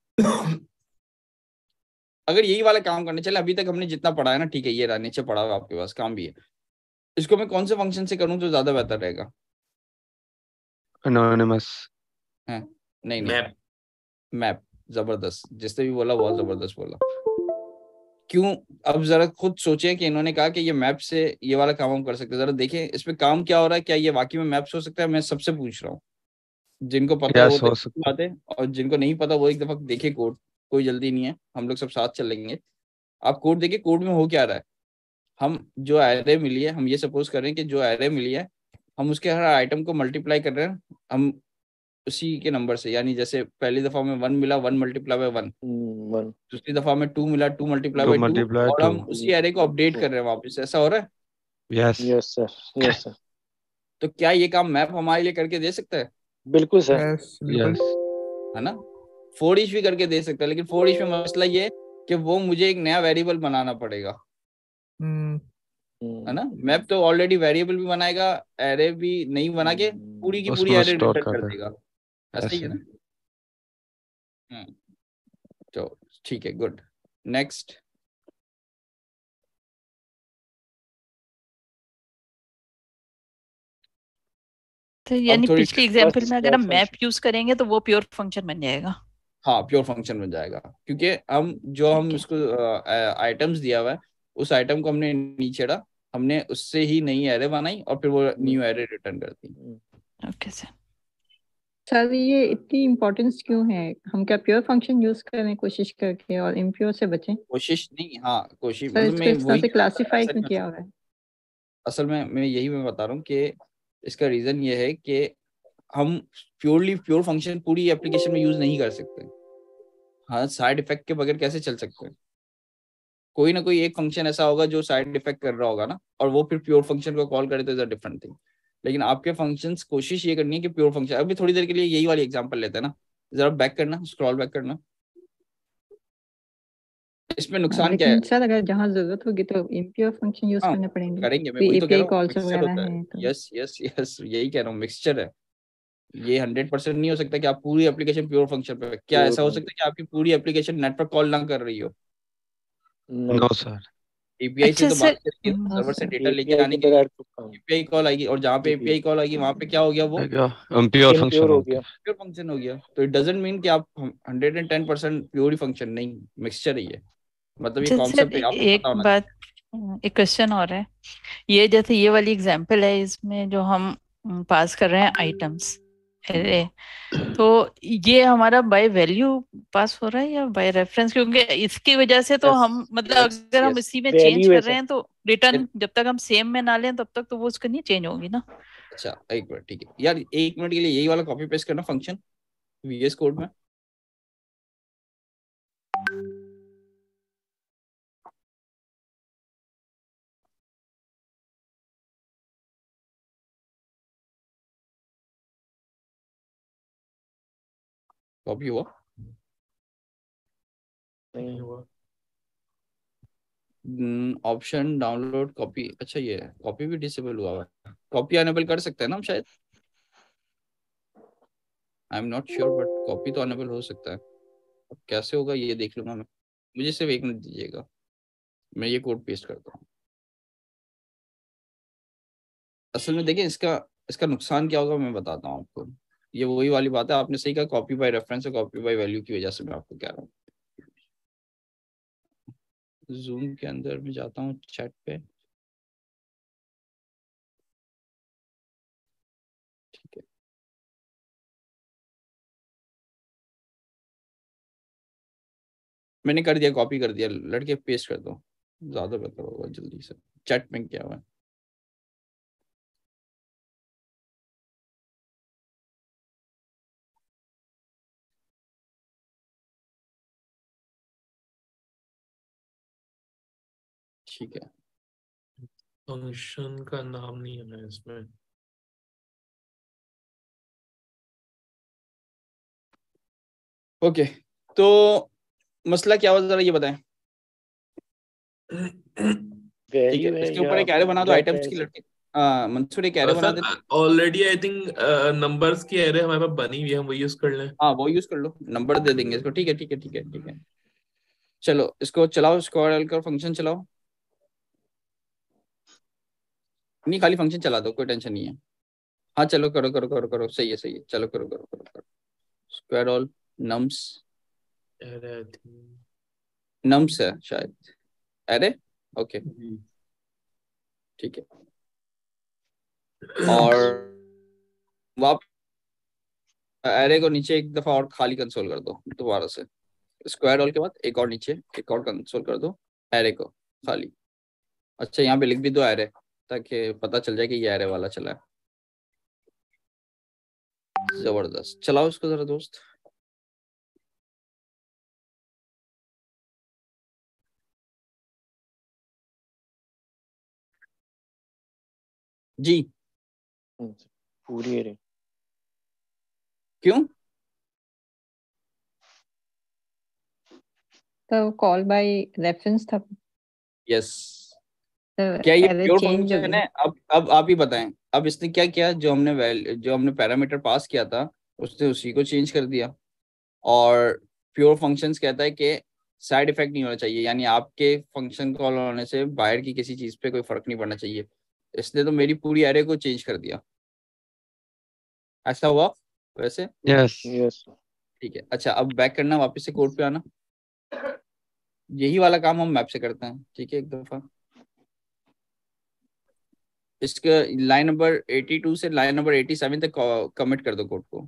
अगर यही वाला काम करने चले, अभी तक हमने जितना पढ़ा है ना, ठीक है, ये रहा नीचे पढ़ा हुआ आपके पास, काम भी है, इसको मैं कौन से फंक्शन से करूं तो ज्यादा बेहतर रहेगा? एनोनिमस। है नहीं नहीं, मैप। मैप। जबरदस्त, जिसने भी बोला बहुत जबरदस्त बोला। क्यों? अब जरा खुद सोचें कि इन्होंने कहा कि ये मैप से ये वाला काम हम कर सकते हैं, जरा देखें इसमें काम क्या हो रहा है, क्या ये वाकई में मैप्स हो सकता है? मैं सबसे पूछ रहा हूँ, जिनको पता है वो यस तो हो अच्छी सकता है। बात है, और जिनको नहीं पता वो एक दफा देखे कोड, कोई जल्दी नहीं है, हम लोग सब साथ चलेंगे। आप कोड देखिए, कोड में हो क्या रहा है। हम जो एरे मिली है, हम ये सपोज करें कि जो एरे मिली है, हम उसके हर आइटम को मल्टीप्लाई कर रहे हैं, हम उसी के नंबर से, यानी जैसे पहली दफा में वन मिला, one multiply by one, one दूसरी दफा में टू मिला, two multiply two by two, multiply और टू। हम उसी एरे को अपडेट कर रहे हैं वापस, ऐसा हो रहा है? Yes yes sir, yes sir, तो क्या ये काम मैप हमारे लिए करके दे सकता है? बिल्कुल सर। यस बिल्कुल। यस है ना? फोर ईच भी करके दे सकता है, लेकिन फोर ईच में मसला ये है कि वो मुझे एक नया वेरिएबल बनाना पड़ेगा, हम्म है ना? मैप तो ऑलरेडी वेरिएबल भी बनाएगा, एरे भी नहीं बना के पूरी की पूरी उसमें एरे स्टोर रिटर्न कर कर दे। देगा, ऐसा ही है ऐसे ना? हम्म तो ठीक है, गुड। नेक्स्ट। तो अब यानी थोड़ी पिछली एग्जांपल में अगर हम मैप फंक्शन, यूज करेंगे तो वो प्योर फंक्शन बन जाएगा। हाँ प्योर फंक्शन बन जाएगा, क्योंकि हम जो हम ठीक है। इसको आइटम्स दिया हुआ है, उस आइटम को हमने नीचेड़ा, हमने उससे ही नई एरे बनाई और फिर वो न्यू एरे रिटर्न कर दी। Okay sir. सर ये इतनी इम्पोर्टेंस क्यों है? हम क्या प्योर फंक्शन यूज करें कोशिश करके और इम्प्योर से बचें? कोशिश नहीं, हाँ कोशिश, सर मतलब इसको मैं इस तरह वही से कह रहा था, क्लासिफाई असल क्यों में किया हुआ है? असल में मैं यही मैं बता रहा हूँ कि इसका रीजन ये है कि हम प्योरली प्योर फंक्शन पूरी एप्लीकेशन में यूज नहीं कर सकते। हाँ, साइड इफेक्ट के बगैर कैसे चल सकते हैं? कोई ना कोई एक फंक्शन ऐसा होगा जो साइड इफेक्ट कर रहा होगा ना, और वो फिर प्योर फंक्शन को कॉल करे तो इज अ डिफरेंट थिंग। लेकिन आपके फंक्शंस कोशिश ये करनी है कि प्योर फंक्शन, अभी थोड़ी देर के लिए यही वाली एग्जांपल लेते हैं ना, जरा बैक करना, स्क्रॉल बैक करना। इसमें हाँ, नुकसान क्या है? लेकिन सर अगर जहाँ जरूरत होगी तो इम्प्योर फंक्शन यूज हाँ करने पड़ेंगे, करेंगे, मैं कोई वही तो कह एपीआई रहा हूँ, कॉल्स मिक्सचर वगैरह होता है। हैं तो। यस यस यस, यही कह रहा हूँ, मिक्सचर है। ये हंड्रेड परसेंट नहीं हो सकता कि आप पूरी एप्लीकेशन प्योर फंक्शन पे, क्या ऐसा हो सकता है कि आपकी पूरी एप्लीकेशन नेटवर्क कॉल ना कर रही हो? No sir. एपीआई से अच्छा तो सर। बात करेंगे, हम्म, हाँ सर्वर से सर। डेटा लेके एपीआई आने के के लिए बगैर तो काम एपीआई कॉल आएगी, और जहाँ पे जी एपीआई कॉल आएगी वहां पे क्या हो गया, वो क्या इम्प्योर इम्प्योर फंक्शन हो हो गया। गया। प्योर फंक्शन हो गया। तो इट डजंट मीन कि आप hundred and ten percent pure ही फंक्शन, नहीं, मिक्सचर ही है। मतलब ये अच्छा सर कॉन्सेप्ट है, आपको एक पता होना बात, एक क्वेश्चन और है। ये जैसे ये वाली एग्जांपल है, इसमें जो हम पास कर रहे हैं आइटम्स एरे, तो ये हमारा बाय वैल्यू पास हो रहा है या बाय रेफरेंस? क्योंकि इसकी वजह से तो चाहिए। हम मतलब यस अगर हम यस इसी में चेंज वैल्यू है कर रहे सर। हैं तो रिटर्न जब तक हम सेम में ना लें तब तक तो वो उसका नहीं चेंज होगी ना। अच्छा एक मिनट, ठीक है यार, एक मिनट के लिए यही वाला कॉपी पेस्ट करना फंक्शन वीएस कोड में। कॉपी हुआ? नहीं हुआ। ऑप्शन डाउनलोड कॉपी, अच्छा ये कॉपी भी डिसेबल हुआ हुआ है। कॉपी अनेबल कर सकते हैं ना हम शायद, I am not sure, but copy तो अनेबल हो सकता है। अब कैसे होगा ये देख लूंगा मैं, मुझे सिर्फ एक मिनट दीजिएगा, मैं ये कोड पेस्ट करता हूँ। असल में देखिए, इसका इसका नुकसान क्या होगा मैं बताता हूँ आपको। ये वही वाली बात है, आपने सही कहा, कॉपी बाय रेफरेंस और कॉपी बाय वैल्यू की वजह से मैं आपको कह रहा हूँ। जूम के अंदर मैं जाता हूँ चैट पे, ठीक है। मैंने कर दिया, कॉपी कर दिया, लड़के पेस्ट कर दो, ज्यादा बेहतर होगा, जल्दी से। चैट में क्या हुआ है? ठीक है, फंक्शन का नाम नहीं है इसमें। ओके, तो मसला क्या हुआ जरा ये बताएं। ठीक है, वैल्यू है इसके ऊपर या एक एरे बना दो आइटम्स की, रेफरेंस? लड़के हाँ मंसूर एक एरे बना सर दे। ऑलरेडी आई थिंक नंबर्स की एरे हमारे पास बनी हुई है, हम वो यूज कर लें। हाँ वो यूज कर लो, नंबर दे देंगे इसको। ठीक है ठीक है ठीक है ठीक है, चलो इसको चलाओ, स्क्वायर कर फंक्शन चलाओ। नहीं खाली फंक्शन चला दो, कोई टेंशन नहीं है। हाँ चलो करो करो करो करो, सही है सही है, चलो करो करो करो करो। Square all nums, array I think nums है शायद, एरे ओके ठीक है। और वाप एरे को नीचे एक दफा और खाली कंसोल कर दो दोबारा से, स्क्वायर ऑल के बाद एक और नीचे एक और कंसोल कर दो एरे को खाली। अच्छा यहाँ पे लिख भी दो एरे, ताकि पता चल जाए कि ये एरे वाला चला है। जबरदस्त, चलाओ इसको जरा दोस्त। जी पूरी एरे क्यों? तो कॉल बाय रेफरेंस था, यस, तो क्या ये एरर प्योर चेंज हो फंक्शन गई। है? अब अब आप ही बताएं, अब इसने क्या किया, जो हमने वैल्यू जो हमने पैरामीटर पास किया था उसने उसी को चेंज कर दिया। और प्योर फंक्शंस कहता है कि साइड इफेक्ट नहीं होना चाहिए, यानी आपके फंक्शन कॉल होने से बाहर की किसी चीज पे कोई फर्क नहीं पड़ना चाहिए। इसने तो मेरी पूरी एरे को चेंज कर दिया। ऐसा हुआ वैसे? यस यस ठीक है, अच्छा अब बैक करना, वापस से कोड पे आना। यही वाला काम हम मैप से करते हैं, ठीक है। एक दफा इसके लाइन नंबर बयासी से लाइन नंबर सत्तासी तक कमिट कर दो कोड को,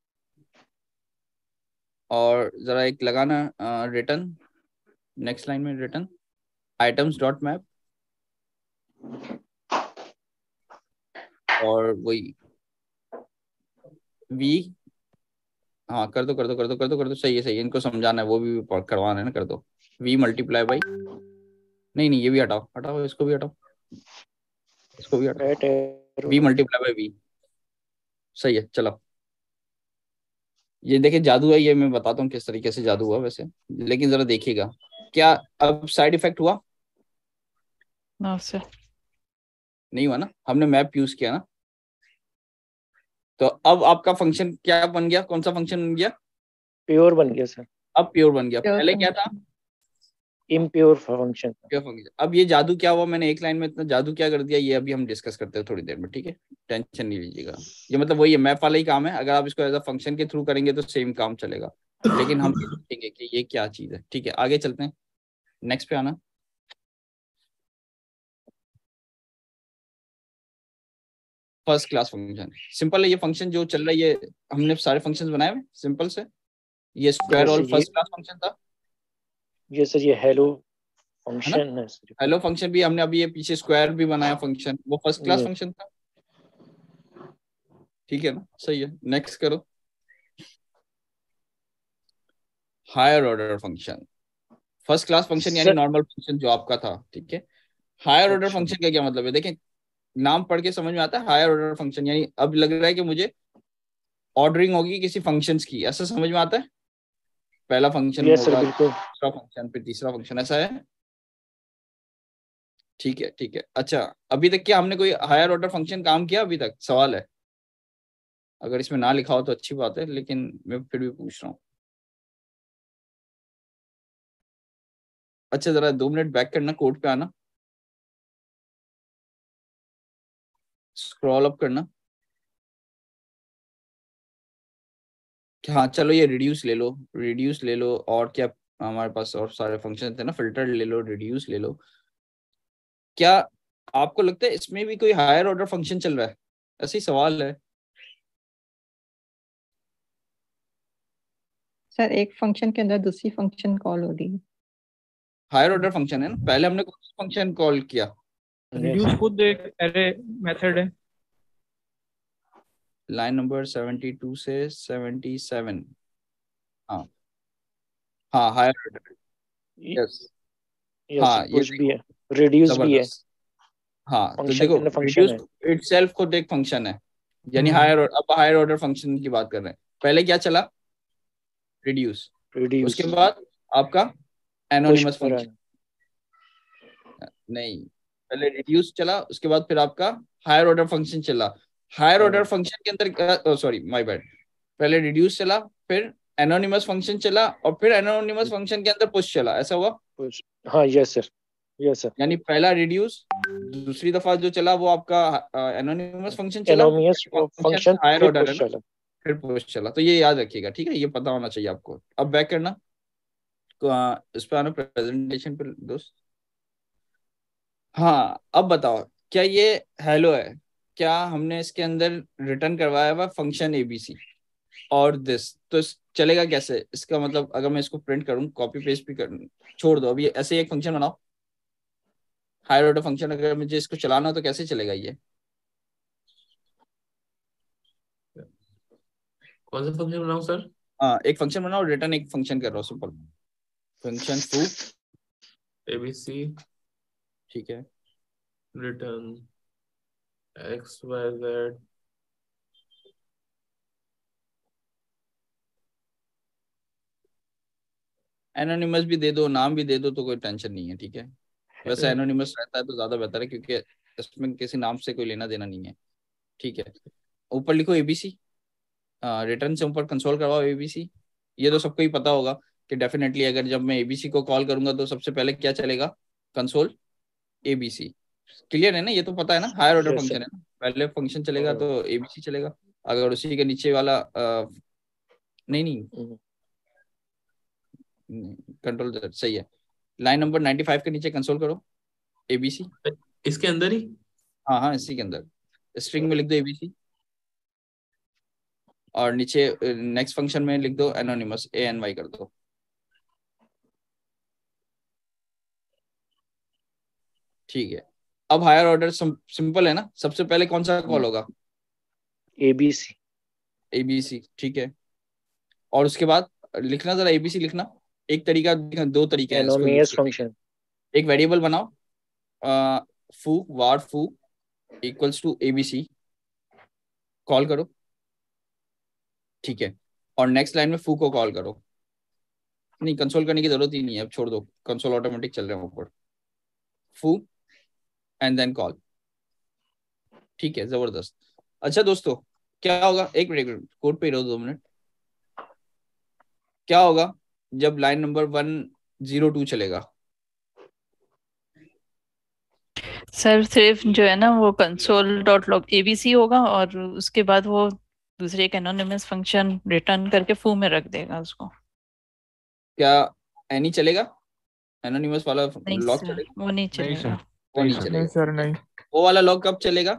और जरा एक लगाना रिटर्न, नेक्स्ट लाइन में रिटर्न आइटम्स डॉट मैप, और वही वी, हाँ कर दो कर दो कर दो कर दो कर दो, सही है सही है, इनको समझाना है, वो भी करवाना है ना, कर दो। वी मल्टीप्लाई बाई, नहीं नहीं ये भी हटाओ हटाओ, इसको भी हटाओ, इसको भी हटाओ, वी मल्टीप्लाई बाई वी, सही है। चलो ये देखिए जादू है, ये मैं बताता हूँ किस तरीके से जादू हुआ वैसे, लेकिन जरा देखिएगा। क्या अब साइड इफेक्ट हुआ? No sir. नहीं हुआ ना, हमने मैप यूज किया ना। तो अब आपका फंक्शन क्या बन गया, कौन सा फंक्शन बन गया? प्योर बन गया सर, अब प्योर बन गया, Pure पहले क्या था? Impure function. Pure function. अब ये जादू क्या हुआ, मैंने एक लाइन में इतना जादू क्या कर दिया, ये अभी हम डिस्कस करते हैं थोड़ी देर में, ठीक है, टेंशन नहीं लीजिएगा। ये मतलब वही है, मैप वाला ही काम है, अगर आप इसको एज अ फंक्शन के थ्रू करेंगे तो सेम काम चलेगा, लेकिन हम देखेंगे कि ये क्या चीज है। ठीक है आगे चलते हैं, नेक्स्ट पे आना। फर्स्ट क्लास फंक्शन सिंपल है, ये फंक्शन जो चल रहा है, ये हमने सारे फंक्शंस बनाए हुए सिंपल से। ये स्क्वायर Yes, ऑल ये- फर्स्ट क्लास फंक्शन था, ये सर ये हेलो है ना? फंक्शन है सर। हेलो फंक्शन भी हमने अभी ये पीछे स्क्वायर भी बनाया फंक्शन, वो फर्स्ट क्लास Yes. फंक्शन था, ठीक है ना, सही है। नेक्स्ट करो, higher order function. First class function यानी सर- नॉर्मल फंक्शन जो आपका था, ठीक है। हायर ऑर्डर अच्छा। फंक्शन का क्या मतलब है? देखें नाम पढ़ के समझ में आता है, हायर ऑर्डर फंक्शन यानी अब लग रहा है कि मुझे ऑर्डरिंग होगी किसी फंक्शंस की, ऐसा समझ में आता है। पहला फंक्शन Yes, सर होगा, बिल्कुल। दूसरा फंक्शन, फिर तीसरा फंक्शन, ऐसा है, ठीक है ठीक है। अच्छा अभी तक क्या हमने कोई हायर ऑर्डर फंक्शन काम किया अभी तक? सवाल है, अगर इसमें ना लिखा हो तो अच्छी बात है, लेकिन मैं फिर भी पूछ रहा हूँ। अच्छा जरा दो मिनट बैक करना, कोड पे आना, स्क्रॉल अप करना। हाँ चलो ये रिड्यूस ले लो, रिड्यूस ले लो, और क्या हमारे पास और सारे फंक्शन थे ना, फिल्टर ले लो, रिड्यूस ले लो। क्या आपको लगता है इसमें भी कोई हायर ऑर्डर फंक्शन चल रहा है? ऐसे ही सवाल है। सर एक फंक्शन के अंदर दूसरी फंक्शन कॉल हो रही है। हायर ऑर्डर फंक्शन है ना, पहले हमने कौन सा फंक्शन कॉल किया? रिड्यूस खुद एक एरे मेथड है। लाइन नंबर सेवेंटी टू से सेवेंटी सेवन। हाँ हाँ हायर ऑर्डर, यस यस हाँ ये पुश भी है, रिड्यूस भी है, जबरदस्त। हाँ तो फंक्शन देखो के अंदर फंक्शन रिड्यूस है। इटसेल्फ खुद एक फंक्शन है, यानी हम्म। हायर, अब हायर ऑर्डर फंक्शन की बात कर रहे हैं। पहले क्या चला? रिड्यूस, रिड्यूस उसके बाद आपका पुश एनोनिमस करा फंक्शन, नहीं पहले रिड्यूस चला, उसके बाद फिर आपका हायर ऑर्डर फंक्शन चला। हायर ऑर्डर फंक्शन के अंदर, सॉरी माय बैड, पहले रिड्यूस चला, फिर एनोनिमस फंक्शन चला, और फिर एनोनिमस फंक्शन के अंदर पुश चला, ऐसा हुआ? पुश, हाँ यस सर, यस सर। यानी पहला रिड्यूस, दूसरी दफा जो चला वो आपका एनोनिमस फंक्शन चला, एनोनिमस फंक्शन हायर फिर ऑर्डर है पुश ना, चला। फिर पुश चला। तो ये याद रखिएगा, ठीक है, ये पता होना चाहिए आपको। अब बैक करना को, आ, इस पे आना प्रेजेंटेशन पे दोस्त। हाँ अब बताओ, क्या ये हेलो है? क्या हमने इसके अंदर रिटर्न करवाया हुआ फंक्शन एबीसी और दिस, तो इस, चलेगा कैसे? इसका मतलब अगर मैं इसको प्रिंट करूं, कॉपी पेस्ट भी कर, छोड़ दो अभी, ऐसे ही एक फंक्शन बनाओ, हायर ऑर्डर फंक्शन। अगर मुझे इसको चलाना हो तो कैसे चलेगा ये? कौन सा फंक्शन बनाऊं सर? हाँ एक फंक्शन बनाओ, रिटर्न एक फंक्शन कर रहा हूँ, सिंपल फंक्शन फू एबीसी, ठीक है, return X Y Z, anonymous भी दे दो, नाम भी दे दो, तो कोई टेंशन नहीं है, ठीक है। वैसे एनोनिमस रहता है तो ज्यादा बेहतर है, क्योंकि इसमें किसी नाम से कोई लेना देना नहीं है, ठीक है। ऊपर लिखो एबीसी, रिटर्न से ऊपर कंसोल करवाओ एबीसी। ये तो सबको ही पता होगा कि डेफिनेटली अगर जब मैं एबीसी को कॉल करूंगा तो सबसे पहले क्या चलेगा? Console ABC. क्लियर है ना? ये तो पता है ना, higher order yes function sir. है ना, पहले फंक्शन चलेगा तो एबीसी चलेगा। अगर उसी के नीचे वाला आ, नहीं नहीं कंट्रोल Z, सही है। लाइन नंबर नाइंटी फाइव के नीचे कंसोल करो एबीसी, इसके अंदर ही, हाँ हाँ इसी के अंदर स्ट्रिंग में लिख दो एबीसी, और नीचे नेक्स्ट फंक्शन में लिख दो एनोनिमस, ए एन वाई कर दो। ठीक है, अब हायर ऑर्डर सिंपल है ना, सबसे पहले कौन सा कॉल होगा? एबीसी, एबीसी, ठीक है। और उसके बाद लिखना, जरा एबीसी लिखना, एक तरीका, दो तरीके हैं इसको यूज एनोनिमस करने फंक्शन, के। एक वेरिएबल बनाओ, फू वार फू इक्वल्स टू एबीसी, कॉल करो, ठीक है। और नेक्स्ट लाइन में फू को कॉल करो, नहीं कंसोल करने की जरूरत ही नहीं है, अब छोड़ दो, कंसोल ऑटोमेटिक चल रहे हैं ऊपर, फू एंड देन कॉल, ठीक है, जबरदस्त। अच्छा दोस्तों, क्या होगा, एक मिनट कोड पे ही रहो, दो मिनट। क्या होगा जब line number one zero two चलेगा? सर सिर्फ जो है ना वो कंसोल डॉट लॉग एबीसी होगा, और उसके बाद वो दूसरे एक एनोनिमस फंक्शन रिटर्न करके फू में रख देगा उसको। क्या एनी चलेगा? एनोनिमस वाला नहीं लॉग सर, चलेगा? वो नहीं नहीं चलेगा। सर, वो नहीं नहीं सर, नहीं चलेगा, सर नहीं। वो वाला लॉग कब चलेगा?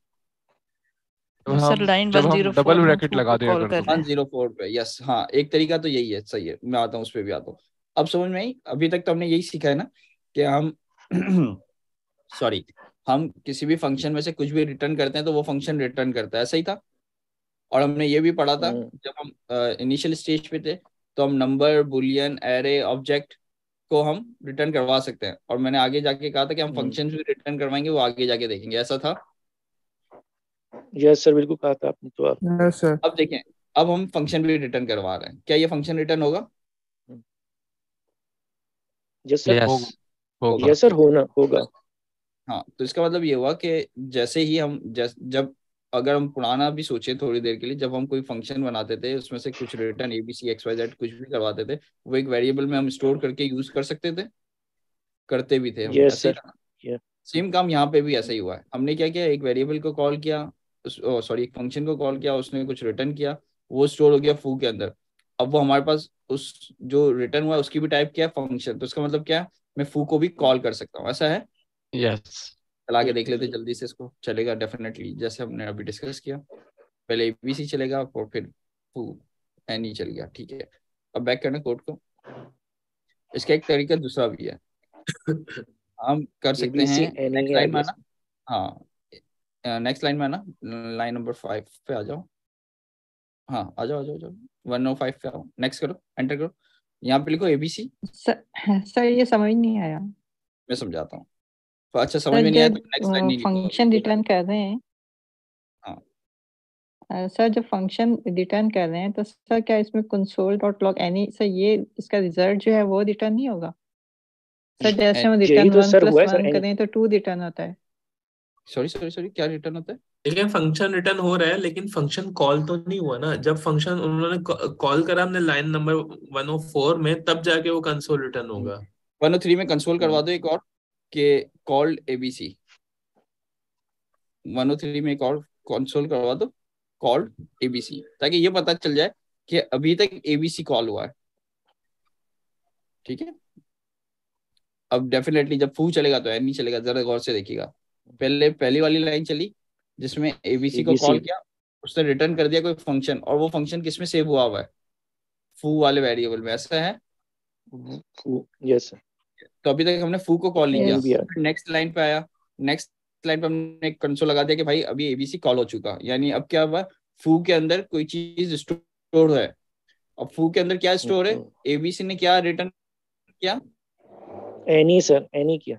तो सर हम लाइन जब वन हम जीरो डबल फोर में ब्रैकेट फू लगा को दिया कॉल कर कर दो। रहे वन हैं। जीरो फोर पे, यस हाँ, एक तरीका तो यही है, सही है, मैं आता हूँ उस पर भी आता हूँ। अब समझ में आई? अभी तक तो हमने यही सीखा है ना कि हम सॉरी हम किसी भी फंक्शन में से कुछ भी रिटर्न करते हैं तो वो फंक्शन रिटर्न करता है, ऐसा ही था। और हमने ये भी पढ़ा था जब हम इनिशियल स्टेज पे थे, तो हम नंबर, बुलियन, एरे, ऑब्जेक्ट को हम रिटर्न करवा सकते हैं। और मैंने आगे जाके कहा था कि हम फंक्शन भी रिटर्न करवाएंगे, वो आगे जाके देखेंगे, ऐसा था। यस सर, बिल्कुल कहा था आपने तो आप। Yes sir. अब देखें, अब हम फंक्शन भी रिटर्न करवा रहे हैं, क्या ये फंक्शन रिटर्न होगा? यस सर, यस होगा। यस सर, होना होगा। हाँ तो इसका मतलब ये हुआ कि जैसे ही हम जस, जब अगर हम पुराना भी सोचे थोड़ी देर के लिए, जब हम कोई फंक्शन बनाते थे उसमें से कुछ return ABC X Y Z कुछ भी करवाते थे, वो एक वेरिएबल में हम स्टोर करके यूज कर सकते थे, करते भी थे हम, यस ऐसे ही सर, था। यस सेम काम यहाँ पे भी ऐसा ही हुआ है। हमने क्या किया, एक वेरिएबल को कॉल किया, सॉरी एक फंक्शन को कॉल किया, उसने कुछ रिटर्न किया, वो स्टोर हो गया फू के अंदर। अब वो हमारे पास उस जो रिटर्न हुआ उसकी भी टाइप क्या है, फंक्शन, तो इसका मतलब क्या है, मैं फू को भी कॉल कर सकता हूँ, ऐसा है। यस चला के देख लेते जल्दी से, इसको चलेगा डेफिनेटली, जैसे हमने अभी डिस्कस किया, पहले एबीसी चलेगा और फिर फू एन ई चल गया, ठीक है। अब बैक करना कोड को। इसका एक तरीका दूसरा भी है, हम कर सकते हैं। नेक्स्ट लाइन में आना, हाँ नेक्स्ट लाइन में आना, लाइन नंबर फाइव पे आ जाओ। हाँ आ जाओ आ जाओ आ जाओ वन ओ फाइव पे आओ, नेक्स्ट करो, एंटर करो, यहाँ पे लिखो एबीसी। सर, सर ये समझ नहीं आया। मैं समझाता हूँ। तो अच्छा समझ सर में नहीं आया जब तो नेक्स्ट लाइन नहीं लिखो। फंक्शन रिटर्न कर रहे हैं, हाँ अ, सर जब फंक्शन रिटर्न कर रहे हैं तो सर क्या इसमें console dot log any, sir ये इसका रिजल्ट जो है वो रिटर्न नहीं होगा? सर जैसे हम यही रिटर्न तो वन सर प्लस हुआ है सर। वन करें तो टू रिटर्न होता है। सॉरी सॉरी सॉरी क्या रिटर्न होता है? लेकिन फंक्शन रिटर्न हो रहा है, लेकिन फंक्शन कॉल तो नहीं हुआ ना। जब फंक्शन उन्होंने कॉल करा हमने line number one O four में, तब जाके वो कंसोल रिटर्न होगा। वन ओ थ्री में कंसोल करवा दो एक और, के called ABC. One O three में एक और कंसोल करवा दो, कॉल्ड एबीसी, ताकि ये पता चल जाए कि अभी तक एबीसी कॉल हुआ है। ठीक है, अब डेफिनेटली जब फू चलेगा तो एन नहीं चलेगा। जरा गौर से देखिएगा, पहले पहली वाली लाइन चली जिसमें एबीसी को कॉल किया, उसने रिटर्न कर दिया कोई फंक्शन, और वो फंक्शन किसमें सेव हुआ हुआ है? फू वाले वेरिएबल में, ऐसा है? Yes sir. तो अभी तक हमने फू को कॉल नहीं Yes. किया, फिर नेक्स्ट लाइन पे आया, नेक्स्ट लाइन पे हमने एक कंसोल लगा दिया कि भाई अभी एबीसी कॉल हो चुका, यानी अब क्या हुआ, फू के अंदर कोई चीज स्टोर है। अब फू के अंदर क्या स्टोर है? एबीसी ने क्या रिटर्न किया? एनी सर, एनी किया।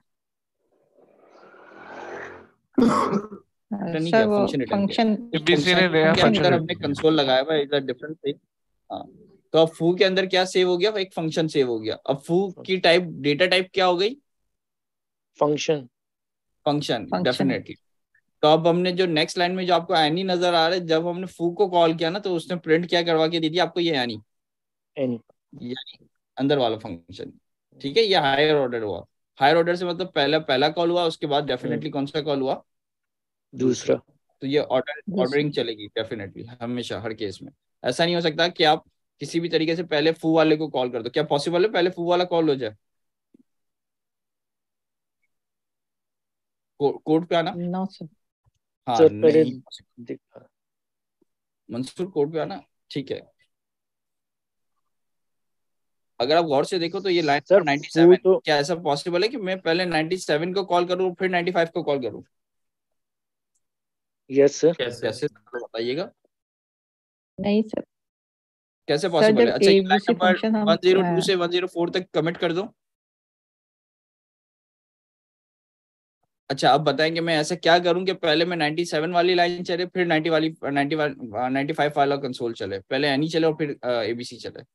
रिटर्न नहीं सर किया, वो फंक्शन रिटर्न किया। फंक्शन एबीसी ने नया के फंक्शन अंदर हमने कंसोल लगाया हुआ है, इज अ डिफरेंट थिंग। हाँ, तो अब फू के अंदर क्या सेव हो गया? एक फंक्शन सेव हो गया। अब फू की टाइप, डेटा टाइप क्या हो गई? फंक्शन। Function, Function. डेफिनेटली। तो अब हमने जो नेक्स्ट लाइन में जो आपको एनी नजर आ रहा है, जब हमने फू को कॉल किया ना तो उसने प्रिंट क्या करवा के दी थी आपको? ये एनी, एनी यानी अंदर वाला फंक्शन। ठीक है, ये हायर ऑर्डर हुआ। हायर ऑर्डर से मतलब पहला पहला कॉल हुआ, उसके बाद डेफिनेटली कौन सा कॉल हुआ? दूसरा। तो ये ऑर्डर ऑर्डरिंग चलेगी डेफिनेटली हमेशा, हर केस में। ऐसा नहीं हो सकता कि आप किसी भी तरीके से पहले फू वाले को कॉल कर दो। क्या पॉसिबल है पहले फू वाला कॉल हो जाए? को, कोड पे आना। No sir. हाँ सर पहले नहीं, मंसूर कोड पे आना। ठीक है, अगर आप गौर से देखो तो ये line sir ninety foo seven, तो क्या ऐसा पॉसिबल है कि मैं पहले नाइंटी सेवन को कॉल करूं फिर नाइंटी फाइव को कॉल करूं? Yes sir. कैसे? कैसे बताइएगा, नहीं सर। कैसे सर पॉसिबल है? जब अच्छा, ये लाइन एबीसी नंबर फंक्शन हम वन ज़ीरो टू अ, से वन ज़ीरो फोर तक कमिट कर दूं? अच्छा, अब बताएंगे मैं ऐसा क्या करूं कि पहले मैं नाइंटी सेवन वाली लाइन चले, फिर नाइंटी वाली नाइंटी नाइंटी फाइव वाला कंसोल चले, पहले एनी चले और फिर एबीसी चले।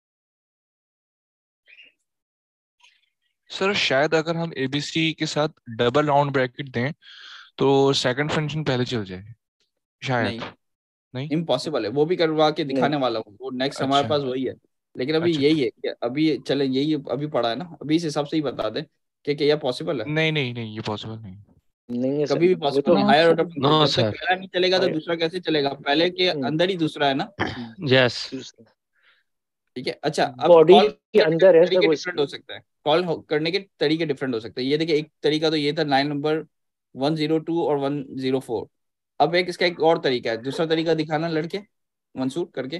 सर शायद अगर हम एबीसी के साथ डबल राउंड ब्रैकेट दें तो सेकंड फंक्शन पहले चल जाए शायद। नहीं, नहीं इम्पॉसिबल है, वो भी करवा के दिखाने वाला हूँ। वो नेक्स्ट हमारे अच्छा पास वही है, लेकिन अभी अच्छा यही है कि अभी चले, यही अभी पड़ा है ना, अभी इस हिसाब से ही बता दे कि क्या यह पॉसिबल है? नहीं नहीं नहीं ये पॉसिबल नहीं। नहीं है सर, कभी भी वो पॉसिबल तो नहीं। No higher sir. Order function no जब तक सर। पहला नहीं चलेगा तो दूसरा कैसे चलेगा? पहले के अंदर ही दूसरा है ना। यस। ठीक है, अच्छा अब बॉडी कॉल के करने के अंदर है सर तरीके वो। डिफरेंट हो सकते हैं। कॉल करने के तरीके डिफरेंट हो सकते हैं। ये देखिए, एक तरीका तो ये था line number one zero two और वन ज़ीरो फोर। अब एक इसका एक और तरीका है, दूसरा तरीका दिखाना लड़के, मंसूर करके।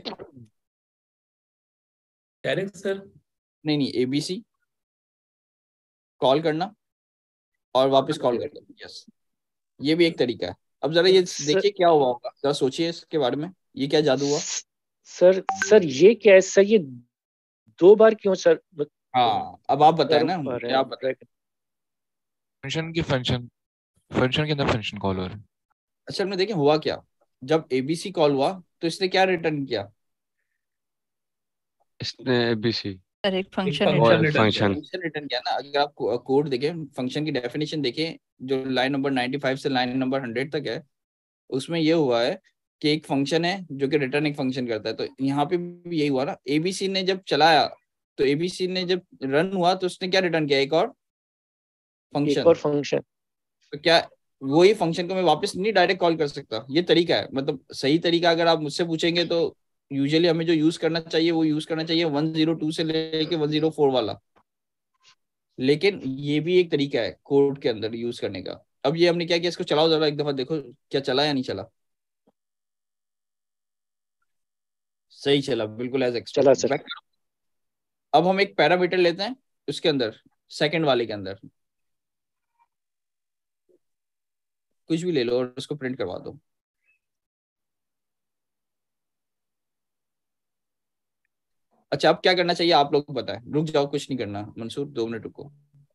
Direct sir. नहीं नहीं, एबीसी कॉल करना और वापस कॉल कर दो। यस, ये भी एक तरीका है। अब जरा ये सर देखिए क्या हुआ होगा, जरा सोचिए इसके बारे में, ये क्या जादू हुआ? सर सर ये क्या है सर? ये दो बार क्यों सर हाँ, अब आप बताएं कर ना, पा रहे मुझे आप बताएं। हैं? फंक्शन की फंक्शन फंक्शन के अंदर फंक्शन कॉल हो रहा है। अच्छा, हमने देखें हुआ क्या, जब एबीसी कॉल हुआ तो इसने क्या रिटर्न किया? इसने एबीसी सर एक एक फंक्शन फंक्शन और रिटर्न किया, फंक्शन फंक्शन रिटर्न किया ना। अगर आप कोड देखें, फंक्शन की डेफिनेशन देखें जो लाइन नंबर नाइंटी फाइव से लाइन नंबर हंड्रेड तक है, उसमें ये हुआ है कि एक फंक्शन है जो कि रिटर्न एक फंक्शन करता है। तो यहाँ पे भी यही हुआ ना, एबीसी ने जब चलाया तो एबीसी ने जब रन हुआ तो उसने क्या रिटर्न किया? एक और एक फंक्शन। और फंक्शन। तो क्या वही फंक्शन को मैं वापस नहीं डायरेक्ट कॉल कर सकता? ये तरीका है, मतलब सही तरीका अगर आप मुझसे पूछेंगे तो यूजुअली हमें जो यूज करना चाहिए वो यूज करना चाहिए वन ज़ीरो टू से लेके वन ज़ीरो फोर वाला। लेकिन ये भी एक तरीका है कोड के अंदर यूज करने का। अब ये हमने क्या किया, इसको चलाओ जरा एक दफा, देखो क्या चला या नहीं चला। सही चला, बिल्कुल एज चला एक्सपेक्टेड। सर। बैक अब हम एक पैरामीटर लेते हैं उसके अंदर, सेकंड वाले के अंदर कुछ भी ले लो और उसको प्रिंट करवा दो। अच्छा अब क्या करना चाहिए आप लोग को बताएं। रुक जाओ, कुछ नहीं करना मंसूर, दो मिनट रुको।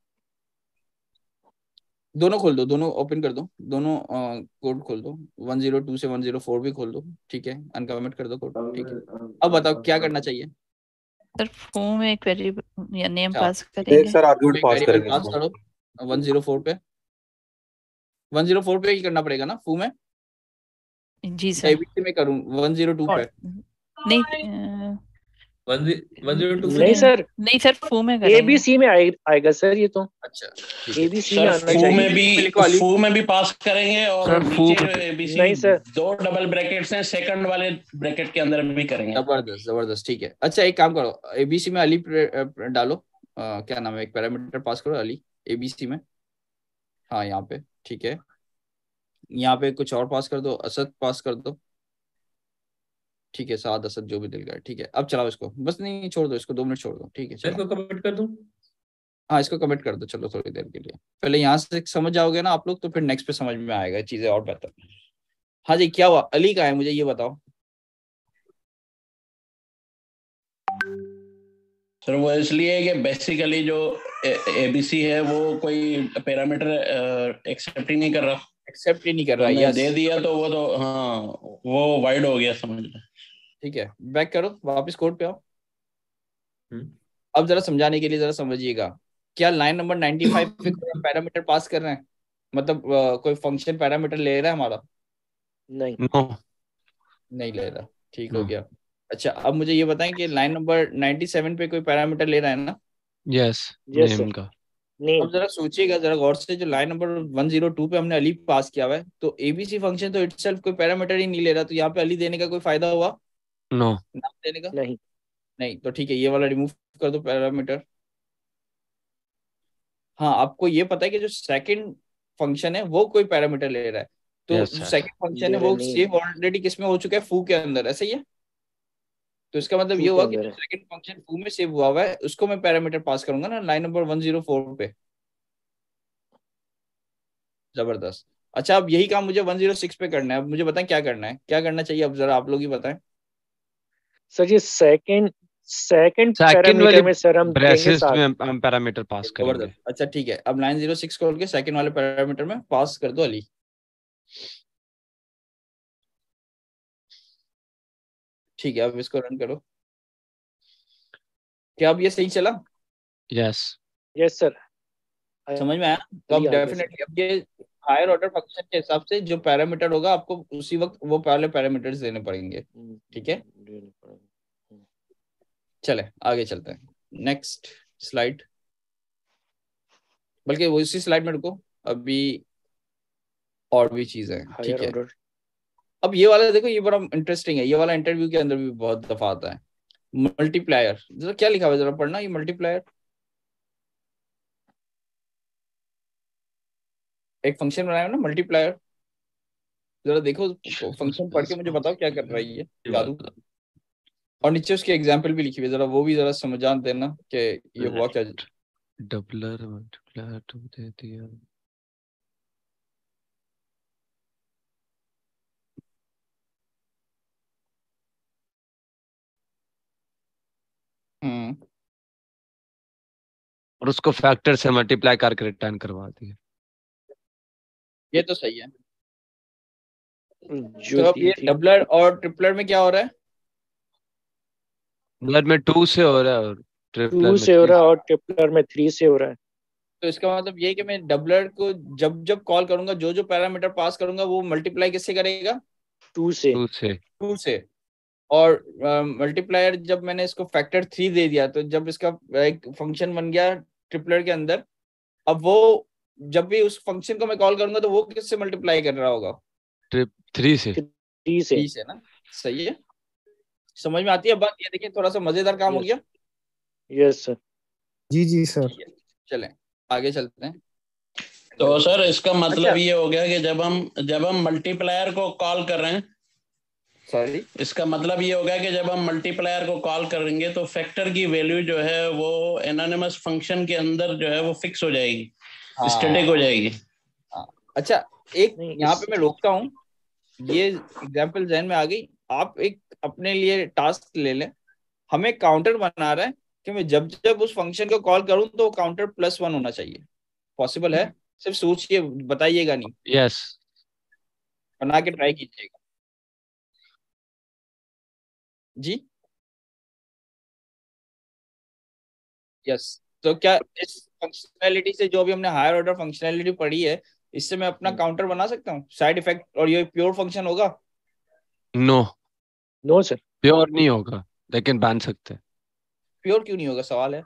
दोनों खोल दो, दोनों ओपन कर दो, दोनों कोड खोल दो, वन जीरो टू से वन जीरो फोर भी खोल दो, ठीक है, अनकमेंट कर दो कोड, ठीक है। अब बताओ क्या करना चाहिए। सर फॉर्म में एक वेरिएबल या नेम अच्छा, पास एक करेंगे। सर आर्गुमेंट पास वेरिएबल करेंगे पास इसको। करो वन जीरो फोर पे, वन जीरो फोर पे ही करना पड़ेगा ना फू में, जी या सर। एबीसी में करूं वन जीरो टू पे। नहीं अ, वन जीरो टू नहीं सर, नहीं सर फू में ए करेंगे। बी सी में आए, आएगा सर ये तो। अच्छा ठीक है, ए बी सी में सर आना फू चाहिए। में भी लिखो अली। फू में भी पास करेंगे और सर, फू नीचे में- जो एबीसी नहीं सर। दो डबल ब्रैकेट्स हैं, सेकंड वाले ब्रैकेट के अंदर भी करेंगे। जबरदस्त जबरदस्त, ठीक है। अच्छा एक काम करो, एबीसी में अली प्र- डालो, अ, क्या नाम है, एक पैरामीटर पास करो अली एबीसी में। हाँ यहाँ पे ठीक है, यहाँ पे कुछ और पास कर दो, असद पास कर दो, ठीक है, साद असद जो भी दिल का, ठीक है। अब चलाओ इसको, बस नहीं छोड़ दो इसको, दो मिनट छोड़ दो, ठीक है चलो। इसको कमेंट कर दूं। हाँ इसको कमिट कर दो, चलो थोड़ी देर के लिए। पहले यहाँ से समझ जाओगे ना आप लोग, तो फिर नेक्स्ट पे समझ में आएगा चीजें और बेहतर। हाँ जी क्या हुआ, अली का है, मुझे ये बताओ। सर वो इसलिए कि बेसिकली जो एबीसी है वो कोई पैरामीटर एक्सेप्ट ही नहीं कर रहा, एक्सेप्ट ही नहीं कर तो रहा, हमने यस दे दिया तो वो तो हाँ वो वाइड हो गया, समझ लो। ठीक है, बैक करो, वापस कोड पे आओ। अब जरा समझाने के लिए जरा समझिएगा, क्या लाइन नंबर नाइंटी फाइव पे कोई पैरामीटर पास कर रहे हैं, मतलब अ, कोई फंक्शन पैरामीटर ले रहा है हमारा? नहीं नो नहीं ले रहा, ठीक हो गया। अच्छा अब मुझे ये बताएं कि लाइन नंबर नाइंटी सेवन पे कोई पैरामीटर ले रहा है ना? Yes Yes, name sir. का। नहीं अब जरा सोचिएगा जरा गौर से, जो line number one zero two पे हमने अली पास किया हुआ है, तो एबीसी फंक्शन तो इटसेल्फ कोई पैरामीटर ही नहीं ले रहा, तो यहाँ पे अली देने का कोई फायदा हुआ नो नाम देने का? नहीं नहीं, तो ठीक है, ये वाला रिमूव कर दो पैरामीटर। हाँ आपको ये पता है कि जो सेकंड फंक्शन है वो कोई पैरामीटर ले रहा है, तो Yes, जो sir. सेकंड फंक्शन ले है रहा वो नहीं। सेव ऑलरेडी किसमें हो चुका है, फू के अंदर, ऐसा ही है। तो इसका मतलब फू ये के हुआ कि अंदर जो है। सेकंड फंक्शन फू में सेव हुआ हुआ है उसको मैं पैरामीटर पास करूंगा ना line number one zero four पे। जबरदस्त। अच्छा अब यही काम मुझे वन जीरो सिक्स पे करना है, अब मुझे बताएं क्या करना है, क्या करना चाहिए, अब जरा आप लोग ही बताएं। सर ये सेकंड सेकंड सेकंड पैरामीटर वाले में सर हम देंगे ब्रेसेस साथ। में हम पैरामीटर पास करेंगे। जबरदस्त। अच्छा ठीक है, अब लाइन जीरो सिक्स खोल के सेकंड वाले पैरामीटर में पास कर दो अली। ठीक है अब इसको रन करो। क्या अब ये सही चला? Yes yes sir. समझ में आया? तो अब ये आ गया डेफिनेटली अब ये हायर ऑर्डर फंक्शन के हिसाब से जो पैरामीटर होगा आपको उसी वक्त वो पहले पैरामीटर्स देने पड़ेंगे, ठीक है। चले आगे चलते हैं, नेक्स्ट स्लाइड, बल्कि वो इसी स्लाइड में रुको, अभी और भी चीजें हैं, ठीक है। ऑर्डर। अब ये वाला देखो, ये बड़ा इंटरेस्टिंग है, ये वाला इंटरव्यू के अंदर भी बहुत दफा आता है। मल्टीप्लायर, जरा क्या लिखा हुआ है जरा पढ़ना, ये मल्टीप्लायर एक फंक्शन बनाया ना मल्टीप्लायर, जरा देखो फंक्शन पढ़ के मुझे बताओ क्या कर रहा है ये जादू। और नीचे उसके एग्जाम्पल भी लिखी हुई है, जरा वो भी जरा समझान देना कि ये हुआ क्या। डबलर मल्टीप्लायर तो दे दिया। हम्म और उसको फैक्टर से मल्टीप्लाई करके रिटर्न करवा दिया। ये तो सही है। जो तो अब ये डबलर और ट्रिपलर में क्या हो रहा है? डबलर में टू से हो रहा है और ट्रिपलर टू में से हो थ्री रहा है और ट्रिपलर में थ्री से हो रहा है। तो इसका मतलब ये है कि मैं डबलर को जब जब कॉल करूंगा, जो जो पैरामीटर पास करूंगा वो मल्टीप्लाई किससे करेगा? टू से टू से टू से। और मल्टीप्लायर जब मैंने इसको फैक्टर थ्री दे दिया, तो जब इसका एक फंक्शन बन गया ट्रिपलर के अंदर, अब वो जब भी उस फंक्शन को मैं कॉल करूंगा तो वो किससे मल्टीप्लाई कर रहा होगा? ट्रिप थ्री से थ्री से थ्री से ना, सही है। समझ में आती है बात? ये देखिए थोड़ा सा मजेदार काम हो गया। Yes sir. जी जी सर। चलें आगे चलते हैं। तो सर इसका मतलब अच्छा। ये हो गया कि जब हम जब हम मल्टीप्लायर को कॉल कर रहे हैं सॉरी इसका मतलब ये होगा कि जब हम मल्टीप्लायर को कॉल करेंगे तो फैक्टर की वैल्यू जो है वो एनोनिमस फंक्शन के अंदर जो है वो फिक्स हो जाएगी, स्टैटिक हो जाएगी। हाँ। अच्छा एक नहीं यहाँ इस पे मैं रोकता हूँ, ये एग्जांपल जहन में आ गई। आप एक अपने लिए टास्क ले लें, हमें काउंटर बना रहा है कि मैं जब जब उस फंक्शन को कॉल करूं तो काउंटर प्लस वन होना चाहिए। पॉसिबल है? सिर्फ सोचिए, बताइएगा नहीं, यस बना के ट्राई कीजिएगा जी। यस तो क्या इस फंक्शनैलिटी से, जो भी हमने हायर ऑर्डर फंक्शनैलिटी पढ़ी है, इससे मैं अपना काउंटर बना सकता हूँ साइड इफेक्ट, और ये प्योर फंक्शन होगा? नो नो सर, प्योर नहीं होगा, लेकिन बांध सकते हैं। प्योर क्यों नहीं होगा, सवाल है।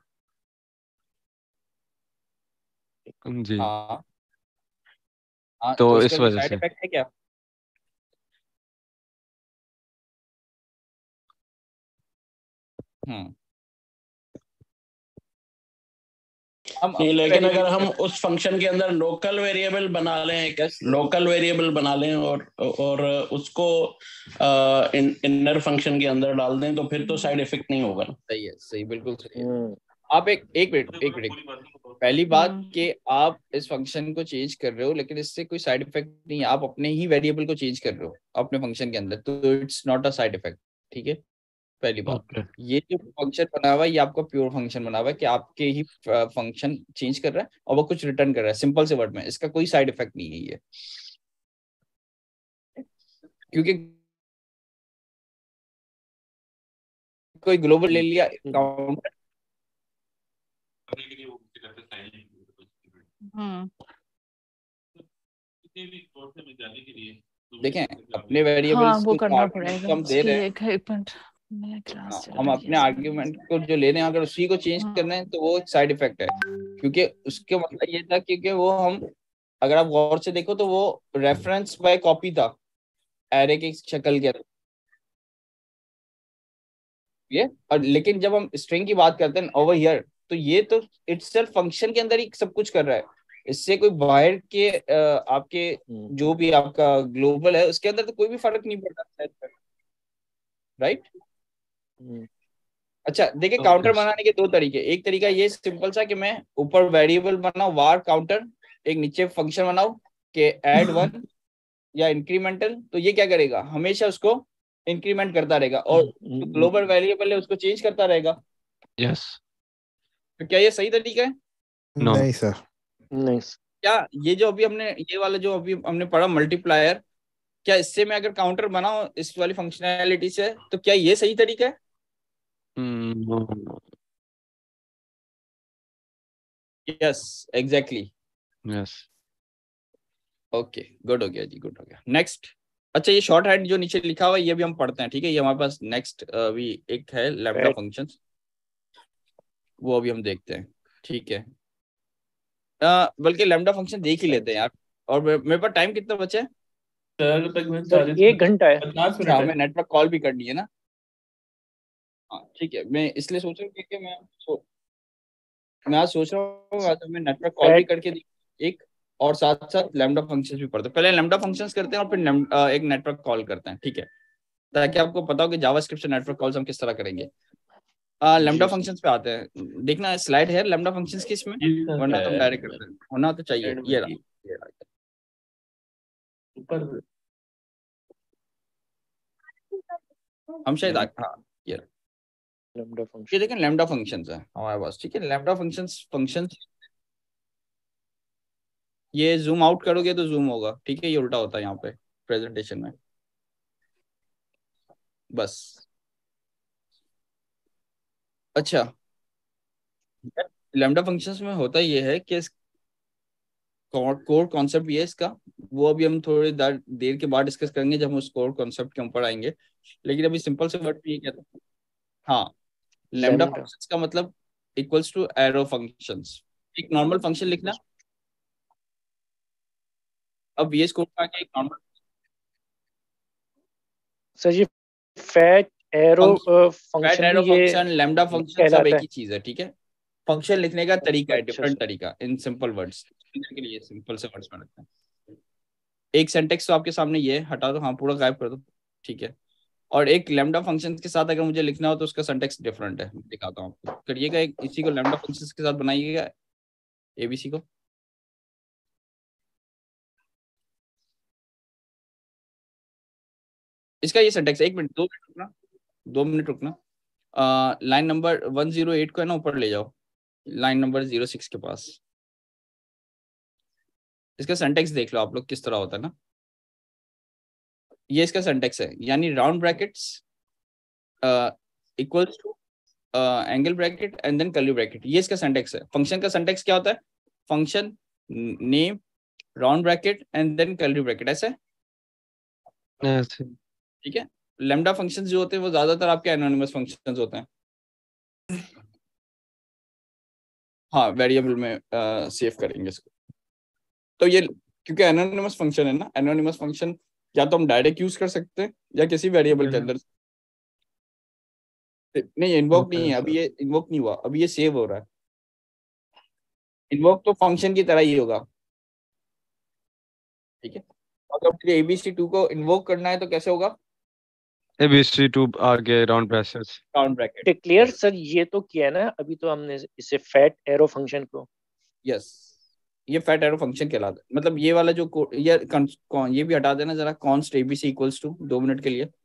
जी हाँ हाँ, तो तो इसका इस कोई वजह साइड से इफेक्ट है क्या? हम्म हम नहीं, अपने लेकिन अगर वेरिएबल हम उस फंक्शन के अंदर लोकल वेरिएबल बना लें, यस लोकल वेरिएबल बना लें और और उसको इन, इनर फंक्शन के अंदर डाल दें तो फिर तो साइड इफेक्ट नहीं होगा ना। सही है, सही, बिल्कुल सही है। आप एक एक मिनट एक मिनट पहली बात हम्म कि आप इस फंक्शन को चेंज कर रहे हो, लेकिन इससे कोई साइड इफेक्ट नहीं है। आप अपने ही वेरिएबल को चेंज कर रहे हो अपने फंक्शन के अंदर, तो it's not a side effect. ठीक है, पहली बात। ओके ये जो फंक्शन बना हुआ है, ये आपका प्योर फंक्शन बना हुआ है कि आपके ही फंक्शन चेंज कर रहा है और वो कुछ रिटर्न कर रहा है, सिंपल से वर्ड में। इसका कोई साइड इफेक्ट नहीं है ये, क्योंकि कोई ग्लोबल ले लिया काउंटर। हम्म देखें अपने वेरिएबल्स हाँ वो को जो करना आर्गुमेंट पड़ेगा हम दे इसकी रहे हैं, एक एक मिनट मैं हाँ, क्लास चल हम रही अपने है आर्ग्यूमेंट को जो ले रहे हैं, अगर उसी को चेंज करना है तो वो एक साइड इफेक्ट है। क्योंकि उसके मतलब ये था, क्योंकि वो हम, अगर आप गौर से देखो तो वो रेफरेंस बाय कॉपी था एरे की शक्ल के, ये। और लेकिन जब हम स्ट्रिंग की बात करते हैं ओवर हियर, तो ये तो इटसेल्फ फंक्शन के अंदर ही सब कुछ कर रहा है। इससे कोई बाहर के अ, आपके जो भी आपका ग्लोबल है उसके अंदर तो कोई भी फर्क नहीं पड़ता, राइट। अच्छा देखिए, काउंटर बनाने के दो तरीके। एक तरीका ये सिंपल सा कि मैं ऊपर वेरिएबल बनाऊं वार काउंटर, एक नीचे फंक्शन बनाऊं कि ऐड वन या इंक्रीमेंटल, तो ये क्या करेगा, हमेशा उसको इंक्रीमेंट करता रहेगा और जो ग्लोबल वेरिएबल है उसको चेंज करता रहेगा। यस तो क्या ये सही तरीका है? नो नहीं सर। नहीं क्या ये जो अभी हमने ये वाला जो अभी हमने पढ़ा मल्टीप्लायर, क्या इससे मैं अगर काउंटर बनाऊं इस वाली फंक्शनैलिटी से, तो क्या ये सही तरीका है? No yes exactly. Yes okay good हो गया जी, गुड हो गया। नेक्स्ट। अच्छा ये शॉर्ट हैंड जो नीचे लिखा हुआ है ये भी हम पढ़ते हैं, ठीक है। ये हमारे पास नेक्स्ट अभी एक है लैम्डा फंक्शंस, वो अभी हम देखते हैं, ठीक है। अ, बल्कि लैम्डा फंक्शन देख ही लेते हैं यार। और मे- मेरे पास टाइम कितना बचा है? सर तकरीबन सर चालीस एक घंटा है। पचास अच्छा, मिनट है। हमें नेटवर्क कॉल भी करनी है ना। हाँ ठीक है, मैं इसलिए सोच रहा हूँ क्योंकि मैं सो, मैं आज सोच रहा हूँ आज हमें नेटवर्क कॉल भी फैट करके दी- एक, और साथ साथ लैम्डा फंक्शंस भी पढ़ते हैं। पहले लैम्डा फंक्शंस करते हैं और फिर लैम- अ, एक नेटवर्क कॉल करते हैं, ठीक है, ताकि आपको पता हो कि जावास्क्रिप्ट से नेटवर्क कॉल्स हम किस तरह करेंगे। लैम्डा जी सर। फंक्शंस पे आते हैं। देखना स्लाइड है लैम्डा फंक्शंस की इसमें, जी सर वरना तो हम है डायरेक्ट करते हैं, होना तो चाहिए। एड में ये रहा, ही ये रहा। ऊपर हम शायद आ- हाँ ये रहा। लैम्डा ये फंक्शन देखें लैम्डा फंक्शंस है हमारे पास, ठीक है। लैम्डा फंक्शंस फंक्शंस ये जूम आउट करोगे तो जूम होगा, ठीक है। ये उल्टा होता है यहाँ पे प्रेजेंटेशन में, बस। अच्छा लैम्डा फंक्शंस में होता ये है कि कोर कॉन्सेप्ट ये है इसका, वो अभी हम थोड़ी देर देर के बाद डिस्कस करेंगे जब हम उस कोर कॉन्सेप्ट के ऊपर आएंगे। लेकिन अभी सिंपल से वर्ड में ये कहता हूँ, हाँ लैम्डा लैम्डा फंक्शंस का मतलब इक्वल्स टू एरो फंक्शंस। एक नॉर्मल फंक्शन लिखना, अब वीएस कोड में आके एक नॉर्मल सर ये fat arrow fat function arrow भी ये फंक्शन लैम्डा फंक्शन सब कहलाता एक है। ही चीज है, ठीक है। फंक्शन लिखने का तरीका है अच्छा डिफरेंट सर। तरीका, इन सिंपल वर्ड्स के लिए सिंपल से वर्ड्स में रखते हैं। एक सेंटेक्स तो आपके सामने ये है, हटा दो, हाँ पूरा गायब कर दो, ठीक है। और एक लैम्डा फंक्शन के साथ अगर मुझे लिखना हो तो उसका सिंटैक्स डिफरेंट है, दिखाता हूँ आपको। करिएगा एक इसी को लैम्डा फंक्शन के साथ बनाइएगा एबीसी को। इसका ये सिंटैक्स, एक मिनट दो मिनट रुकना दो मिनट रुकना line number one zero eight को है ना ऊपर ले जाओ, लाइन नंबर जीरो सिक्स के पास। इसका सिंटैक्स देख लो आप लोग किस तरह होता है ना। ये इसका सिंटैक्स है, यानी round brackets equals to angle bracket and then curly bracket, ये इसका सिंटैक्स है। फंक्शन का सिंटैक्स क्या होता है? Function name round bracket and then curly bracket, ऐसे ऐसे ठीक है। लैम्डा फंक्शंस जो होते हैं वो ज्यादातर आपके एनोनिमस फंक्शंस होते हैं। हाँ वेरिएबल में सेव करेंगे इसको। तो ये क्योंकि एनोनिमस फंक्शन है ना, एनोनिमस फंक्शन या तो हम डायरेक्ट यूज कर सकते हैं या किसी वेरिएबल के अंदर। नहीं इन्वोक नहीं है अभी, ये इन्वोक नहीं हुआ अभी, ये सेव हो रहा है। इन्वोक तो फंक्शन की तरह ही होगा, ठीक है। अगर मुझे एबीसी टू को इन्वोक करना है तो कैसे होगा? एबीसी टू आगे round brackets round bracket. Declare sir ये तो किया है ना अभी, तो हमने इसे फैट एरो फंक्शन को। यस ये फैट एरो फंक्शन कहलाता है। मतलब ये वाला जो को, ये कौन ये भी हटा देना जरा, कॉन्स्ट एबीसी इक्वल्स टू, दो मिनट के लिए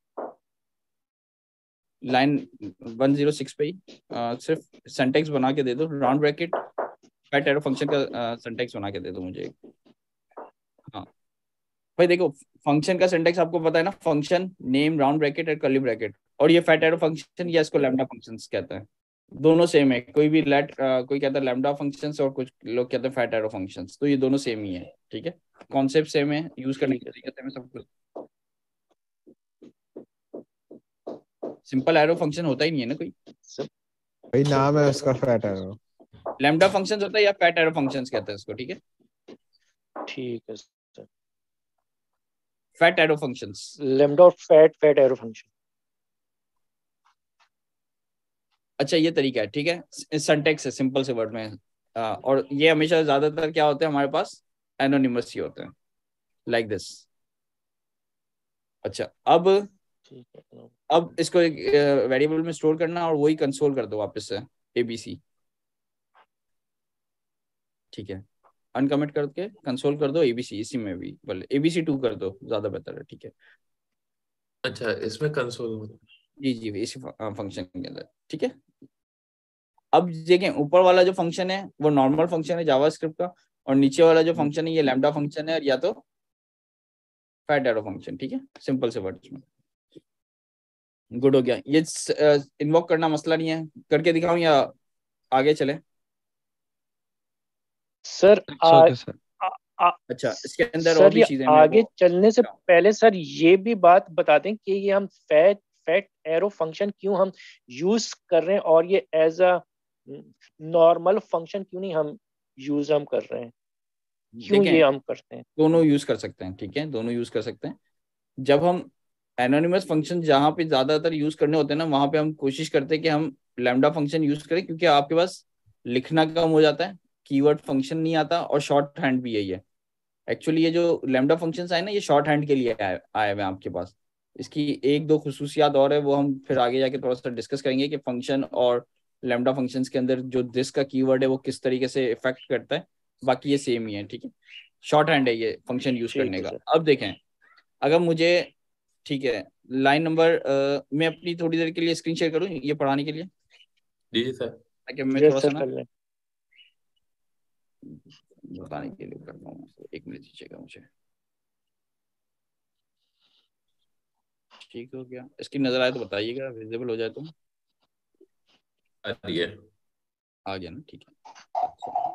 लाइन वन जीरो सिक्स पे ही आ, सिर्फ सिंटैक्स बना के दे दो, round bracket fat arrow function का सिंटैक्स बना के दे दो मुझे। हाँ भाई देखो फंक्शन का सिंटैक्स आपको पता है ना, फंक्शन नेम राउंड ब्रैकेट और कर्ली ब्रैकेट, और ये फैट एरो फंक्शन या इसको लैम्डा फंक्शंस कहते हैं। दोनों सेम है, कोई भी लेट कोई कहता है लैम्डा फंक्शंस और कुछ लोग कहते हैं फैट एरो फंक्शंस, तो ये दोनों सेम ही है, ठीक है। कॉन्सेप्ट सेम है, यूज करने के तरीके सेम है, सब कुछ। सिंपल एरो फंक्शन होता ही नहीं है ना कोई, भाई नाम है उसका फैट एरो। लैम्डा फंक्शंस होता है या फैट एरो फंक्शंस कहते हैं इसको, ठीक है। ठीक है sir, fat arrow functions, lambda और फैट फैट एरो फंक्शन। अच्छा ये तरीका है, ठीक है। सिंटैक्स है सिंपल से वर्ड में आ, और ये हमेशा ज्यादातर क्या होते हैं हमारे पास, एनोनिमस ही होते हैं, लाइक दिस। अच्छा अब अब इसको एक वेरिएबल में स्टोर करना और वही कंसोल कर दो वापस से एबीसी, ठीक है। अनकमिट करके कंसोल कर दो एबीसी, इसी में भी बोले एबीसी टू कर दो, ज्यादा बेहतर है, ठीक है। अच्छा इसमें कंसोल, जी जी इसी फंक्शन के अंदर, ठीक है। अब देखें ऊपर वाला जो फंक्शन है वो नॉर्मल फंक्शन है जावास्क्रिप्ट का, और नीचे वाला जो फंक्शन है ये लैम्डा फंक्शन है या तो फैट एरो फंक्शन, ठीक है। सिंपल से वर्ड्स में गुड हो गया। ये इन्वोक करना मसला नहीं है, करके दिखाऊं या आगे चले? सर आ, सर आ, आ, अच्छा इसके अंदर सर और भी ये चीजें आगे वो... चलने से पहले सर ये भी बात बता दें कि ये हम फैट फैट एरो फंक्शन क्यों हम यूज कर रहे हैं, और ये एज अ नॉर्मल फंक्शन क्यों नहीं हम यूज हम कर रहे हैं, क्यों ये हम करते हैं? दोनों यूज कर सकते हैं, ठीक है, दोनों यूज कर सकते हैं। जब हम एनोनिमस फंक्शन जहाँ पे ज्यादातर यूज करने होते हैं ना, वहां पे हम कोशिश करते हैं कि हम लैम्डा फंक्शन यूज करें, क्योंकि आपके पास लिखना कम हो जाता है, कीवर्ड फंक्शन नहीं आता, और शॉर्ट हैंड भी यही है। एक्चुअली ये जो लैम्डा फंक्शंस आए ना ये शॉर्ट हैंड के लिए आए आए हुए हैं आपके पास। इसकी एक दो खुसूसियात और है, वो हम फिर आगे जाके थोड़ा सा डिस्कस करेंगे कि फंक्शन और लैम्डा फंक्शंस के अंदर जो दिस का कीवर्ड है वो किस तरीके से इफेक्ट करता है। बाकी ये सेम ही है, ठीक है, शॉर्ट हैंड है ये फंक्शन यूज करने का। अब देखें अगर मुझे, ठीक है, लाइन नंबर मैं अपनी थोड़ी देर के लिए स्क्रीन शेयर करूं ये पढ़ाने के लिए? जी सर, ताकि मैं थोड़ा सा ना बताने के लिए करता हूँ। एक मिनट दीजिएगा मुझे, ठीक हो गया? इसकी नजर आए तो बताइएगा, विजिबल हो जाए तो। आ गया आ गया ना, ठीक है।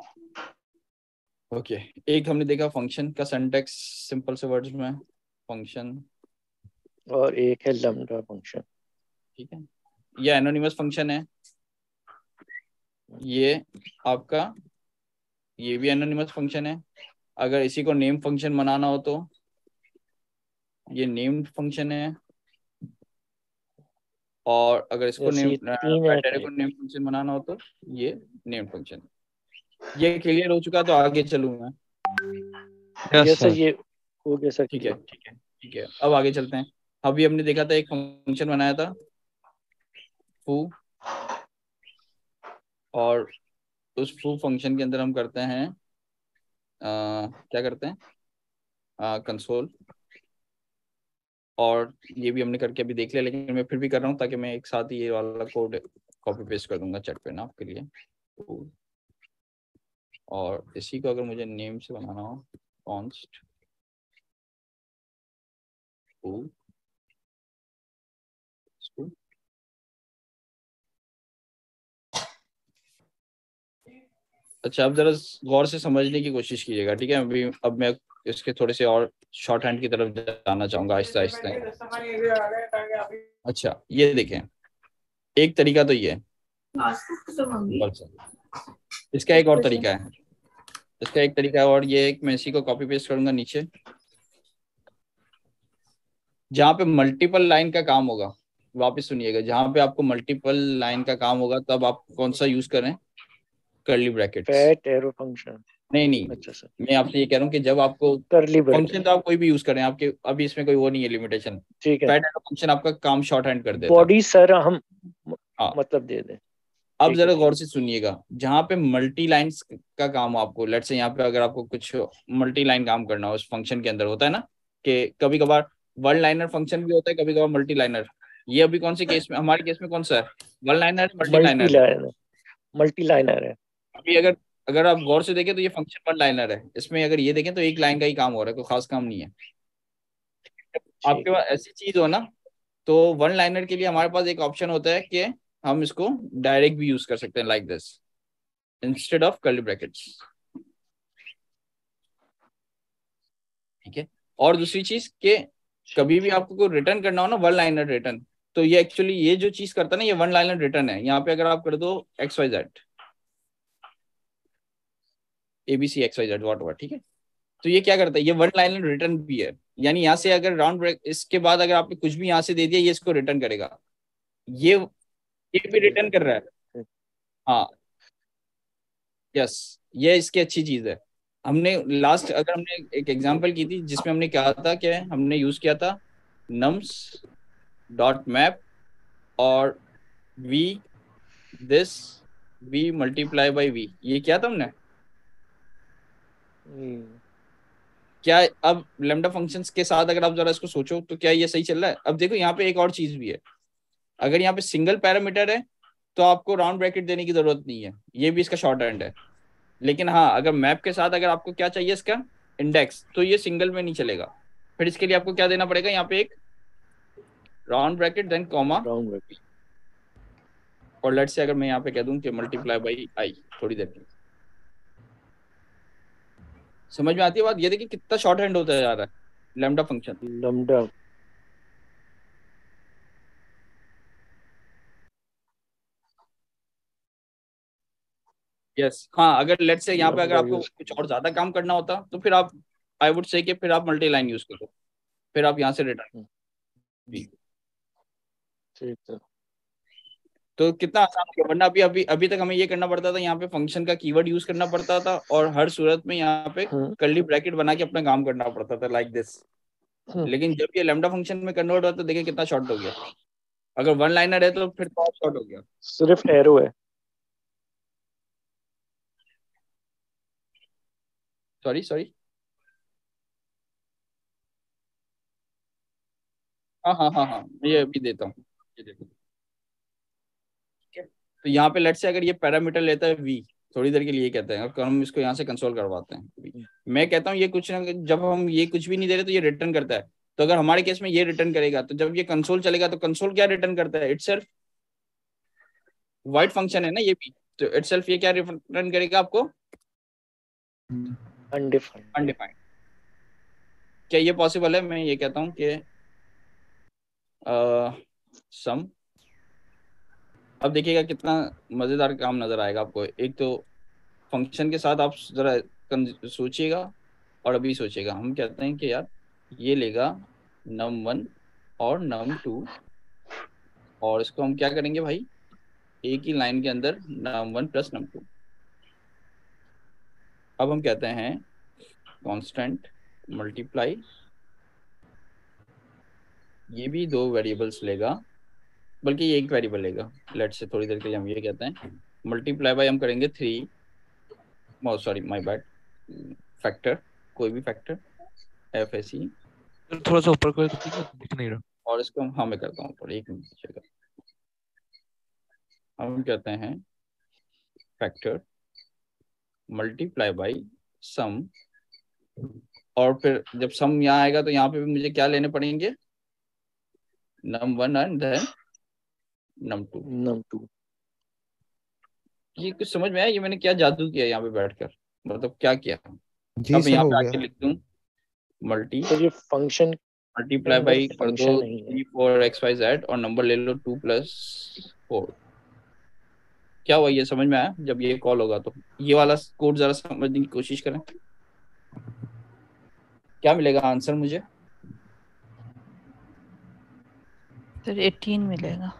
Okay okay. एक हमने देखा फंक्शन का सिंटैक्स सिंपल से वर्ड्स में, फंक्शन, और एक है लैम्डा फंक्शन, ठीक है। ये एनोनिमस फंक्शन है, ये आपका ये भी एनोनिमस फंक्शन है। अगर इसी को नेम फंक्शन बनाना हो तो ये नेम्ड फंक्शन है, और अगर इसको नेम को नेम फंक्शन बनाना हो तो ये नेम फंक्शन। ये क्लियर हो चुका तो आगे चलूँ मैं? यस सर, ये हो गया सर, ठीक है ठीक है ठीक है। अब आगे चलते हैं। अभी हमने देखा था एक फंक्शन बनाया था फू, और उस फू फंक्शन के अंदर हम करते हैं आ, क्या करते हैं कंसोल, और ये भी हमने करके अभी देख लिया, लेकिन मैं फिर भी कर रहा हूँ ताकि मैं एक साथ ही ये वाला कोड कॉपी पेस्ट कर दूंगा चैट पे ना आपके लिए। और इसी को अगर मुझे नेम से बनाना हो कॉन्स्ट अच्छा, अब जरा गौर से समझने की कोशिश कीजिएगा, ठीक है। अभी अब मैं इसके थोड़े से और शॉर्ट हैंड की तरफ जाना चाहूंगा आहिस्ता आहिस्ता। अच्छा ये देखें, एक तरीका तो ये है, इसका एक और तरीका है, इसका एक तरीका है, और ये एक मैं इसी को कॉपी पेस्ट करूंगा नीचे। जहाँ पे मल्टीपल लाइन का काम होगा, वापस सुनिएगा, जहाँ पे आपको मल्टीपल लाइन का काम होगा तब आप कौन सा यूज करें, curly bracket. Fat arrow function नहीं नहीं, अच्छा सर, मैं आपसे ये कह रहा हूँ कि जब आपको कर्ली फंक्शन तो आप कोई भी यूज करें, आपके अभी इसमें कोई वो नहीं है लिमिटेशन। ठीक है। फैट एरो फंक्शन आपका काम शॉर्ट हैंड कर देता है। बॉडी सर हम हाँ मतलब दे दें। अब जरा गौर से सुनिएगा, जहाँ पे मल्टी लाइंस का काम हो आपको, लेट्स से यहाँ पे अगर आपको कुछ मल्टी लाइन काम करना हो उस फंक्शन के अंदर, होता है ना कि कभी कभार वन लाइनर फंक्शन भी होता है, कभी कभार मल्टी लाइनर। ये अभी कौन से केस में, हमारे केस में कौन सा है, one liner multi liner? Multi liner है। अभी अगर अगर आप गौर से देखें तो ये फंक्शन वन लाइनर है, इसमें अगर ये देखें तो एक लाइन का ही काम हो रहा है, कोई खास काम नहीं है। आपके पास ऐसी चीज हो ना, तो वन लाइनर के लिए हमारे पास एक ऑप्शन होता है कि हम इसको डायरेक्ट भी यूज कर सकते हैं, like this instead of curly brackets, ठीक है। और दूसरी चीज के कभी भी आपको कोई रिटर्न करना हो ना, वन लाइनर रिटर्न, तो ये एक्चुअली ये जो चीज करता है ना, ये वन लाइनर रिटर्न है। यहाँ पे अगर आप कर दो X Y Z, ABC X Y Z what what, ठीक है, तो ये क्या करता है, ये वन लाइनर रिटर्न भी है। यानी यहाँ से अगर राउंड ब्रेक इसके बाद अगर आपने कुछ भी यहाँ से दे दिया, ये इसको रिटर्न करेगा। ये ये भी रिटर्न कर रहा है। हाँ यस, ये इसकी अच्छी चीज है। हमने लास्ट अगर हमने एक एग्जांपल की थी जिसमें हमने कहा था कि हमने यूज किया था नम्स डॉट मैप और V this V multiply by V, ये किया था हमने क्या। अब लैम्डा फंक्शंस के साथ अगर आप जरा इसको सोचो तो क्या ये सही चल रहा है? अब देखो यहाँ पे एक और चीज भी है, अगर यहाँ पे सिंगल पैरामीटर है तो आपको राउंड ब्रैकेट देने की जरूरत नहीं है, ये भी इसका शॉर्ट हैंड है। लेकिन हाँ, अगर मैप के साथ अगर आपको क्या चाहिए इसका इंडेक्स, तो ये सिंगल में नहीं चलेगा। फिर इसके लिए आपको क्या देना पड़ेगा, यहाँ पे एक round bracket then comma round bracket, और लेट्स से अगर मैं यहाँ पे कह दूं कि मल्टीप्लाई बाई आई, थोड़ी देर के समझ में आती है बात? ये देखिए कितना शॉर्ट हैंड होता है जा रहा है lambda function. Lambda yes yes. हाँ अगर लेट्स से यहाँ पे अगर आपको कुछ और ज्यादा काम करना होता तो फिर आप आई वुड से कि फिर आप मल्टी लाइन यूज करो, फिर आप यहाँ से रिटर्न। ठीक है, तो कितना आसान हो गया, वरना अभी अभी अभी तक हमें ये करना पड़ता था, यहाँ पे फंक्शन का कीवर्ड यूज करना पड़ता था और हर सूरत में यहाँ पे कर्ली ब्रैकेट बना के अपना काम करना पड़ता था लाइक दिस। लेकिन जब ये लैम्डा फंक्शन में कन्वर्ट हुआ तो देखिए कितना शॉर्ट हो गया। अगर वन लाइनर है तो फिर बहुत शॉर्ट हो गया, सिर्फ एरो है। सॉरी सॉरी हाँ हाँ हाँ हाँ मैं ये अभी देता हूँ, ये देता हूँ। तो यहाँ पे लेट से अगर ये पैरामीटर लेता है वी, थोड़ी देर के लिए कहते हैं, और हम इसको यहाँ से कंसोल करवाते हैं। मैं कहता हूँ ये कुछ ना, जब हम ये कुछ भी नहीं दे रहे तो ये रिटर्न करता है। तो अगर हमारे केस में ये रिटर्न करेगा, तो जब ये कंसोल चलेगा तो कंसोल क्या रिटर्न करता है, इटसेल्फ वाइड फंक्शन है ना ये भी, तो इटसेल्फ ये क्या रिटर्न करेगा आपको, अनडिफाइंड। अनडिफाइंड। क्या ये पॉसिबल है? मैं ये कहता हूँ कि सम, अब देखिएगा कितना मजेदार काम नजर आएगा आपको। एक तो फंक्शन के साथ आप जरा सोचिएगा और अभी सोचिएगा, हम कहते हैं कि यार ये लेगा नम वन और नम टू, और इसको हम क्या करेंगे भाई, एक ही लाइन के अंदर num one plus num two. अब हम कहते हैं कांस्टेंट मल्टीप्लाई ये भी दो वेरिएबल्स लेगा, बल्कि ये एक वेरिएबल लेगा। लेट से थोड़ी देर के लिए हम ये कहते हैं मल्टीप्लाई बाय हम करेंगे three, sorry my bad, factor, कोई भी फैक्टर एफ एस ई, थोड़ा सा ऊपर कर दिख नहीं रहा। और इसको हाँ मैं करता हूँ ऊपर, एक मिनट दीजिएगा। हम कहते हैं फैक्टर मल्टीप्लाई बाय सम, और फिर जब सम यहाँ आएगा तो यहाँ पे भी मुझे क्या लेने पड़ेंगे, num one and then num two. Num two ये कुछ समझ में आया, ये मैंने क्या जादू किया यहाँ पे बैठकर, मतलब क्या किया। जी अब सर यहाँ हो पे आके गया। लिख दूं मल्टी सर ये फंक्शन मल्टीप्लाई अंदर बाई कर दो फंक्शन नहीं है। Three four X Y Z और नंबर ले लो टू प्लस फोर। क्या हुआ, ये समझ में आया। जब ये कॉल होगा तो ये वाला कोड जरा समझने की कोशिश करें, क्या मिलेगा आंसर मुझे। सर एटीन मिलेगा।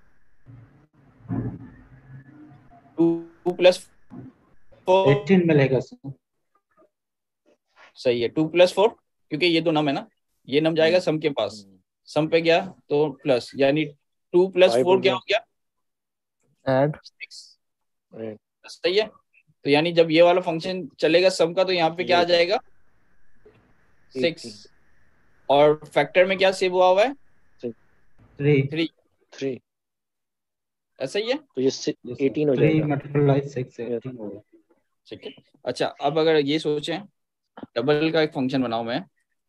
टू प्लस फोर एटीन मिलेगा सर। सही है, टू प्लस फोर, क्योंकि ये दो नम है ना, ये नम जाएगा सम के पास, सम पे गया तो प्लस, यानी टू प्लस फाइव हो फोर क्या गया। हो गया, ऐड सिक्स। सही है, तो यानी जब ये वाला फंक्शन चलेगा सम का तो यहाँ पे क्या आ जाएगा, सिक्स, और फैक्टर में क्या सेव हुआ हुआ है, थ्री थ्री थ्री ऐसा ही है। तो ये एटीन हो थ्री जाएगा। मल्टीप्लाई सिक्स एटीन होगा। ठीक है, अच्छा अब अगर ये सोचें डबल का एक फंक्शन बनाऊं मैं,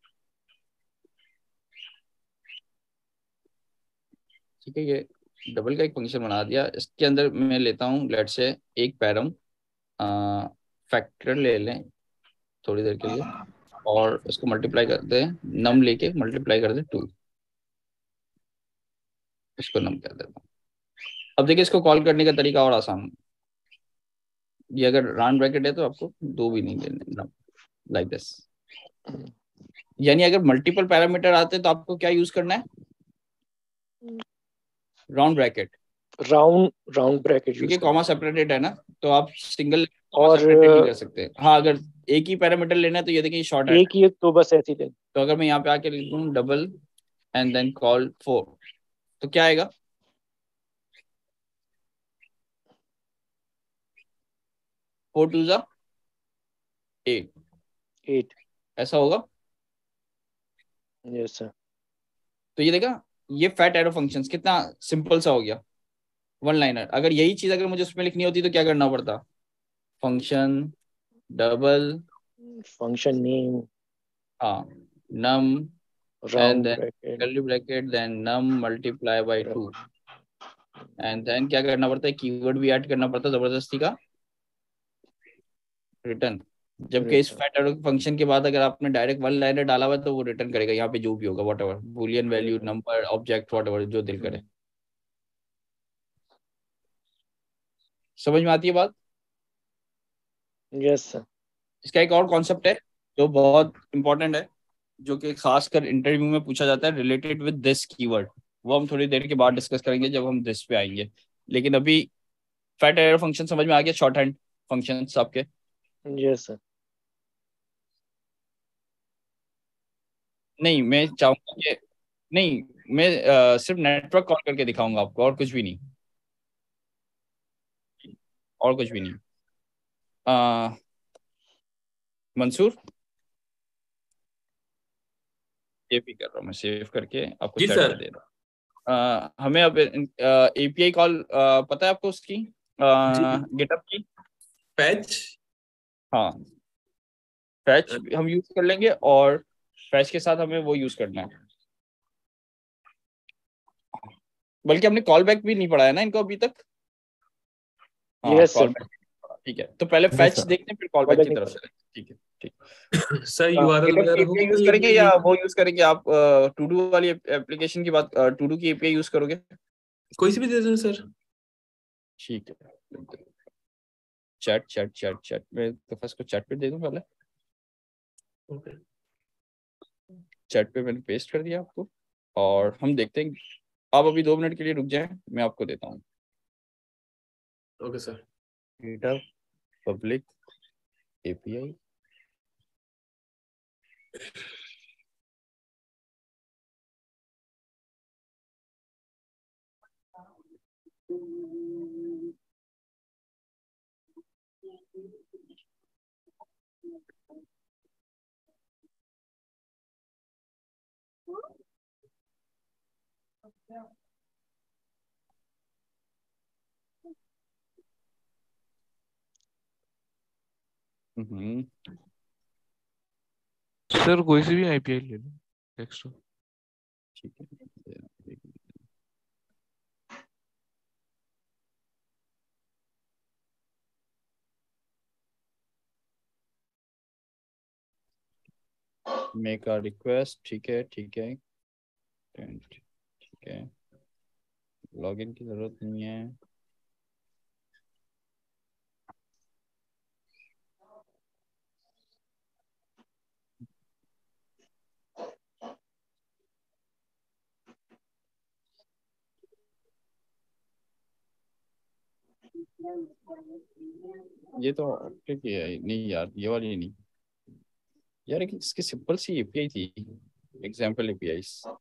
ठीक है, ये डबल का एक फंक्शन बना दिया, इसके अंदर मैं लेता हूँ लेट से एक पैरम फैक्टर ले लें थोड़ी देर के लिए, और इसको मल्टीप्लाई करते हैं, नम लेके मल्टीप्लाई कर दे टू, इसको नम कर देता हूँ। अब देखिए इसको कॉल करने का तरीका और आसान है। ये अगर राउंड ब्रैकेट है तो आपको दो भी नहीं देने, नम लाइक दिस। यानी अगर मल्टीपल पैरामीटर आते हैं तो आपको क्या यूज करना है, round bracket, round round bracket क्योंकि यूज कॉमा सेपरेटेड है ना, तो आप सिंगल और सेपरेटेड नहीं कर सकते। हाँ अगर एक ही पैरामीटर लेना है तो ये देखिए शॉर्ट है, एक ही तो बस ऐसे ही ले। तो अगर मैं यहाँ पे आके लिख दूँ double and then call four, तो क्या आएगा, फोर टू जा एट, एट ऐसा होगा। Yes sir. तो ये देखा, ये फैट एरो फंक्शंस कितना सिंपल सा हो गया, वन लाइनर। अगर यही चीज अगर मुझे उसमें लिखनी होती तो क्या करना पड़ता, फंक्शन डबल फंक्शन नेम, हाँ num and round then bracket, curly bracket then num multiply by two, and then क्या करना पड़ता है, कीवर्ड भी ऐड करना पड़ता है जबरदस्ती का, रिटर्न। जबकि इस फैट एरो फंक्शन के बाद अगर आपने डायरेक्ट वन लाइनर डाला हुआ है तो वो रिटर्न करेगा यहाँ पे जो भी होगा, whatever boolean value, number, object, whatever जो दिल करे। समझ में आती है बात। Yes sir. इसका एक और कॉन्सेप्ट है जो बहुत इंपॉर्टेंट है, जो कि खासकर इंटरव्यू में पूछा जाता है, रिलेटेड विद दिस कीवर्ड। वो हम थोड़ी देर के बाद डिस्कस करेंगे जब हम दिस पे आएंगे, लेकिन अभी फैट एरर फंक्शन समझ में आ गया, शॉर्ट हैंड फंक्शन आपके। Yes sir. नहीं मैं चाहूंगा कि नहीं, मैं uh, सिर्फ नेटवर्क कॉल करके दिखाऊंगा आपको, और कुछ भी नहीं, और कुछ भी नहीं। uh, मंसूर सेव भी कर रहा हूँ मैं, सेव करके आपको जी चैट सर। पे दे रहा हूँ। Uh, हमें अब एपीआई कॉल uh, पता है आपको उसकी, गिटअप की पैच, हाँ फैच हम यूज कर लेंगे, और फैच के साथ हमें वो यूज करना है, बल्कि हमने कॉल बैक भी नहीं पढ़ा है ना इनको अभी तक। हाँ यस कॉल सर। बैक, ठीक है, तो पहले फैच देखते हैं फिर कॉल बैक की तरफ से। ठीक है ठीक सर यूआरएल वगैरह एपीआई यूज करेंगे या वो यूज करेंगे आप, टू डू वाली एप्लीकेशन की बात, टू डू की एपीआई यूज करोगे, कोई सी भी दे दें सर। ठीक है, चैट चैट चैट चैट मैं तो फर्स्ट को चैट पे दे दूं पहले। ओके, चैट पे मैंने पेस्ट कर दिया आपको, और हम देखते हैं। आप अभी दो मिनट के लिए रुक जाएं, मैं आपको देता हूँ। Okay sir. Data public API, hmm sir कोई सी भी आईपीआई ले लो टेक्स्ट। ठीक है, मेक अ रिक्वेस्ट। ठीक है ठीक है ठीक है, लॉगिन की जरूरत नहीं है। ये तो ठीक है, नहीं यार ये वाली नहीं यार, एक इसकी सिंपल सी एपीआई थी, example API.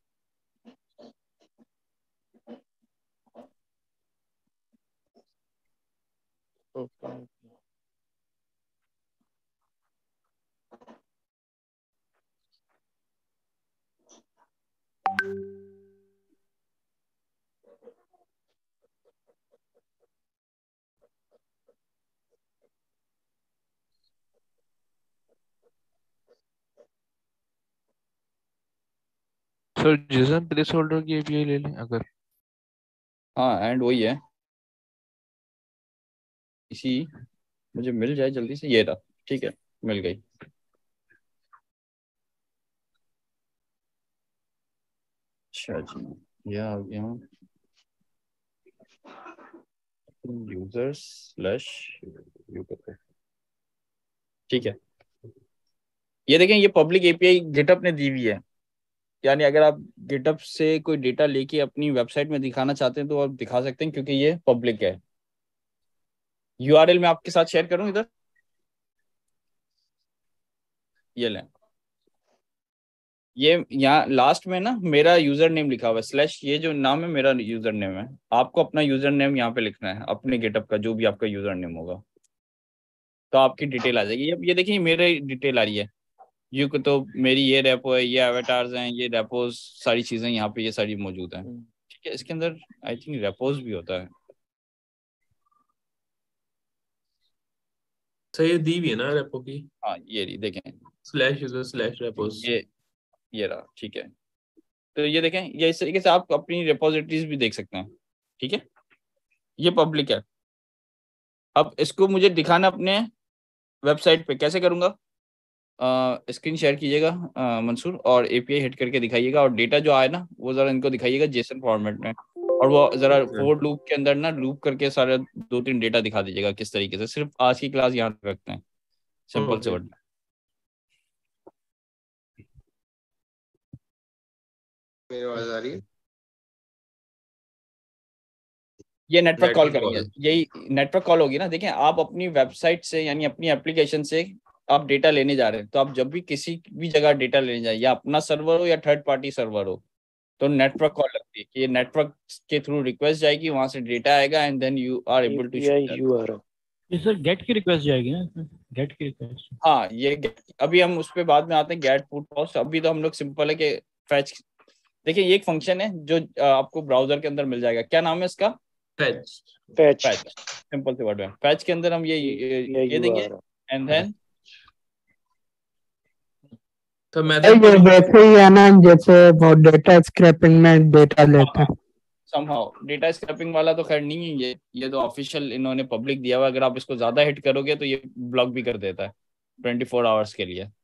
Sir JSON placeholder की एपीआई ले लें अगर। हाँ एंड वही है, इसी मुझे मिल जाए जल्दी से, ये रहा। ठीक है, मिल गई। अच्छा जी, ये आ गया यूजर्स स्लैश यू करते। ठीक है, ये देखें ये पब्लिक एपीआई गिटअप ने दी हुई है, यानी अगर आप गिटअप से कोई डेटा लेके अपनी वेबसाइट में दिखाना चाहते हैं तो आप दिखा सकते हैं, क्योंकि ये पब्लिक है। यूआरएल मैं आपके साथ शेयर करूं इधर, ये लें। ये यहाँ लास्ट में ना मेरा यूजर नेम लिखा हुआ है, स्लैश ये जो नाम है मेरा यूजर नेम है। आपको अपना यूजर नेम यहाँ पे लिखना है, अपने गेटअप का जो भी आपका यूजर नेम होगा, तो आपकी डिटेल आ जाएगी। अब ये देखिए मेरे डिटेल आ रही है, यू को तो मेरी ये रेपो है, ये एवेटार्स हैं, ये रेपोज, सारी चीजें यहाँ पे ये सारी मौजूद हैं। ठीक है, इसके अंदर आई थिंक रेपोज भी होता है। सही ये दी हुई है ना रेपो की। हाँ ये रही, देखें स्लैश यूजर स्लैश रेपोज। ये ये रहा। ठीक है, तो ये देखें, ये इस तरीके से आप अपनी रिपोजिटरीज भी देख सकते हैं। ठीक है, ये पब्लिक है। अब इसको मुझे दिखाना अपने वेबसाइट पे कैसे करूंगा? स्क्रीन शेयर कीजिएगा अ, मंसूर, और एपीआई हिट करके दिखाइएगा, और डेटा जो आए ना वो जरा इनको दिखाइएगा जेसन फॉर्मेट में, और वो जरा फोर लूप के अंदर ना लूप करके सारे दो तीन डेटा दिखा दीजिएगा किस तरीके से। सिर्फ आज की क्लास यहाँ रखते हैं, सिंपल से वर्ड। मेरी आवाज आ रही है? ये नेटवर्क कॉल नेटवर्क करेंगे, यही नेटवर्क कॉल होगी ना। देखें आप अपनी वेबसाइट से यानी अपनी एप्लीकेशन से आप डेटा लेने जा रहे हैं, तो आप जब भी किसी भी जगह डेटा लेने जाए, या अपना सर्वर हो या थर्ड पार्टी सर्वर हो, तो नेटवर्क कॉल लगती है कि ये नेटवर्क के थ्रू रिक्वेस्ट जाएगी, वहां से डेटा आएगा, and then you are able to API URL. ये सर गेट की रिक्वेस्ट जाएगी ना, गेट की रिक्वेस्ट। हाँ ये get, अभी हम उस पर बाद में आते हैं, गेट पुट पोस्ट। अभी तो हम लोग सिंपल है कि फैच। देखिए ये एक फंक्शन है जो अ, आपको ब्राउजर के अंदर मिल जाएगा। क्या नाम है इसका? फैच। फैच फैच, सिंपल से वर्ड में। फैच के अंदर हम ये ये, ये देंगे, एंड देन तो मैं ये वैसे ही है ना जैसे वो डेटा स्क्रैपिंग में डेटा लेते हैं। समहाउ डेटा स्क्रैपिंग वाला तो खैर नहीं है ये ये तो ऑफिशियल इन्होंने पब्लिक दिया हुआ। अगर आप इसको ज्यादा हिट करोगे तो ये ब्लॉक भी कर देता है ट्वेंटी फोर आवर्स के लिए।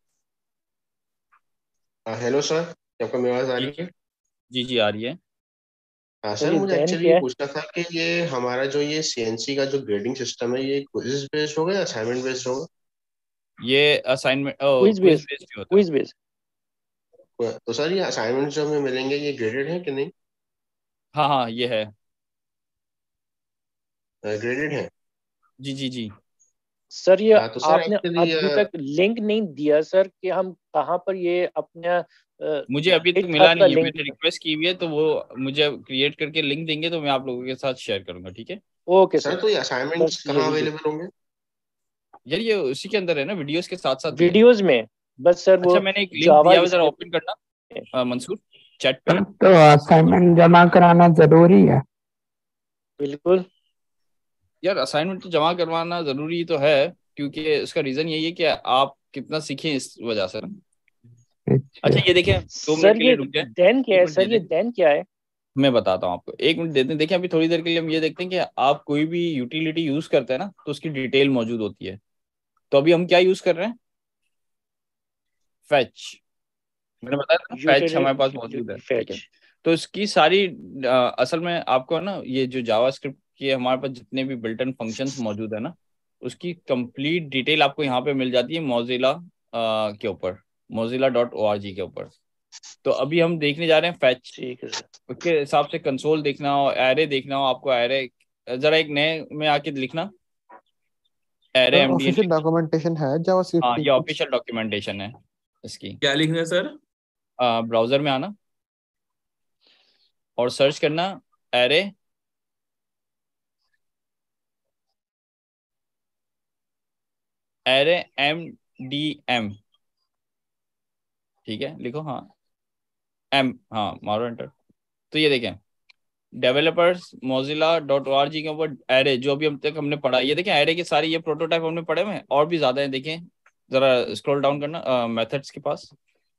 हेलो सर, आपको मेरी आवाज आ रही है? जी जी आ रही है। हाँ सर, मुझे एक्चुअली ये पूछना था कि ये हमारा जो ये सीएनसी का जो ग्रेडिंग सिस्टम है, ये क्विज बेस्ड होगा या असाइनमेंट बेस्ड होगा? ये असाइनमेंट क्विज बेस्ड होता है। Quiz based. तो सर ये असाइनमेंट जो हमें मिलेंगे ये ग्रेडेड है कि नहीं? हाँ हाँ ये है, ग्रेडेड है। जी जी जी। सर ये हाँ तो सर आपने एक्चुअली अभी तक लिंक नहीं दिया सर कि हम कहाँ पर ये अपना अ, मुझे अभी तक GitHub मिला का नहीं है, लिंक मैंने रिक्वेस्ट की हुई है, तो वो मुझे क्रिएट करके लिंक देंगे तो मैं आप लोगों के साथ शेयर करूंगा, ठीक है। ओके सर सर तो ये बस असाइनमेंट्स कहाँ यही अवेलेबल होंगे? यार ये उसी के अंदर है ना, वीडियोस के साथ साथ ही है। वीडियोस में बस सर वो अच्छा मैंने एक लिंक जावा दिया है, जरा स्क्रिप्ट ओपन करना अ, मंसूर चैट पे। तो असाइनमेंट जमा कराना जरूरी है। बिल्कुल यार असाइनमेंट तो जमा करवाना जरूरी तो है, क्योंकि इसका रीजन यही है कि आप कितना सीखें इस वजह से ना। अच्छा ये देखिए, दो मिनट सर के लिए ये रुक जाए, देन क्या एक है मिनट सर दे ये दें, देन क्या है मैं बताता हूँ आपको, एक मिनट देते हैं। देखिए अभी थोड़ी देर के लिए हम ये देखते हैं कि आप कोई भी यूटिलिटी यूज करते हैं ना, तो उसकी डिटेल मौजूद होती है। तो अभी हम क्या यूज कर रहे हैं, फैच। मैंने बताया था फैच हमारे पास मौजूद है, ठीक है। फैच तो इसकी सारी अ, असल में आपको ना ये जो जावास्क्रिप्ट के हमारे पास जितने भी बिल्ट इन फंक्शंस मौजूद है ना, उसकी कंप्लीट डिटेल आपको यहाँ पे मिल जाती है मोजिला के ऊपर, Mozilla dot O R G के ऊपर। तो अभी हम देखने जा रहे हैं फैच। ठीक है सर। उसके हिसाब से कंसोल देखना हो, एरे देखना हो आपको, एरे जरा एक नए में आके लिखना, एरे एमडीएन। ऑफिशियल डॉक्यूमेंटेशन है जावास्क्रिप्ट हाँ की ये कुछ? ऑफिशियल डॉक्यूमेंटेशन है इसकी। क्या लिखना है सर? ब्राउजर में आना और सर्च करना array array M D M, ठीक है, लिखो हाँ एम, हाँ मारो एंटर। तो ये देखें developers Mozilla dot O R G के ऊपर एरे, जो भी अब तक हमने पढ़ा, ये देखें एरे के सारे ये प्रोटोटाइप हमने पढ़े हुए हैं, और भी ज्यादा है। देखें जरा स्क्रॉल डाउन करना मेथड्स के पास,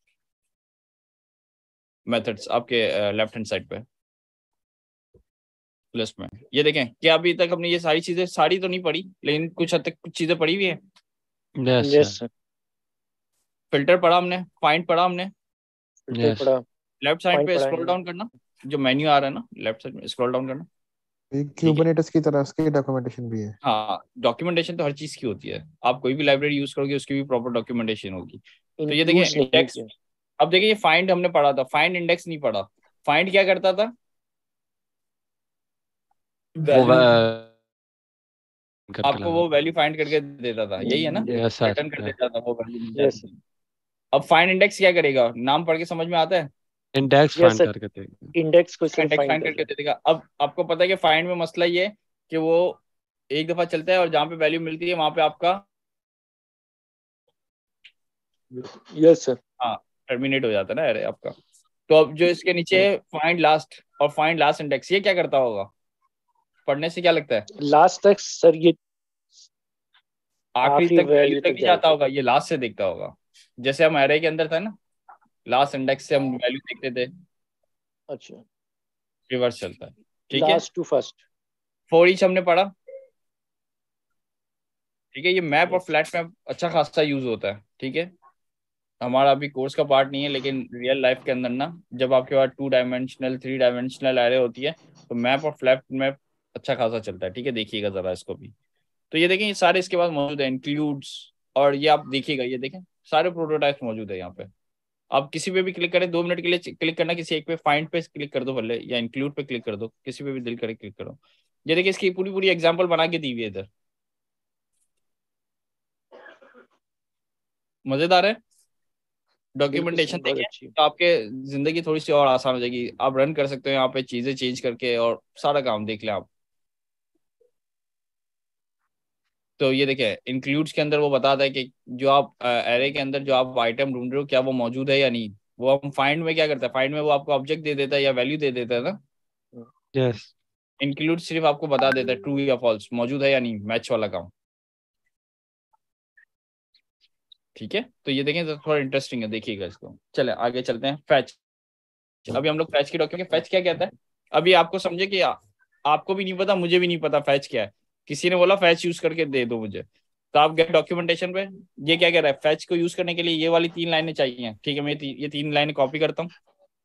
मेथड्स आपके लेफ्ट हैंड साइड पे लिस्ट में, ये देखें क्या अभी तक हमने ये सारी चीजें, सारी तो नहीं पढ़ी लेकिन कुछ हद तक कुछ चीजें पढ़ी हुई है। Yes yes sir, sir filter पढ़ा हमने, फाइंड पढ़ा हमने, फिल्टर यस पढ़ा लेफ्ट साइड फाइंड पे पढ़ा स्क्रॉल है डाउन करना, जो मेन्यू आ रहा है ना लेफ्ट साइड में स्क्रॉल डाउन करना, एक ठीक है। क्यूबरनेटिस की तरह उसकी डॉक्यूमेंटेशन भी है। हाँ डॉक्यूमेंटेशन तो हर चीज की होती है, आप कोई भी लाइब्रेरी यूज करोगे उसकी भी प्रॉपर डॉक्यूमेंटेशन होगी। तो ये देखिए इंक्लूड्स नहीं इंडेक्स, किया अब देखिए ये फाइंड हमने पढ़ा था, फाइंड इंडेक्स नहीं पढ़ा। फाइंड क्या करता था, वो वैल्यू करके आपको लाना। वो वैल्यू फाइंड करके देता था, यही है ना, यस सर, रिटर्न कर देता था वो वैल्यू मिल यस जाती थी। अब फाइंड इंडेक्स क्या करेगा, नाम पढ़ के समझ में आता है, इंडेक्स यस फाइंड सर करके देगा। इंडेक्स को सर इंडेक्स फाइंड फाइंड कर करके दे देगा। अब आपको पता है कि फाइंड में मसला ये है कि वो एक दफा चलता है और जहाँ पे वैल्यू मिलती है वहां पे आपका यस सर हाँ टर्मिनेट हो जाता है ना अरे आपका। तो अब जो इसके नीचे है फाइंड लास्ट और फाइंड लास्ट इंडेक्स, ये क्या करता होगा, पढ़ने से क्या लगता है लास्ट तक सर ये आखिरी आखिरी तक वैल्यू वैल्यू तक तक नहीं जाता जाएगा होगा, ये लास्ट से देखता होगा। जैसे हम एरे के अंदर था ना, लास्ट इंडेक्स से हम वैल्यू देखते थे, अच्छा रिवर्स चलता है, ठीक है। Last to first for each हमने पढ़ा, ठीक है। ये मैप और यस फ्लैट मैप अच्छा खासा यूज होता है, ठीक है। हमारा अभी कोर्स का पार्ट नहीं है लेकिन रियल लाइफ के अंदर ना, जब आपके पास two dimensional three dimensional array होती है तो मैप और फ्लैट मैप अच्छा खासा चलता है, ठीक है। देखिएगा जरा इसको भी। तो ये देखें ये सारे इसके पास मौजूद है, इंक्लूड्स, और ये आप देखिएगा, ये देखें सारे प्रोटोटाइप्स मौजूद है यहाँ पे। आप किसी पे भी क्लिक करें, दो मिनट के लिए क्लिक करना किसी एक पे, फाइंड पे क्लिक कर दो पहले या इंक्लूड पे क्लिक कर दो, किसी पे भी दिल करे क्लिक करो। ये देखिए इसकी पूरी पूरी एग्जांपल बना के दी हुई है इधर, मजेदार है। बिल्कुल सर डॉक्यूमेंटेशन बहुत देखें अच्छी तो आपके जिंदगी थोड़ी सी और आसान हो जाएगी, आप रन कर सकते हो यहाँ पे चीजें चेंज करके और सारा काम देख लें आप। तो ये देखें इंक्लूड्स के अंदर वो बताता है कि जो आप एरे के अंदर जो आप आइटम ढूंढ रहे हो क्या वो मौजूद है या नहीं। वो हम फाइंड में क्या करता है, फाइंड में वो आपको ऑब्जेक्ट दे देता है या वैल्यू दे देता है ना। यस इंक्लूड सिर्फ आपको बता देता है ट्रू या फॉल्स, मौजूद है या नहीं, मैच वाला काम, ठीक है। तो ये देखें तो थोड़ा इंटरेस्टिंग है, देखिएगा इसको। चले आगे चलते हैं, फैच। अभी हम लोग फैच की डॉक्यूमेंट, फैच क्या कहता है अभी आपको समझे कि आ, आपको भी नहीं पता, मुझे भी नहीं पता फैच क्या है। किसी ने बोला फैच यूज करके दे दो मुझे, तो आप गए डॉक्यूमेंटेशन पे, ये क्या कह रहा है, फैच को यूज करने के लिए ये वाली तीन लाइनें चाहिए, ठीक है। मैं ती, ये तीन लाइनें कॉपी करता हूँ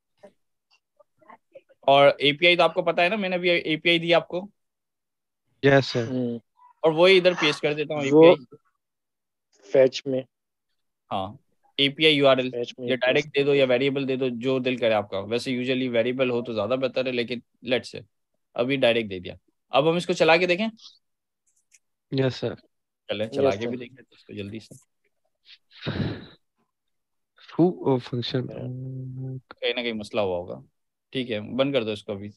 और एपीआई तो आपको पता है ना, मैंने अभी एपीआई दी आपको, यस सर, हम्म और वही इधर पेस्ट कर देता हूँ वो एपीआई। फैच में हाँ एपीआई यूआरएल, फैच में या पेस्ट डायरेक्ट दे दो या वेरिएबल दे दो, जो दिल करे आपका। वैसे यूजुअली वेरिएबल हो तो ज्यादा बेहतर है लेकिन लेट्स से अभी डायरेक्ट दे दिया। अब हम इसको चला के देखें, यस सर, चले चला Yes, के sir. भी देख लेते हैं इसको जल्दी से। फू फंक्शन कहीं ना कहीं मसला हुआ होगा। ठीक है, बंद कर दो इसको अभी।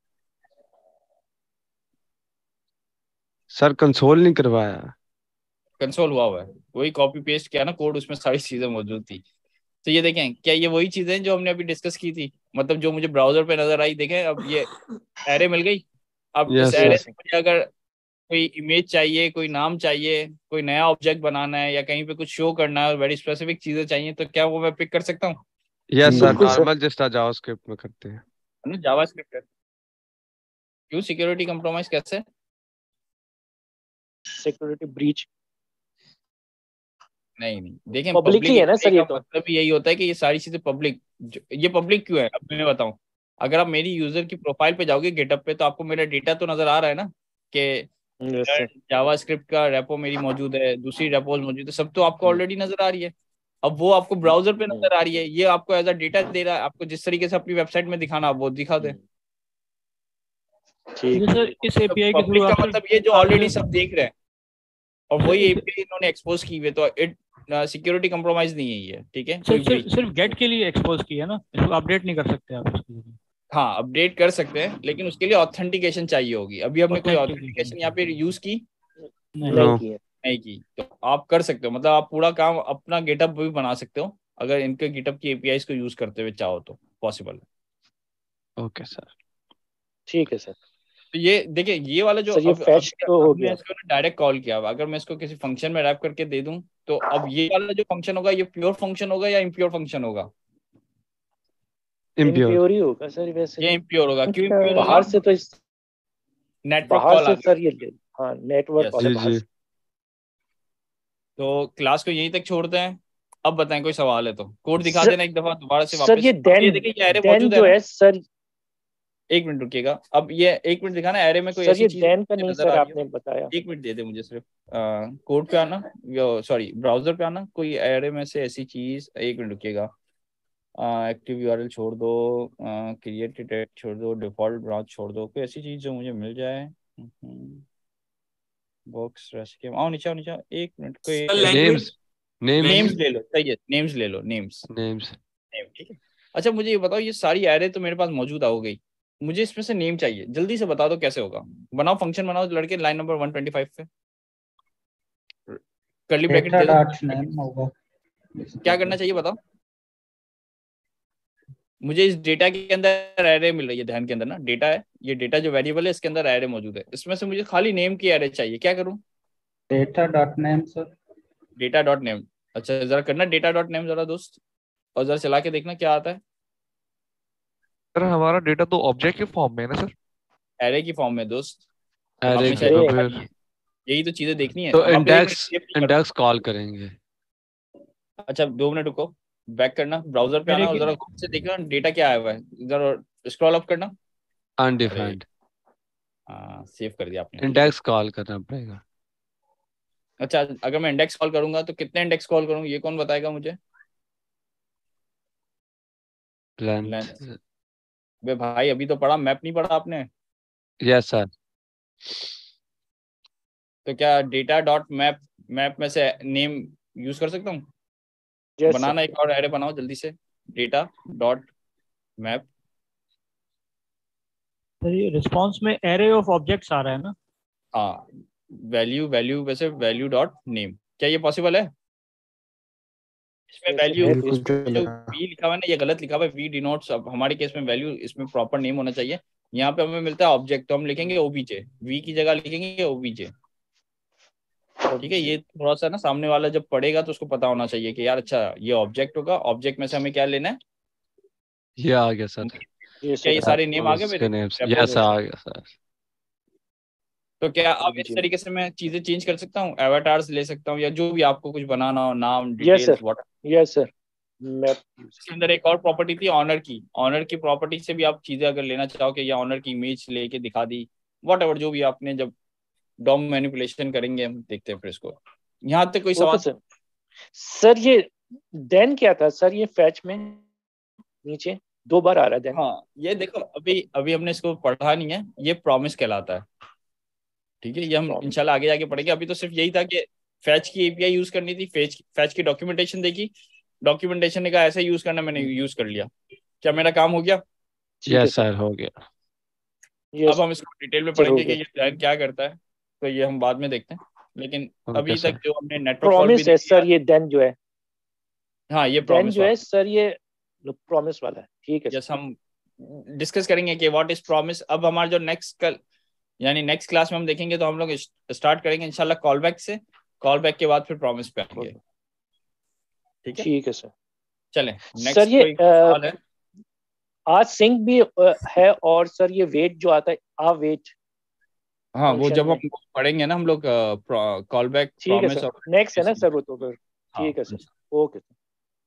सर कंसोल नहीं करवाया। कंसोल हुआ हुआ है, वही कॉपी पेस्ट किया ना कोड, उसमें सारी चीजें मौजूद थी। तो ये देखें, क्या ये वही चीजें जो हमने अभी डिस्कस की थी, मतलब जो मुझे ब्राउजर पे नजर आई। देखें अब ये एरे मिल गई। अब इस यस एरे सर से मुझे अगर कोई इमेज चाहिए, कोई नाम चाहिए, कोई नया ऑब्जेक्ट बनाना है, या कहीं पे कुछ शो करना है, वेरी स्पेसिफिक चीजें चाहिए, तो क्या वो मैं पिक कर सकता हूँ? यस सर बिल्कुल सर। नॉर्मल जिस तरह जावास्क्रिप्ट में करते हैं। है ना, जावास्क्रिप्ट है। क्यों सिक्योरिटी कंप्रोमाइज कैसे? सिक्योरिटी ब्रीच नहीं नहीं, देखें पब्लिकली है ना सर, ये का तो मतलब यही होता है कि ये सारी चीजें पब्लिक। ये पब्लिक क्यों है अब मैं बताऊं। अगर आप मेरी यूजर की प्रोफाइल पे जाओगे गेटअप पे, तो आपको मेरा डेटा तो नजर आ रहा है ना, कि Yes, sir. जावास्क्रिप्ट का रेपो मेरी मौजूद है, दूसरी रेपोज मौजूद है, सब तो आपको ऑलरेडी नजर आ रही है। अब वो आपको ब्राउजर पे नजर आ रही है, ये आपको एज अ डेटा दे रहा है। आपको जिस तरीके से अपनी वेबसाइट में दिखाना आप वो दिखा दे। ठीक ये सर इस एपीआई के थ्रू पब्लिक का आप मतलब ये जो ऑलरेडी सब देख रहे हैं, और वही एपीआई इन्होंने एक्सपोज की हुई है, तो इट सिक्योरिटी कंप्रोमाइज नहीं है ये। ठीक है, कोई सिर्फ breach सिर्फ, सिर्फ गेट के लिए एक्सपोज किया ना, इसको अपडेट नहीं कर सकते आप इसके लिए। हाँ अपडेट कर सकते हैं, लेकिन उसके लिए ऑथेंटिकेशन चाहिए होगी। अभी हमने कोई ऑथेंटिकेशन यहाँ पे यूज की नहीं नो की है। नहीं की, तो आप कर सकते हो। मतलब आप पूरा काम अपना गेटअप भी बना सकते हो, अगर इनके गेटअप की एपीआईज को यूज करते हुए चाहो तो पॉसिबल है। ओके सर ठीक है सर। तो ये देखिए, ये वाला जो सर ये अब fetch अभी तो हो हमने गया। इसको डायरेक्ट कॉल किया, अगर मैं इसको किसी फंक्शन में रैप करके दे दूं, तो अब ये वाला जो फंक्शन होगा, ये प्योर फंक्शन होगा या इम्प्योर फंक्शन होगा? इम्प्योर इम्प्योर ही होगा सर वैसे। ये इम्प्योर होगा। क्यों इम्प्योर होगा? बाहर से तो इस नेटवर्क बाहर कॉल से आ गया। सर ये ले- हाँ नेटवर्क Yes. कॉल है जी बाहर जी से। तो क्लास को यहीं तक छोड़ते हैं। अब बताएं, कोई सवाल है तो कोड दिखा सर- देना एक दफा दोबारा से सर वापस। ये अब देन ये देखिए, ये एरे देन मौजूद है जो ना? है सर, एक मिनट रुकिएगा। अब ये एक मिनट दिखाना, एरे में कोई सर ऐसी ये चीज देन का मुझे नहीं नजर सर आ रही आपने बताया। हो? एक मिनट दे दे मुझे सिर्फ। कोड पे आना, सॉरी ब्राउजर पे आना, कोई एरे में से ऐसी चीज। एक मिनट रुकिएगा। एक्टिव यूआरएल छोड़ दो, क्रिएट डायरेक्ट छोड़ दो, डिफॉल्ट ब्रांच छोड़ दो, कोई ऐसी चीज जो मुझे मिल जाए। बॉक्स रेस्क्यू, आओ नीचे आओ नीचे आओ। एक मिनट, कोई नेम्स नेम्स नेम्स ले लो। सही है, नेम्स ले लो। नेम्स नेम्स नेम, ठीक है। अच्छा मुझे ये बताओ, ये सारी एरे तो मेरे पास मौजूद हो गई, मुझे इसमें से नेम चाहिए। जल्दी से बता दो कैसे होगा। बनाओ फंक्शन बनाओ लड़के, line number one twenty five पे कर्ली ब्रैकेट दे दो। डॉट नेम होगा। क्या करना चाहिए बताओ मुझे। इस डेटा के अंदर एरे मिल रही है, ध्यान के अंदर ना डेटा है, ये डेटा जो वेरिएबल है इसके अंदर एरे मौजूद है, इसमें से मुझे खाली नेम की एरे चाहिए। क्या करूं? Data dot name sir. Data dot name. अच्छा जरा करना डेटा डॉट नेम जरा दोस्त, और जरा चला के देखना क्या आता है। सर हमारा डेटा तो ऑब्जेक्ट के फॉर्म में है ना सर? एरे की फॉर्म में दोस्त। एरे हमेशा तो यही फिर है। यही तो चीजें देखनी है। तो वापस एक मिनट इंडेक्स skip नहीं करना। इंडेक्स कॉल करेंगे। अच्छा दो मिनट रुको, बैक करना, ब्राउजर पे मेरे आना और की- जरा खुद से देखना डेटा क्या आया हुआ है। जरा स्क्रॉल अप करना। अनडिफाइंड हाँ सेव कर दिया आपने। इंडेक्स कॉल करना पड़ेगा। अच्छा अगर मैं इंडेक्स कॉल करूंगा तो कितने इंडेक्स कॉल करूँ, ये कौन बताएगा मुझे? Length length. बे भाई अभी तो पढ़ा, मैप नहीं पढ़ा आपने। Yes sir. तो क्या डेटा डॉट मैप मैप में से नेम यूज कर सकता हूँ? Yes, बनाना एक और एरे बनाओ जल्दी से, डेटा डॉट मैप। सर ये रिस्पॉन्स में एरे ऑफ ऑब्जेक्ट्स आ रहा है ना? हाँ वैल्यू वैल्यू वैसे वैल्यू डॉट नेम, क्या ये पॉसिबल है? इसमें Yes, वैल्यू है, बिल्कुल जो चलेगा। वी लिखा हुआ है ना, ये गलत लिखा हुआ है। वी डिनोट्स, अब हमारे केस में वैल्यू, इसमें प्रॉपर नेम होना चाहिए। यहाँ पे हमें मिलता है ऑब्जेक्ट, तो हम लिखेंगे ओबीजे, वी की जगह लिखेंगे ओबीजे। ठीक है, ये थोड़ा सा ना सामने वाला जब पढ़ेगा तो उसको पता होना चाहिए कि यार अच्छा ये ऑब्जेक्ट होगा, ऑब्जेक्ट में से हमें क्या लेना है। ये आ गया सर। ये क्या ये सर सारे नेम आ गए उसके मेरे? नेम्स Repos यस में? आ गया सर। तो क्या अब इस जी। तरीके से मैं चीजें चेंज कर सकता हूँ, एवाटार्स ले सकता हूँ, या जो भी आपको कुछ बनाना हो, नाम Yes, details sir. What. Yes sir map इसके अंदर एक और प्रॉपर्टी थी ऑनर की। ऑनर की प्रॉपर्टी से भी आप चीजें अगर लेना चाहो कि ये ऑनर की इमेज लेके दिखा दी, वट एवर जो भी आपने, जब डॉम मैनिपुलेशन करेंगे हम देखते हैं फिर इसको। यहाँ तक कोई ओके सवाल? सर। सर ये देन क्या था सर, ये फैच में नीचे दो बार आ रहा है देन। हाँ ये देखो, अभी अभी हमने इसको पढ़ा नहीं है, ये प्रॉमिस कहलाता है। ठीक है, ये हम Promise. इंशाल्लाह आगे जाके पढ़ेंगे। अभी तो सिर्फ यही था कि फैच की एपीआई यूज करनी थी, फैच फैच की डॉक्यूमेंटेशन देखी, डॉक्यूमेंटेशन ने कहा ऐसे यूज करना, मैंने यूज कर लिया। क्या मेरा काम हो गया? यस सर, हो गया। अब हम इसको डिटेल में पढ़ेंगे कि ये दैन क्या करता है, तो ये हम बाद में देखते हैं। लेकिन अभी तक जो हमने नेटवर्क प्रॉमिस है सर, ये देन जो है, हाँ ये देन प्रॉमिस जो है सर, ये प्रॉमिस वाला है। ठीक है, यस हम डिस्कस करेंगे कि व्हाट इज प्रॉमिस। अब हमारा जो नेक्स्ट कल यानी नेक्स्ट क्लास में हम देखेंगे, तो हम लोग स्टार्ट करेंगे इंशाल्लाह कॉल बैक से, कॉल बैक के बाद फिर प्रॉमिस पे आएंगे। ठीक है ठीक है सर। चलें नेक्स्ट सर ये सवाल है। आज सिंक भी है, और सर ये वेट जो आता है आ वेट, हाँ वो जब हम पढ़ेंगे ना हम लोग कॉल बैक प्रॉमिस और नेक्स्ट है ना सर वो, तो फिर ठीक है सर। ओके सर,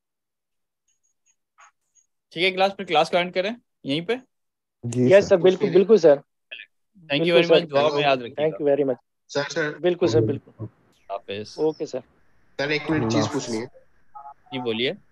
ठीक है। क्लास पे क्लास का एंड करें यहीं पे। यस सर, बिल्कुल बिल्कुल sir. Thank you very much, दुआ में याद रखिएगा। Thank you very much sir. Sir बिल्कुल सर, बिल्कुल। हाफिज। Okay sir. सर एक मिनट चीज पूछनी है। जी बोलिए।